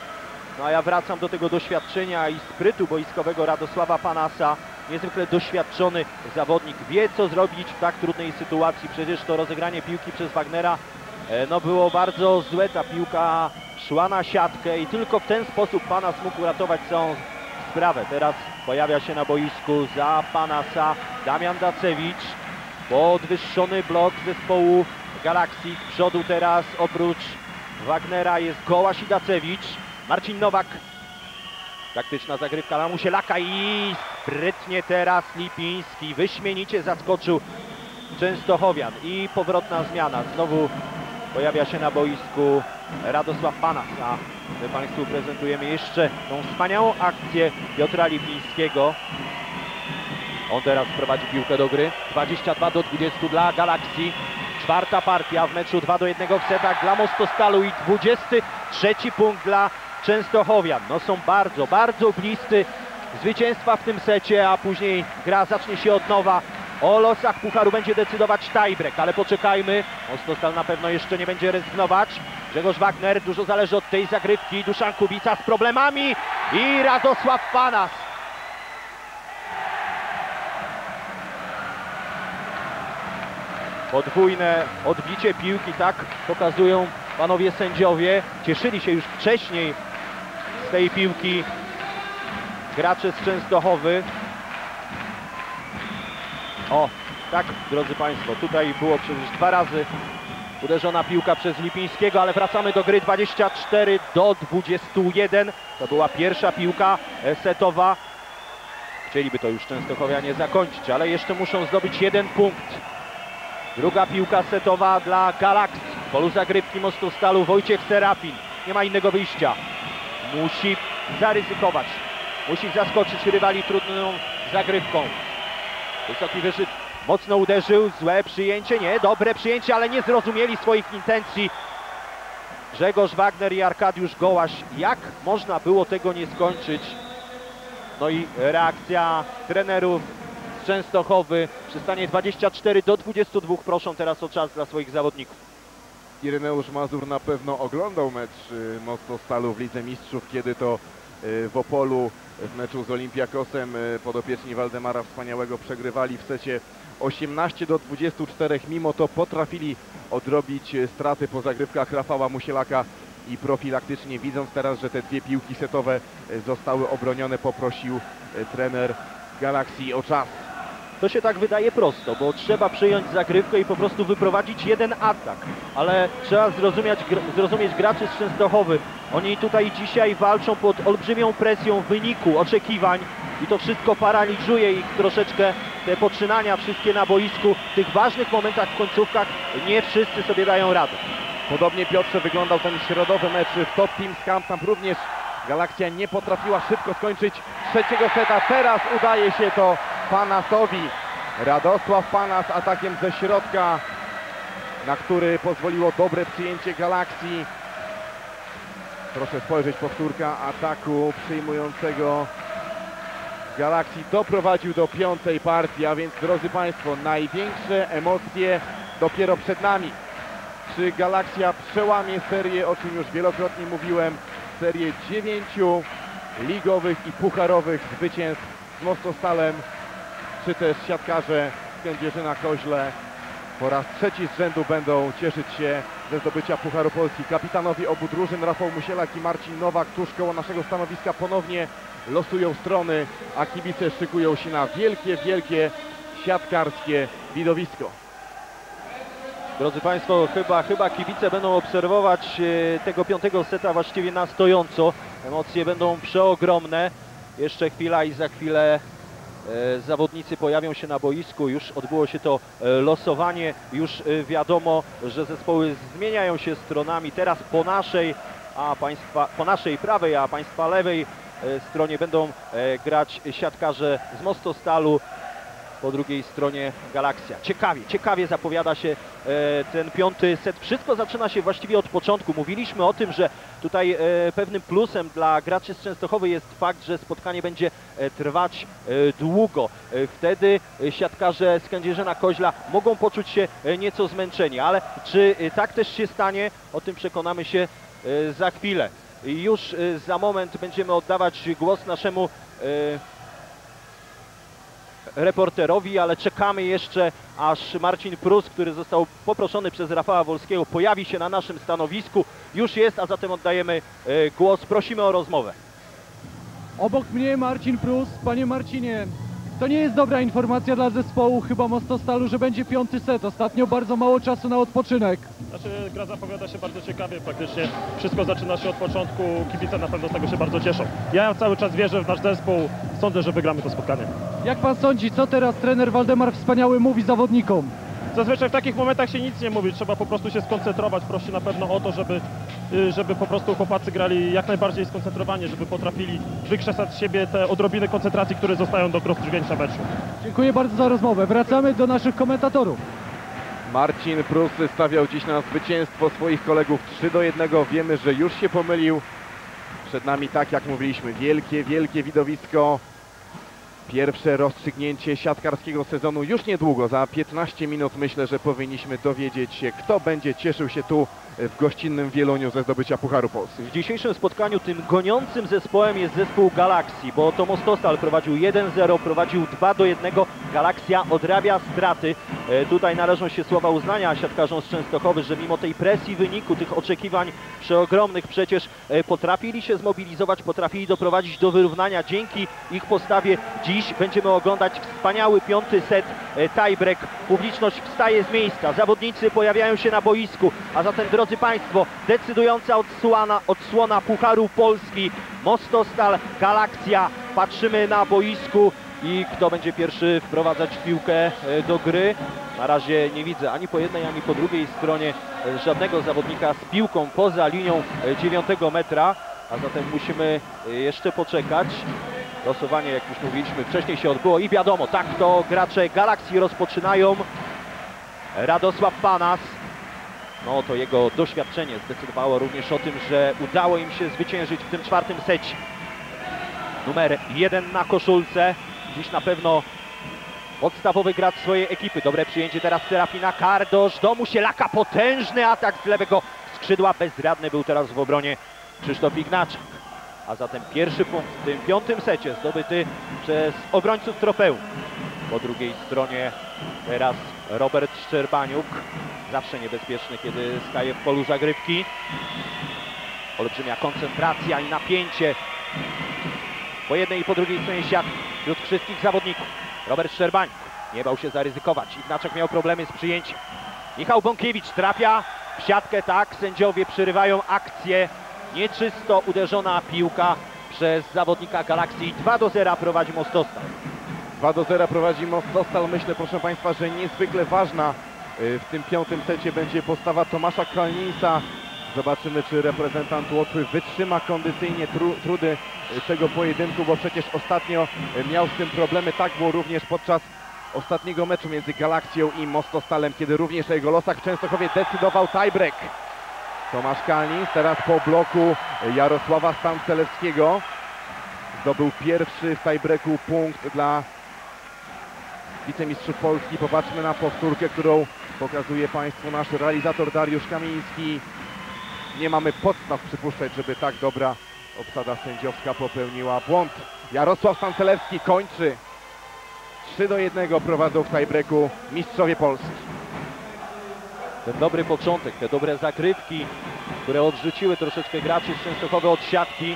No a ja wracam do tego doświadczenia i sprytu boiskowego Radosława Panasa. Niezwykle doświadczony zawodnik, wie co zrobić w tak trudnej sytuacji. Przecież to rozegranie piłki przez Wagnera no było bardzo złe. Ta piłka szła na siatkę i tylko w ten sposób Panas mógł uratować całą sprawę. Teraz pojawia się na boisku za Panasa Damian Dacewicz. Podwyższony blok zespołu Galaxii. Z przodu teraz oprócz Wagnera jest Gołaś i Dacewicz. Marcin Nowak. Taktyczna zagrywka na Musielaka i sprytnie teraz Lipiński. Wyśmienicie zaskoczył Częstochowian i powrotna zmiana. Znowu pojawia się na boisku Radosław Panas, a my Państwu prezentujemy jeszcze tą wspaniałą akcję Piotra Lipińskiego. On teraz prowadzi piłkę do gry. 22-20 dla Galaxii. Czwarta partia w meczu 2-1 w setach dla Mostostalu i 23 punkt dla Częstochowian. No są bardzo, bardzo bliscy zwycięstwa w tym secie, a później gra zacznie się od nowa. O losach pucharu będzie decydować tiebreak, ale poczekajmy. Mostostal na pewno jeszcze nie będzie rezygnować. Grzegorz Wagner, dużo zależy od tej zagrywki. Duszan Kubica z problemami i Radosław Panas. Podwójne odbicie piłki, tak pokazują panowie sędziowie. Cieszyli się już wcześniej z tej piłki gracze z Częstochowy. O, tak, drodzy Państwo, tutaj było przecież 2 razy uderzona piłka przez Lipińskiego, ale wracamy do gry. 24-21. To była pierwsza piłka setowa. Chcieliby to już Częstochowianie zakończyć, ale jeszcze muszą zdobyć 1 punkt. Druga piłka setowa dla Galaxii. W polu zagrywki Mostostalu Wojciech Serafin. Nie ma innego wyjścia. Musi zaryzykować. Musi zaskoczyć rywali trudną zagrywką. Wysoki wyrzut mocno uderzył. Złe przyjęcie. Nie, dobre przyjęcie, ale nie zrozumieli swoich intencji. Grzegorz Wagner i Arkadiusz Gołaś. Jak można było tego nie skończyć? No i reakcja trenerów z Częstochowy. Przy stanie 24-22 proszą teraz o czas dla swoich zawodników. Ireneusz Mazur na pewno oglądał mecz Mostostalu w Lidze Mistrzów, kiedy to w Opolu w meczu z Olympiakosem podopieczni Waldemara Wspaniałego przegrywali w secie 18-24. Mimo to potrafili odrobić straty po zagrywkach Rafała Musielaka i profilaktycznie, widząc teraz, że te 2 piłki setowe zostały obronione, poprosił trener Galaxii o czas. To się tak wydaje prosto, bo trzeba przyjąć zagrywkę i po prostu wyprowadzić 1 atak. Ale trzeba zrozumieć graczy z Częstochowy. Oni tutaj dzisiaj walczą pod olbrzymią presją wyniku, oczekiwań i to wszystko paraliżuje ich troszeczkę. Te poczynania wszystkie na boisku, w tych ważnych momentach w końcówkach nie wszyscy sobie dają radę. Podobnie, Piotrze, wyglądał ten środowy mecz w Top Teams Camp. Tam również Galaxia nie potrafiła szybko skończyć trzeciego seta. Teraz udaje się to Panasowi. Radosław Panas atakiem ze środka, na który pozwoliło dobre przyjęcie Galaxii. Proszę spojrzeć, powtórka ataku przyjmującego Galaxii doprowadził do 5. partii, a więc, drodzy Państwo, największe emocje dopiero przed nami. Czy Galaxia przełamie serię, o czym już wielokrotnie mówiłem, serię 9 ligowych i pucharowych zwycięstw z Mostostalem, czy też siatkarze z Kędzierzyna-Koźle po raz 3 z rzędu będą cieszyć się ze zdobycia Pucharu Polski. Kapitanowi obu drużyn Rafał Musielak i Marcin Nowak tuż koło naszego stanowiska ponownie losują strony, a kibice szykują się na wielkie, wielkie siatkarskie widowisko. Drodzy Państwo, chyba kibice będą obserwować tego 5. seta właściwie na stojąco. Emocje będą przeogromne. Jeszcze chwila i za chwilę zawodnicy pojawią się na boisku. Już odbyło się to losowanie. Już wiadomo, że zespoły zmieniają się stronami. Teraz po naszej prawej, a Państwa lewej stronie będą grać siatkarze z Mostostalu. Po drugiej stronie Galaxia. Ciekawie zapowiada się ten 5. set. Wszystko zaczyna się właściwie od początku. Mówiliśmy o tym, że tutaj pewnym plusem dla graczy z Częstochowy jest fakt, że spotkanie będzie trwać długo. Wtedy siatkarze z Kędzierzyna-Koźla mogą poczuć się nieco zmęczeni, ale czy tak też się stanie? O tym przekonamy się za chwilę. i już za moment będziemy oddawać głos naszemu reporterowi, ale czekamy jeszcze, aż Marcin Prus, który został poproszony przez Rafała Wolskiego, pojawi się na naszym stanowisku. Już jest, a zatem oddajemy głos. Prosimy o rozmowę. Obok mnie Marcin Prus. Panie Marcinie, to nie jest dobra informacja dla zespołu chyba Mostostalu, że będzie 5. set. Ostatnio bardzo mało czasu na odpoczynek. Znaczy, gra zapowiada się bardzo ciekawie, praktycznie wszystko zaczyna się od początku, kibice na pewno z tego się bardzo cieszą. Ja cały czas wierzę w nasz zespół, sądzę, że wygramy to spotkanie. Jak pan sądzi, co teraz trener Waldemar Wspaniały mówi zawodnikom? Zazwyczaj w takich momentach się nic nie mówi, trzeba po prostu się skoncentrować, prosi na pewno o to, żeby po prostu chłopacy grali jak najbardziej skoncentrowanie, żeby potrafili wykrzesać z siebie te odrobiny koncentracji, które zostają do rozstrzygnięcia meczu. Dziękuję bardzo za rozmowę. Wracamy do naszych komentatorów. Marcin Prus stawiał dziś na zwycięstwo swoich kolegów 3-1. Wiemy, że już się pomylił. Przed nami, tak jak mówiliśmy, wielkie widowisko. Pierwsze rozstrzygnięcie siatkarskiego sezonu już niedługo, za 15 minut myślę, że powinniśmy dowiedzieć się, kto będzie cieszył się tu w gościnnym Wieluniu ze zdobycia Pucharu Polski. W dzisiejszym spotkaniu tym goniącym zespołem jest zespół Galaxii, bo to Mostostal prowadził 1-0, prowadził 2-1. Galaxia odrabia straty. Tutaj należą się słowa uznania siatkarzom z Częstochowy, że mimo tej presji wyniku, tych oczekiwań przeogromnych przecież potrafili się zmobilizować, potrafili doprowadzić do wyrównania. Dzięki ich postawie dziś będziemy oglądać wspaniały 5. set, tiebreak. Publiczność wstaje z miejsca, zawodnicy pojawiają się na boisku, a zatem, drodzy Państwo, decydująca odsłona Pucharu Polski. Mostostal, Galaxia. Patrzymy na boisku i kto będzie pierwszy wprowadzać piłkę do gry. Na razie nie widzę ani po jednej, ani po drugiej stronie żadnego zawodnika z piłką poza linią 9 metra, a zatem musimy jeszcze poczekać. Losowanie, jak już mówiliśmy, wcześniej się odbyło i wiadomo, tak to gracze Galaxii rozpoczynają. Radosław Panas. No to jego doświadczenie zdecydowało również o tym, że udało im się zwyciężyć w tym 4. secie. Numer 1 na koszulce. Dziś na pewno podstawowy gracz swojej ekipy. Dobre przyjęcie teraz Serafina Kardosz. Do Musielaka potężny atak z lewego skrzydła. Bezradny był teraz w obronie Krzysztof Ignaczak. A zatem pierwszy punkt w tym 5. secie zdobyty przez obrońców Trofeum. Po drugiej stronie teraz Robert Szczerbaniuk. Zawsze niebezpieczny, kiedy staje w polu zagrywki. Olbrzymia koncentracja i napięcie po jednej i po drugiej stronie siatki wśród wszystkich zawodników. Robert Szczerbaniuk nie bał się zaryzykować. Ignaczak miał problemy z przyjęciem. Michał Bąkiewicz trafia w siatkę, tak. Sędziowie przerywają akcję. Nieczysto uderzona piłka przez zawodnika Galaxii. 2-0 prowadzi Mostostal. 2-0 prowadzi Mostostal. Myślę, proszę Państwa, że niezwykle ważna w tym 5. secie będzie postawa Tomasza Kalninsa. Zobaczymy, czy reprezentant Łotwy wytrzyma kondycyjnie trudy tego pojedynku, bo przecież ostatnio miał z tym problemy. Tak było również podczas ostatniego meczu między Galaxją i Mostostalem, kiedy również o jego losach w Częstochowie decydował tiebreak. Tomasz Kalnins teraz po bloku Jarosława Stancelewskiego zdobył pierwszy w tiebreaku punkt dla wicemistrzów Polski. Popatrzmy na powtórkę, którą pokazuje Państwu nasz realizator Dariusz Kamiński. Nie mamy podstaw przypuszczać, żeby tak dobra obsada sędziowska popełniła błąd. Jarosław Stancelewski kończy. 3-1 prowadzą w tiebreaku mistrzowie Polski. Ten dobry początek, te dobre zagrywki, które odrzuciły troszeczkę graczy z Częstochowy od siatki,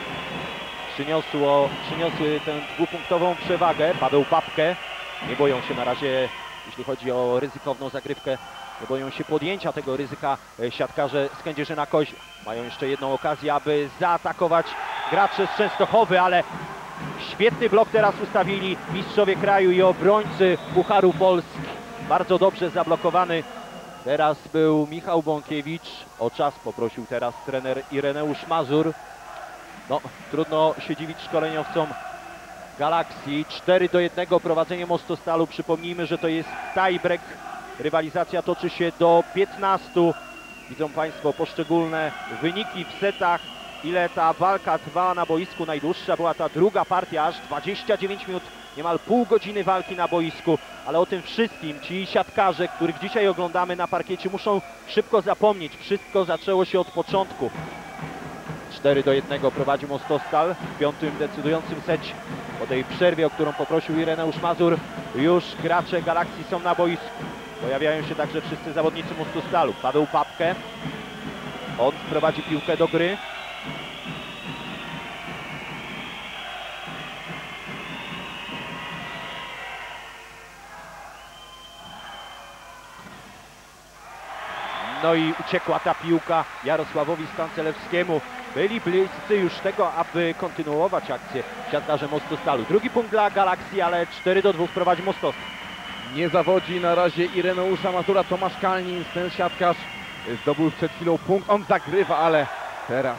przyniosły tę dwupunktową przewagę. Paweł Babkę. Nie boją się na razie, jeśli chodzi o ryzykowną zagrywkę, nie boją się podjęcia tego ryzyka siatkarze z Kędzierzyna-Koźla. Mają jeszcze jedną okazję, aby zaatakować gracze z Częstochowy, ale świetny blok teraz ustawili mistrzowie kraju i obrońcy Pucharu Polski. Bardzo dobrze zablokowany. Teraz był Michał Bąkiewicz. O czas poprosił teraz trener Ireneusz Mazur. No, trudno się dziwić szkoleniowcom Galaxii. 4-1 prowadzenie Mostostalu. Przypomnijmy, że to jest tiebreak. Rywalizacja toczy się do 15. Widzą Państwo poszczególne wyniki w setach. Ile ta walka trwała na boisku. Najdłuższa była ta druga partia, aż 29 minut. Niemal pół godziny walki na boisku. Ale o tym wszystkim ci siatkarze, których dzisiaj oglądamy na parkiecie, muszą szybko zapomnieć. Wszystko zaczęło się od początku. 4-1 prowadzi Mostostal w piątym decydującym secie. Po tej przerwie, o którą poprosił Ireneusz Mazur, już gracze Galaxii są na boisku. Pojawiają się także wszyscy zawodnicy Mostostalu. Paweł Papke, on wprowadzi piłkę do gry. No i uciekła ta piłka Jarosławowi Stancelewskiemu. Byli bliscy już tego, aby kontynuować akcję siatkarze Mostostalu. Drugi punkt dla Galaxii, ale 4-2 prowadzi Mostostal. Nie zawodzi na razie Ireneusza Mazura Tomasz Kalnins. Ten siatkarz zdobył przed chwilą punkt. On zagrywa, ale teraz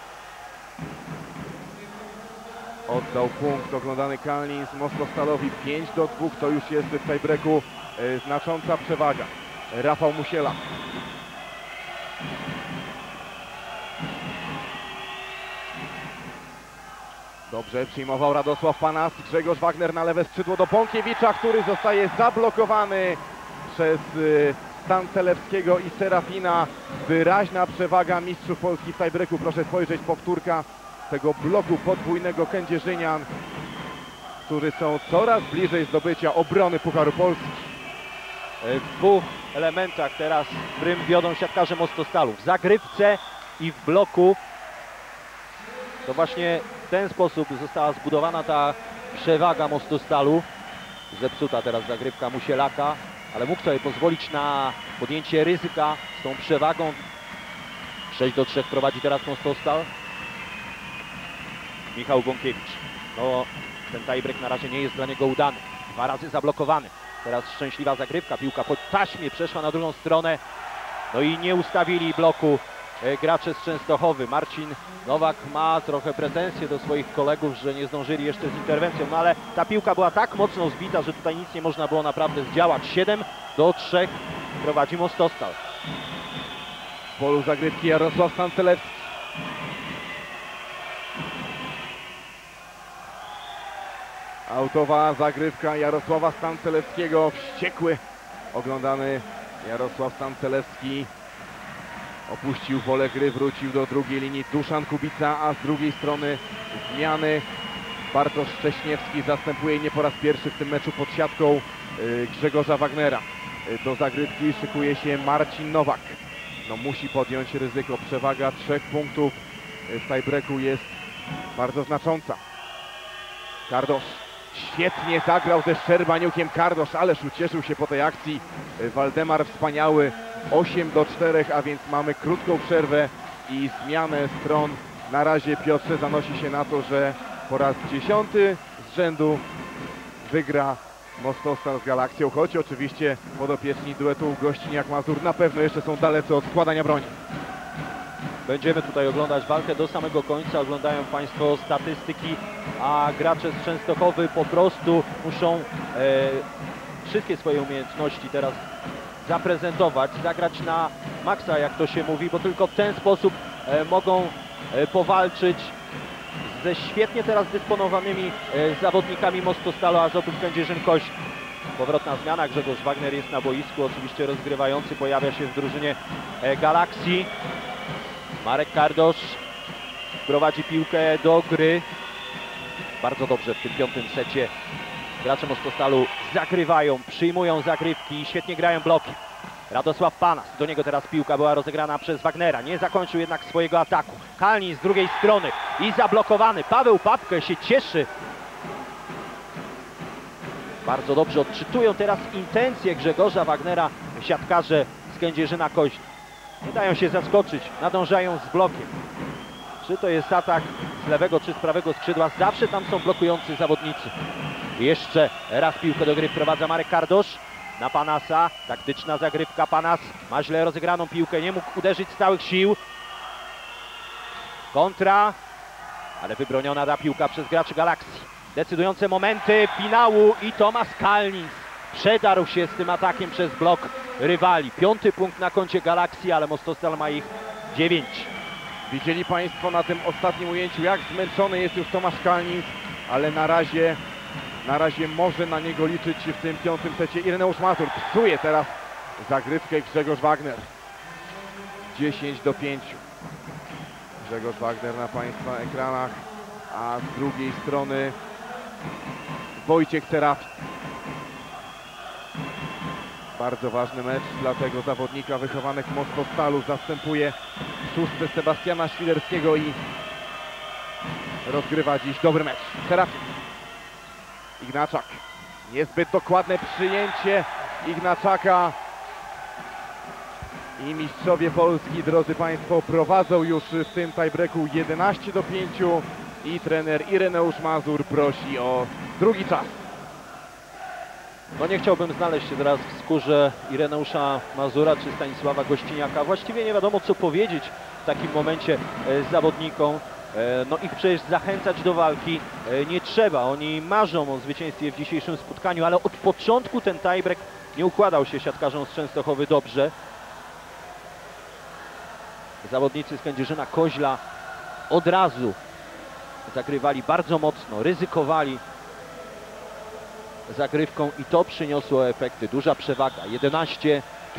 oddał punkt oglądany Kalnins Mostostalowi. 5-2 to już jest w tiebreaku znacząca przewaga. Rafał Musiela. Dobrze przyjmował Radosław Panas. Grzegorz Wagner na lewe skrzydło do Bąkiewicza, który zostaje zablokowany przez Stancelewskiego i Serafina. Wyraźna przewaga mistrzów Polski w tiebreaku. Proszę spojrzeć, powtórka tego bloku podwójnego Kędzierzynian, którzy są coraz bliżej zdobycia obrony Pucharu Polski. W dwóch elementach teraz prym wiodą siatkarze Mostostalu. W zagrywce i w bloku. To właśnie w ten sposób została zbudowana ta przewaga Mostostalu. Zepsuta teraz zagrywka Musielaka, ale mógł sobie pozwolić na podjęcie ryzyka z tą przewagą. 6-3 prowadzi teraz Mostostal. Michał Bąkiewicz. No, ten tiebreak na razie nie jest dla niego udany. 2 razy zablokowany. Teraz szczęśliwa zagrywka. Piłka po taśmie przeszła na drugą stronę. No i nie ustawili bloku gracze z Częstochowy. Marcin Nowak ma trochę pretensje do swoich kolegów, że nie zdążyli jeszcze z interwencją, no ale ta piłka była tak mocno zbita, że tutaj nic nie można było naprawdę zdziałać. 7-3 prowadzi Mostostal. W polu zagrywki Jarosław Stancelewski. Autowa zagrywka Jarosława Stancelewskiego. Wściekły oglądany Jarosław Stancelewski opuścił pole gry, wrócił do drugiej linii Duszan Kubica, a z drugiej strony zmiany. Bartosz Szcześniewski zastępuje nie po raz pierwszy w tym meczu pod siatką Grzegorza Wagnera. Do zagrywki szykuje się Marcin Nowak. No musi podjąć ryzyko. Przewaga 3 punktów w tiebreaku jest bardzo znacząca. Kardosz świetnie zagrał ze Szczerbaniukiem. Kardosz ależ ucieszył się po tej akcji. Waldemar Wspaniały. 8-4, a więc mamy krótką przerwę i zmianę stron. Na razie Piotrze zanosi się na to, że po raz 10 z rzędu wygra Mostostal z Galaksją, choć oczywiście podopieczni duetu Gościniak-Mazur na pewno jeszcze są dalecy od składania broni. Będziemy tutaj oglądać walkę do samego końca. Oglądają Państwo statystyki, a gracze z Częstochowy po prostu muszą wszystkie swoje umiejętności teraz zaprezentować, zagrać na maksa, jak to się mówi, bo tylko w ten sposób mogą powalczyć ze świetnie teraz dysponowanymi zawodnikami Mostostalu Azotów Kędzierzyn-Koźle. Powrotna zmiana, Grzegorz Wagner jest na boisku, oczywiście rozgrywający, pojawia się w drużynie Galaksii. Marek Kardosz prowadzi piłkę do gry. Bardzo dobrze w tym piątym secie gracze Mostostalu zagrywają, przyjmują zagrywki i świetnie grają bloki. Radosław Panas, do niego teraz piłka była rozegrana przez Wagnera, nie zakończył jednak swojego ataku. Kalnin z drugiej strony i zablokowany. Paweł Papke się cieszy. Bardzo dobrze odczytują teraz intencje Grzegorza Wagnera siatkarze z Kędzierzyna-Koźle. Nie dają się zaskoczyć, nadążają z blokiem. Czy to jest atak z lewego czy z prawego skrzydła, zawsze tam są blokujący zawodnicy. Jeszcze raz piłkę do gry wprowadza Marek Kardosz na Panasa. Taktyczna zagrywka. Panas ma źle rozegraną piłkę, nie mógł uderzyć z całych sił. Kontra, ale wybroniona ta piłka przez graczy Galaksji. Decydujące momenty finału i Tomasz Kalnins przedarł się z tym atakiem przez blok rywali. 5. punkt na koncie Galaksji, ale Mostostal ma ich 9. Widzieli Państwo na tym ostatnim ujęciu, jak zmęczony jest już Tomasz Kalnins, ale na razie może na niego liczyć w tym piątym secie Ireneusz Mazur. Psuje teraz zagrywkę Grzegorz Wagner. 10-5. Grzegorz Wagner na Państwa ekranach, a z drugiej strony Wojciech Serafin. Bardzo ważny mecz dla tego zawodnika, wychowanek Mostostalu, zastępuje w szóstce Sebastiana Świderskiego i rozgrywa dziś dobry mecz. Serafin. Ignaczak. Niezbyt dokładne przyjęcie Ignaczaka. I mistrzowie Polski, drodzy Państwo, prowadzą już w tym tiebreaku 11-5 i trener Ireneusz Mazur prosi o drugi czas. No nie chciałbym znaleźć się teraz w skórze Ireneusza Mazura czy Stanisława Gościniaka. Właściwie nie wiadomo, co powiedzieć w takim momencie zawodnikom. No ich przecież zachęcać do walki nie trzeba. Oni marzą o zwycięstwie w dzisiejszym spotkaniu, ale od początku ten tiebreak nie układał się siatkarzom z Częstochowy dobrze. Zawodnicy z Kędzierzyna-Koźla od razu zagrywali bardzo mocno, ryzykowali zagrywką i to przyniosło efekty. Duża przewaga, 11-5.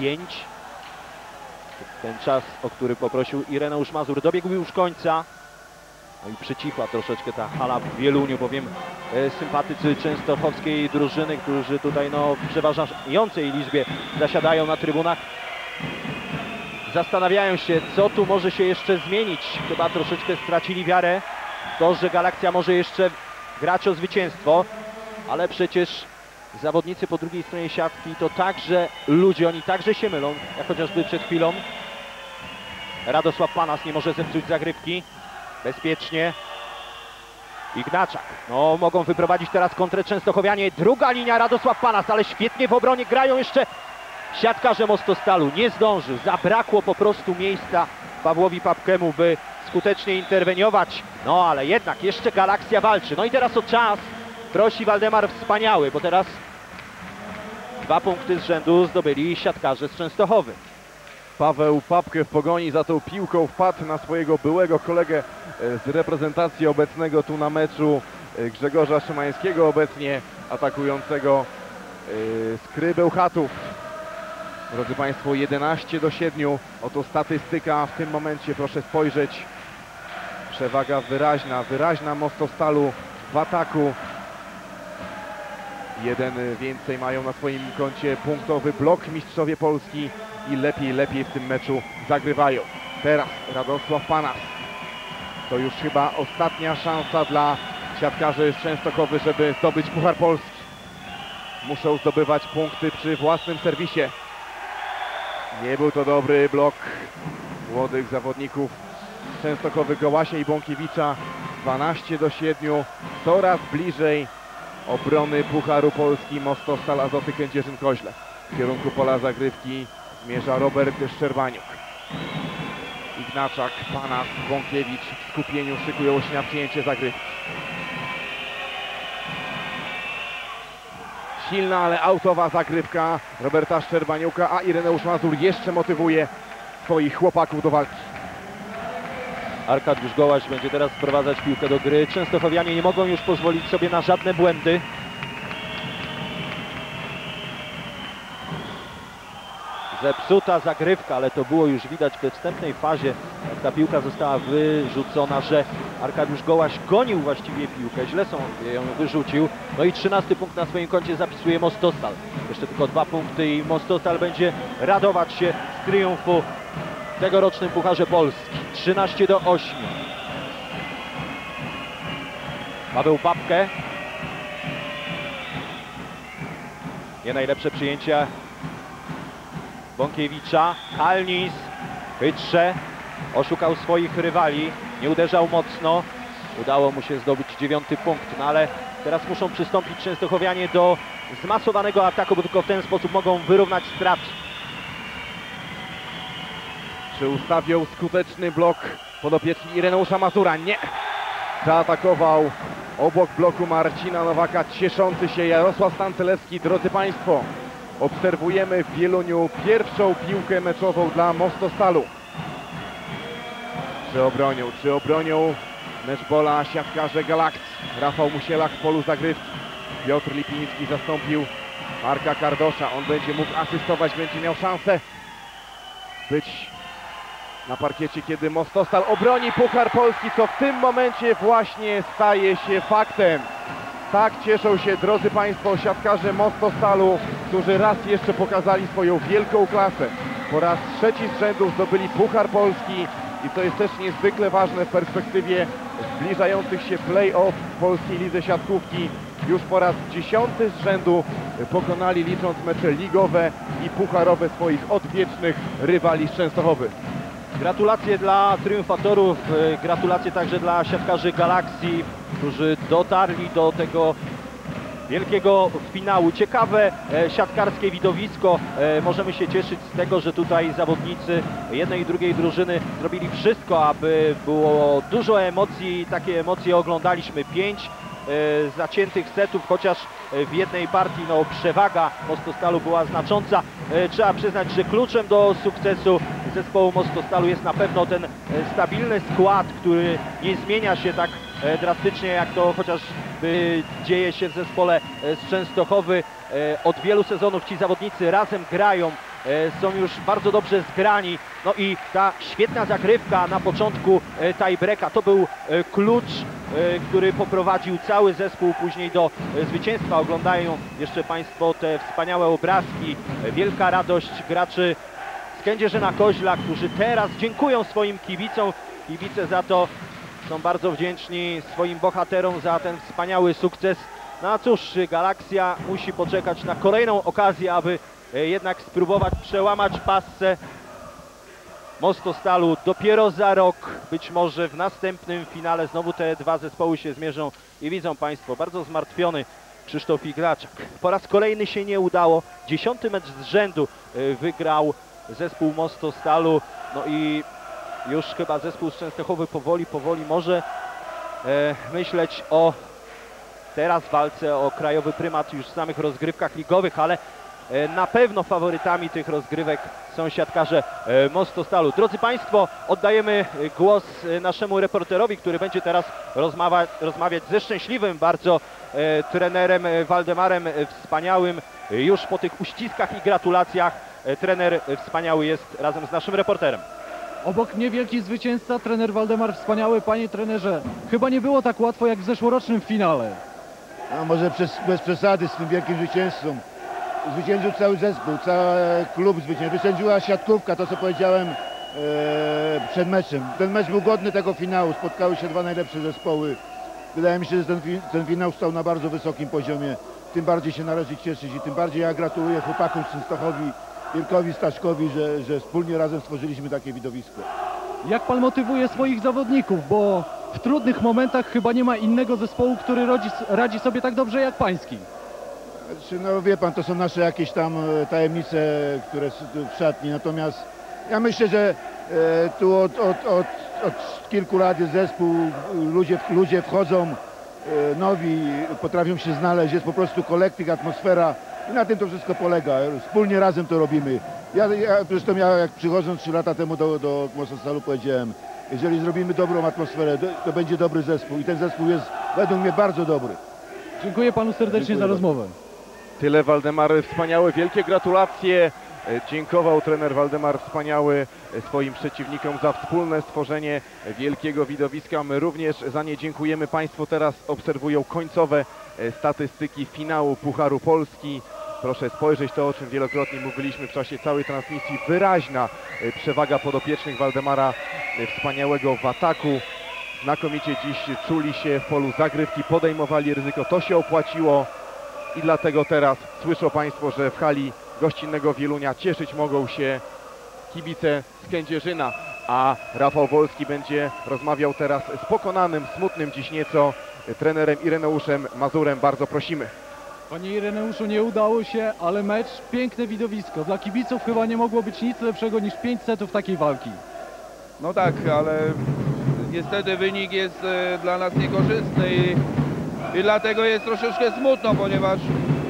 Ten czas, o który poprosił Ireneusz Mazur, dobiegł już końca. No i przycichła troszeczkę ta hala w Wieluniu, bowiem sympatycy częstochowskiej drużyny, którzy tutaj no, w przeważającej liczbie zasiadają na trybunach, zastanawiają się, co tu może się jeszcze zmienić. Chyba troszeczkę stracili wiarę w to, że Galakcja może jeszcze grać o zwycięstwo, ale przecież zawodnicy po drugiej stronie siatki to także ludzie, oni także się mylą, jak chociażby przed chwilą. Radosław Panas nie może zepsuć zagrywki. Bezpiecznie. Ignaczak. No, mogą wyprowadzić teraz kontrę Częstochowianie. Druga linia, Radosław Panas, ale świetnie w obronie grają jeszcze siatkarze Mostostalu. Nie zdąży. Zabrakło po prostu miejsca Pawłowi Papkemu, by skutecznie interweniować. No, ale jednak jeszcze Galakcja walczy. No i teraz o czas prosi Waldemar Wspaniały, bo teraz 2 punkty z rzędu zdobyli siatkarze z Częstochowy. Paweł Papke w pogoni za tą piłką wpadł na swojego byłego kolegę z reprezentacji obecnego tu na meczu, Grzegorza Szymańskiego, obecnie atakującego Skry Bełchatów. Drodzy Państwo, 11-7. Oto statystyka w tym momencie, proszę spojrzeć. Przewaga wyraźna Mostostalu w ataku. Jeden więcej mają na swoim koncie punktowy blok mistrzowie Polski i lepiej w tym meczu zagrywają. Teraz Radosław Panas. To już chyba ostatnia szansa dla siatkarzy z Częstochowy, żeby zdobyć Puchar Polski. Muszą zdobywać punkty przy własnym serwisie. Nie był to dobry blok młodych zawodników Częstochowy, Gołasia i Bąkiewicza. 12-7. Coraz bliżej obrony Pucharu Polski Mostostal Azoty Kędzierzyn-Koźle. W kierunku pola zagrywki zmierza Robert Szczerbaniuk. Ignaczak, Panas, Bąkiewicz w skupieniu szykują się na przyjęcie zagrywki. Silna, ale autowa zagrywka Roberta Szczerbaniuka, a Ireneusz Mazur jeszcze motywuje swoich chłopaków do walki. Arkadiusz Gołaś będzie teraz wprowadzać piłkę do gry. Częstochowianie nie mogą już pozwolić sobie na żadne błędy. Zepsuta zagrywka, ale to było już widać we wstępnej fazie, jak ta piłka została wyrzucona, że Arkadiusz Gołaś gonił właściwie piłkę, źle ją wyrzucił. No i 13 punkt na swoim koncie zapisuje Mostostal. Jeszcze tylko 2 punkty i Mostostal będzie radować się z triumfu w tegorocznym Pucharze Polski. 13-8. Paweł Papke. Nie najlepsze przyjęcie Bąkiewicza. Kalnis chytrze oszukał swoich rywali, nie uderzał mocno, udało mu się zdobyć 9 punkt, no ale teraz muszą przystąpić Częstochowianie do zmasowanego ataku, bo tylko w ten sposób mogą wyrównać straty. Czy ustawią skuteczny blok podopieczni Ireneusza Mazura? Nie! Zaatakował obok bloku Marcina Nowaka cieszący się Jarosław Stancelewski. Drodzy Państwo, obserwujemy w Wieluniu pierwszą piłkę meczową dla Mostostalu. Czy obronią meczbola siatkarze Galakcji? Rafał Musielak w polu zagrywki. Piotr Lipiński zastąpił Marka Kardosza. On będzie mógł asystować, będzie miał szansę być na parkiecie, kiedy Mostostal obroni Puchar Polski, co w tym momencie właśnie staje się faktem. Tak cieszą się, drodzy Państwo, siatkarze Mostostalu, którzy raz jeszcze pokazali swoją wielką klasę. Po raz trzeci z rzędu zdobyli Puchar Polski i to jest też niezwykle ważne w perspektywie zbliżających się play-off w polskiej lidze siatkówki. Już po raz 10 z rzędu pokonali, licząc mecze ligowe i pucharowe, swoich odwiecznych rywali z Częstochowy. Gratulacje dla triumfatorów, gratulacje także dla siatkarzy Galaksii, którzy dotarli do tego wielkiego finału. Ciekawe siatkarskie widowisko. Możemy się cieszyć z tego, że tutaj zawodnicy jednej i drugiej drużyny zrobili wszystko, aby było dużo emocji. Takie emocje oglądaliśmy. 5 zaciętych setów, chociaż w jednej partii przewaga Mostostalu była znacząca. Trzeba przyznać, że kluczem do sukcesu zespołu Mostostalu jest na pewno ten stabilny skład, który nie zmienia się tak drastycznie, jak to chociażby dzieje się w zespole z Częstochowy. Od wielu sezonów ci zawodnicy razem grają, są już bardzo dobrze zgrani. No i ta świetna zagrywka na początku tiebreaka to był klucz, który poprowadził cały zespół później do zwycięstwa. Oglądają jeszcze Państwo te wspaniałe obrazki. Wielka radość graczy z Kędzierzyna-Koźla, którzy teraz dziękują swoim kibicom. Kibice za to są bardzo wdzięczni swoim bohaterom za ten wspaniały sukces. No a cóż, Galaksja musi poczekać na kolejną okazję, aby jednak spróbować przełamać passę Mostostalu. Dopiero za rok, być może w następnym finale znowu te dwa zespoły się zmierzą i widzą Państwo, bardzo zmartwiony Krzysztof Iglaczak. Po raz kolejny się nie udało. 10. mecz z rzędu wygrał zespół Mostostalu. No i już chyba zespół z Częstochowy powoli może myśleć o teraz walce o krajowy prymat już w samych rozgrywkach ligowych, ale na pewno faworytami tych rozgrywek są siatkarze Mostostalu. Drodzy Państwo, oddajemy głos naszemu reporterowi, który będzie teraz rozmawiać ze szczęśliwym bardzo trenerem Waldemarem Wspaniałym. Już po tych uściskach i gratulacjach trener Wspaniały jest razem z naszym reporterem. Obok mnie wielki zwycięzca, trener Waldemar Wspaniały. Panie trenerze, chyba nie było tak łatwo jak w zeszłorocznym finale. A może bez przesady z tym wielkim zwycięzcą. Zwyciężył cały zespół, cały klub zwyciężył. Zwyciężyła siatkówka, to co powiedziałem przed meczem. Ten mecz był godny tego finału, spotkały się dwa najlepsze zespoły. Wydaje mi się, że ten finał stał na bardzo wysokim poziomie. Tym bardziej się należy cieszyć i tym bardziej ja gratuluję chłopakom z Częstochowi, Irkowi Staszkowi, że wspólnie razem stworzyliśmy takie widowisko. Jak pan motywuje swoich zawodników, bo w trudnych momentach chyba nie ma innego zespołu, który radzi sobie tak dobrze jak pański. No wie pan, to są nasze jakieś tam tajemnice, które są w szatni, natomiast ja myślę, że tu od kilku lat jest zespół, ludzie wchodzą nowi, potrafią się znaleźć, jest po prostu kolektyw, atmosfera i na tym to wszystko polega. Wspólnie razem to robimy. Zresztą ja jak przychodząc 3 lata temu do Mostostalu powiedziałem, jeżeli zrobimy dobrą atmosferę, to będzie dobry zespół i ten zespół jest według mnie bardzo dobry. Dziękuję panu serdecznie za rozmowę. Tyle Waldemar Wspaniały, wielkie gratulacje. Dziękował trener Waldemar Wspaniały swoim przeciwnikom za wspólne stworzenie wielkiego widowiska. My również za nie dziękujemy. Państwo teraz obserwują końcowe statystyki finału Pucharu Polski. Proszę spojrzeć to, o czym wielokrotnie mówiliśmy w czasie całej transmisji. Wyraźna przewaga podopiecznych Waldemara Wspaniałego w ataku. Znakomicie dziś czuli się w polu zagrywki, podejmowali ryzyko. To się opłaciło i dlatego teraz słyszą Państwo, że w hali gościnnego Wielunia cieszyć mogą się kibice z Kędzierzyna, a Rafał Wolski będzie rozmawiał teraz z pokonanym, smutnym dziś nieco trenerem Ireneuszem Mazurem. Bardzo prosimy. Panie Ireneuszu, nie udało się, ale mecz, piękne widowisko. Dla kibiców chyba nie mogło być nic lepszego niż 5 setów takiej walki. No tak, ale niestety wynik jest dla nas niekorzystny i dlatego jest troszeczkę smutno, ponieważ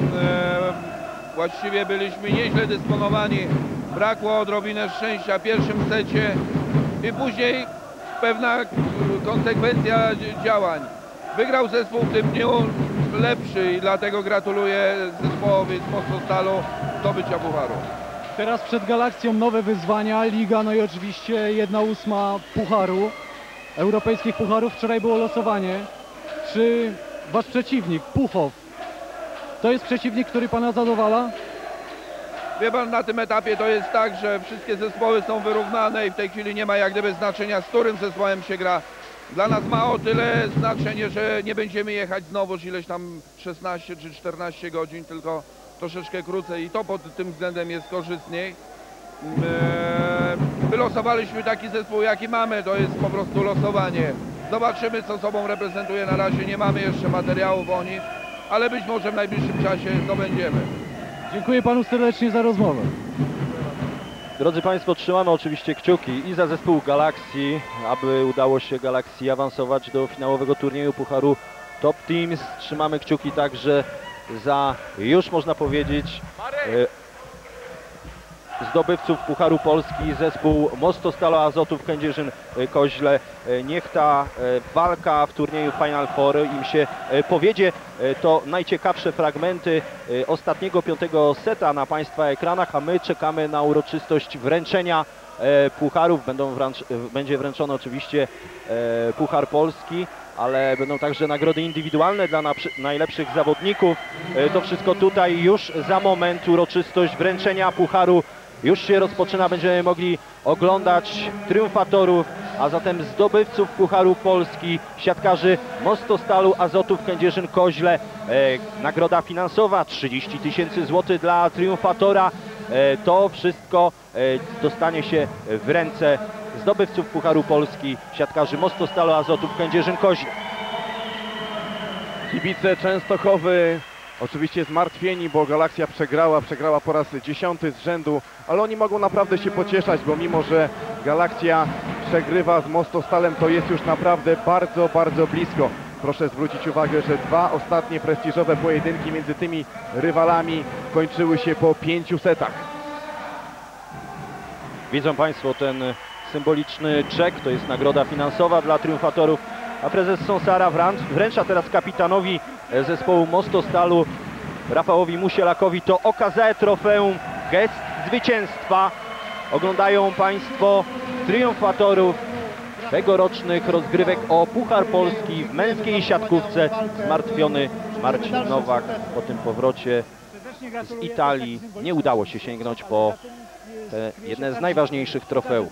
właściwie byliśmy nieźle dysponowani. Brakło odrobinę szczęścia w pierwszym secie i później pewna konsekwencja działań. Wygrał zespół w tym dniu lepszy i dlatego gratuluję zespołowi z Mostostalu zdobycia pucharu. Teraz przed Galakcją nowe wyzwania, Liga, no i oczywiście 1/8 pucharu, europejskich pucharów. Wczoraj było losowanie. Czy wasz przeciwnik, Puchow, to jest przeciwnik, który pana zadowala? Wie pan, na tym etapie to jest tak, że wszystkie zespoły są wyrównane i w tej chwili nie ma jak gdyby znaczenia, z którym zespołem się gra. Dla nas ma o tyle znaczenie, że nie będziemy jechać znowuż ileś tam 16 czy 14 godzin, tylko troszeczkę krócej i to pod tym względem jest korzystniej. Wylosowaliśmy taki zespół, jaki mamy, to jest po prostu losowanie. Zobaczymy, co sobą reprezentuje. Na razie nie mamy jeszcze materiałów o nich, ale być może w najbliższym czasie zdobędziemy. Dziękuję panu serdecznie za rozmowę. Drodzy Państwo, trzymamy oczywiście kciuki i za zespół Galaxii, aby udało się Galaxii awansować do finałowego turnieju Pucharu Top Teams. Trzymamy kciuki także za, już można powiedzieć, zdobywców Pucharu Polski, zespół Mostostalo Azotów Kędzierzyn-Koźle. Niech ta walka w turnieju Final Four im się powiedzie. To najciekawsze fragmenty ostatniego 5. seta na Państwa ekranach, a my czekamy na uroczystość wręczenia pucharów. Będzie wręczony oczywiście Puchar Polski, ale będą także nagrody indywidualne dla najlepszych zawodników. To wszystko tutaj już za moment. Uroczystość wręczenia pucharu już się rozpoczyna. Będziemy mogli oglądać triumfatorów, a zatem zdobywców Pucharu Polski, siatkarzy Mostostalu Azotów Kędzierzyn-Koźle. Nagroda finansowa 30 000 złotych dla triumfatora. To wszystko dostanie się w ręce zdobywców Pucharu Polski, siatkarzy Mostostalu Azotów Kędzierzyn-Koźle. Kibice Częstochowy oczywiście zmartwieni, bo Galaxia przegrała po raz 10. z rzędu, ale oni mogą naprawdę się pocieszać, bo mimo że Galaxia przegrywa z Mostostalem, to jest już naprawdę bardzo, bardzo blisko. Proszę zwrócić uwagę, że 2 ostatnie prestiżowe pojedynki między tymi rywalami kończyły się po 5 setach. Widzą Państwo ten symboliczny czek, to jest nagroda finansowa dla triumfatorów, a prezes Sonsara wręcza teraz kapitanowi zespołu Mostostalu, Rafałowi Musielakowi, to okazałe trofeum, gest zwycięstwa. Oglądają Państwo triumfatorów tegorocznych rozgrywek o Puchar Polski w męskiej siatkówce. Zmartwiony Marcin Nowak po tym powrocie z Italii nie udało się sięgnąć po jedne z najważniejszych trofeów.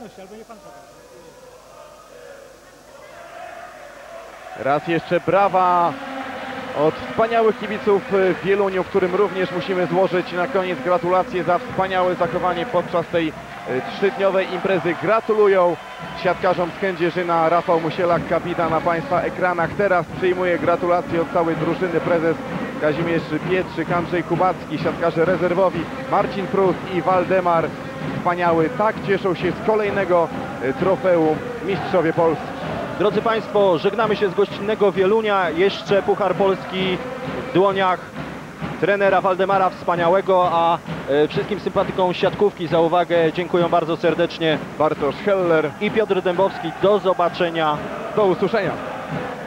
Raz jeszcze brawa od wspaniałych kibiców w Wieluniu, którym również musimy złożyć na koniec gratulacje za wspaniałe zachowanie podczas tej 3-dniowej imprezy. Gratulują siatkarzom z Kędzierzyna. Rafał Musielak, kapitan, na Państwa ekranach. Teraz przyjmuje gratulacje od całej drużyny prezes Kazimierz Pietrzyk, Andrzej Kubacki, siatkarze rezerwowi Marcin Prust i Waldemar Wspaniały. Tak cieszą się z kolejnego trofeum mistrzowie Polski. Drodzy Państwo, żegnamy się z gościnnego Wielunia. Jeszcze Puchar Polski w dłoniach trenera Waldemara Wspaniałego, a wszystkim sympatykom siatkówki za uwagę dziękuję bardzo serdecznie. Bartosz Heller i Piotr Dębowski. Do zobaczenia. Do usłyszenia.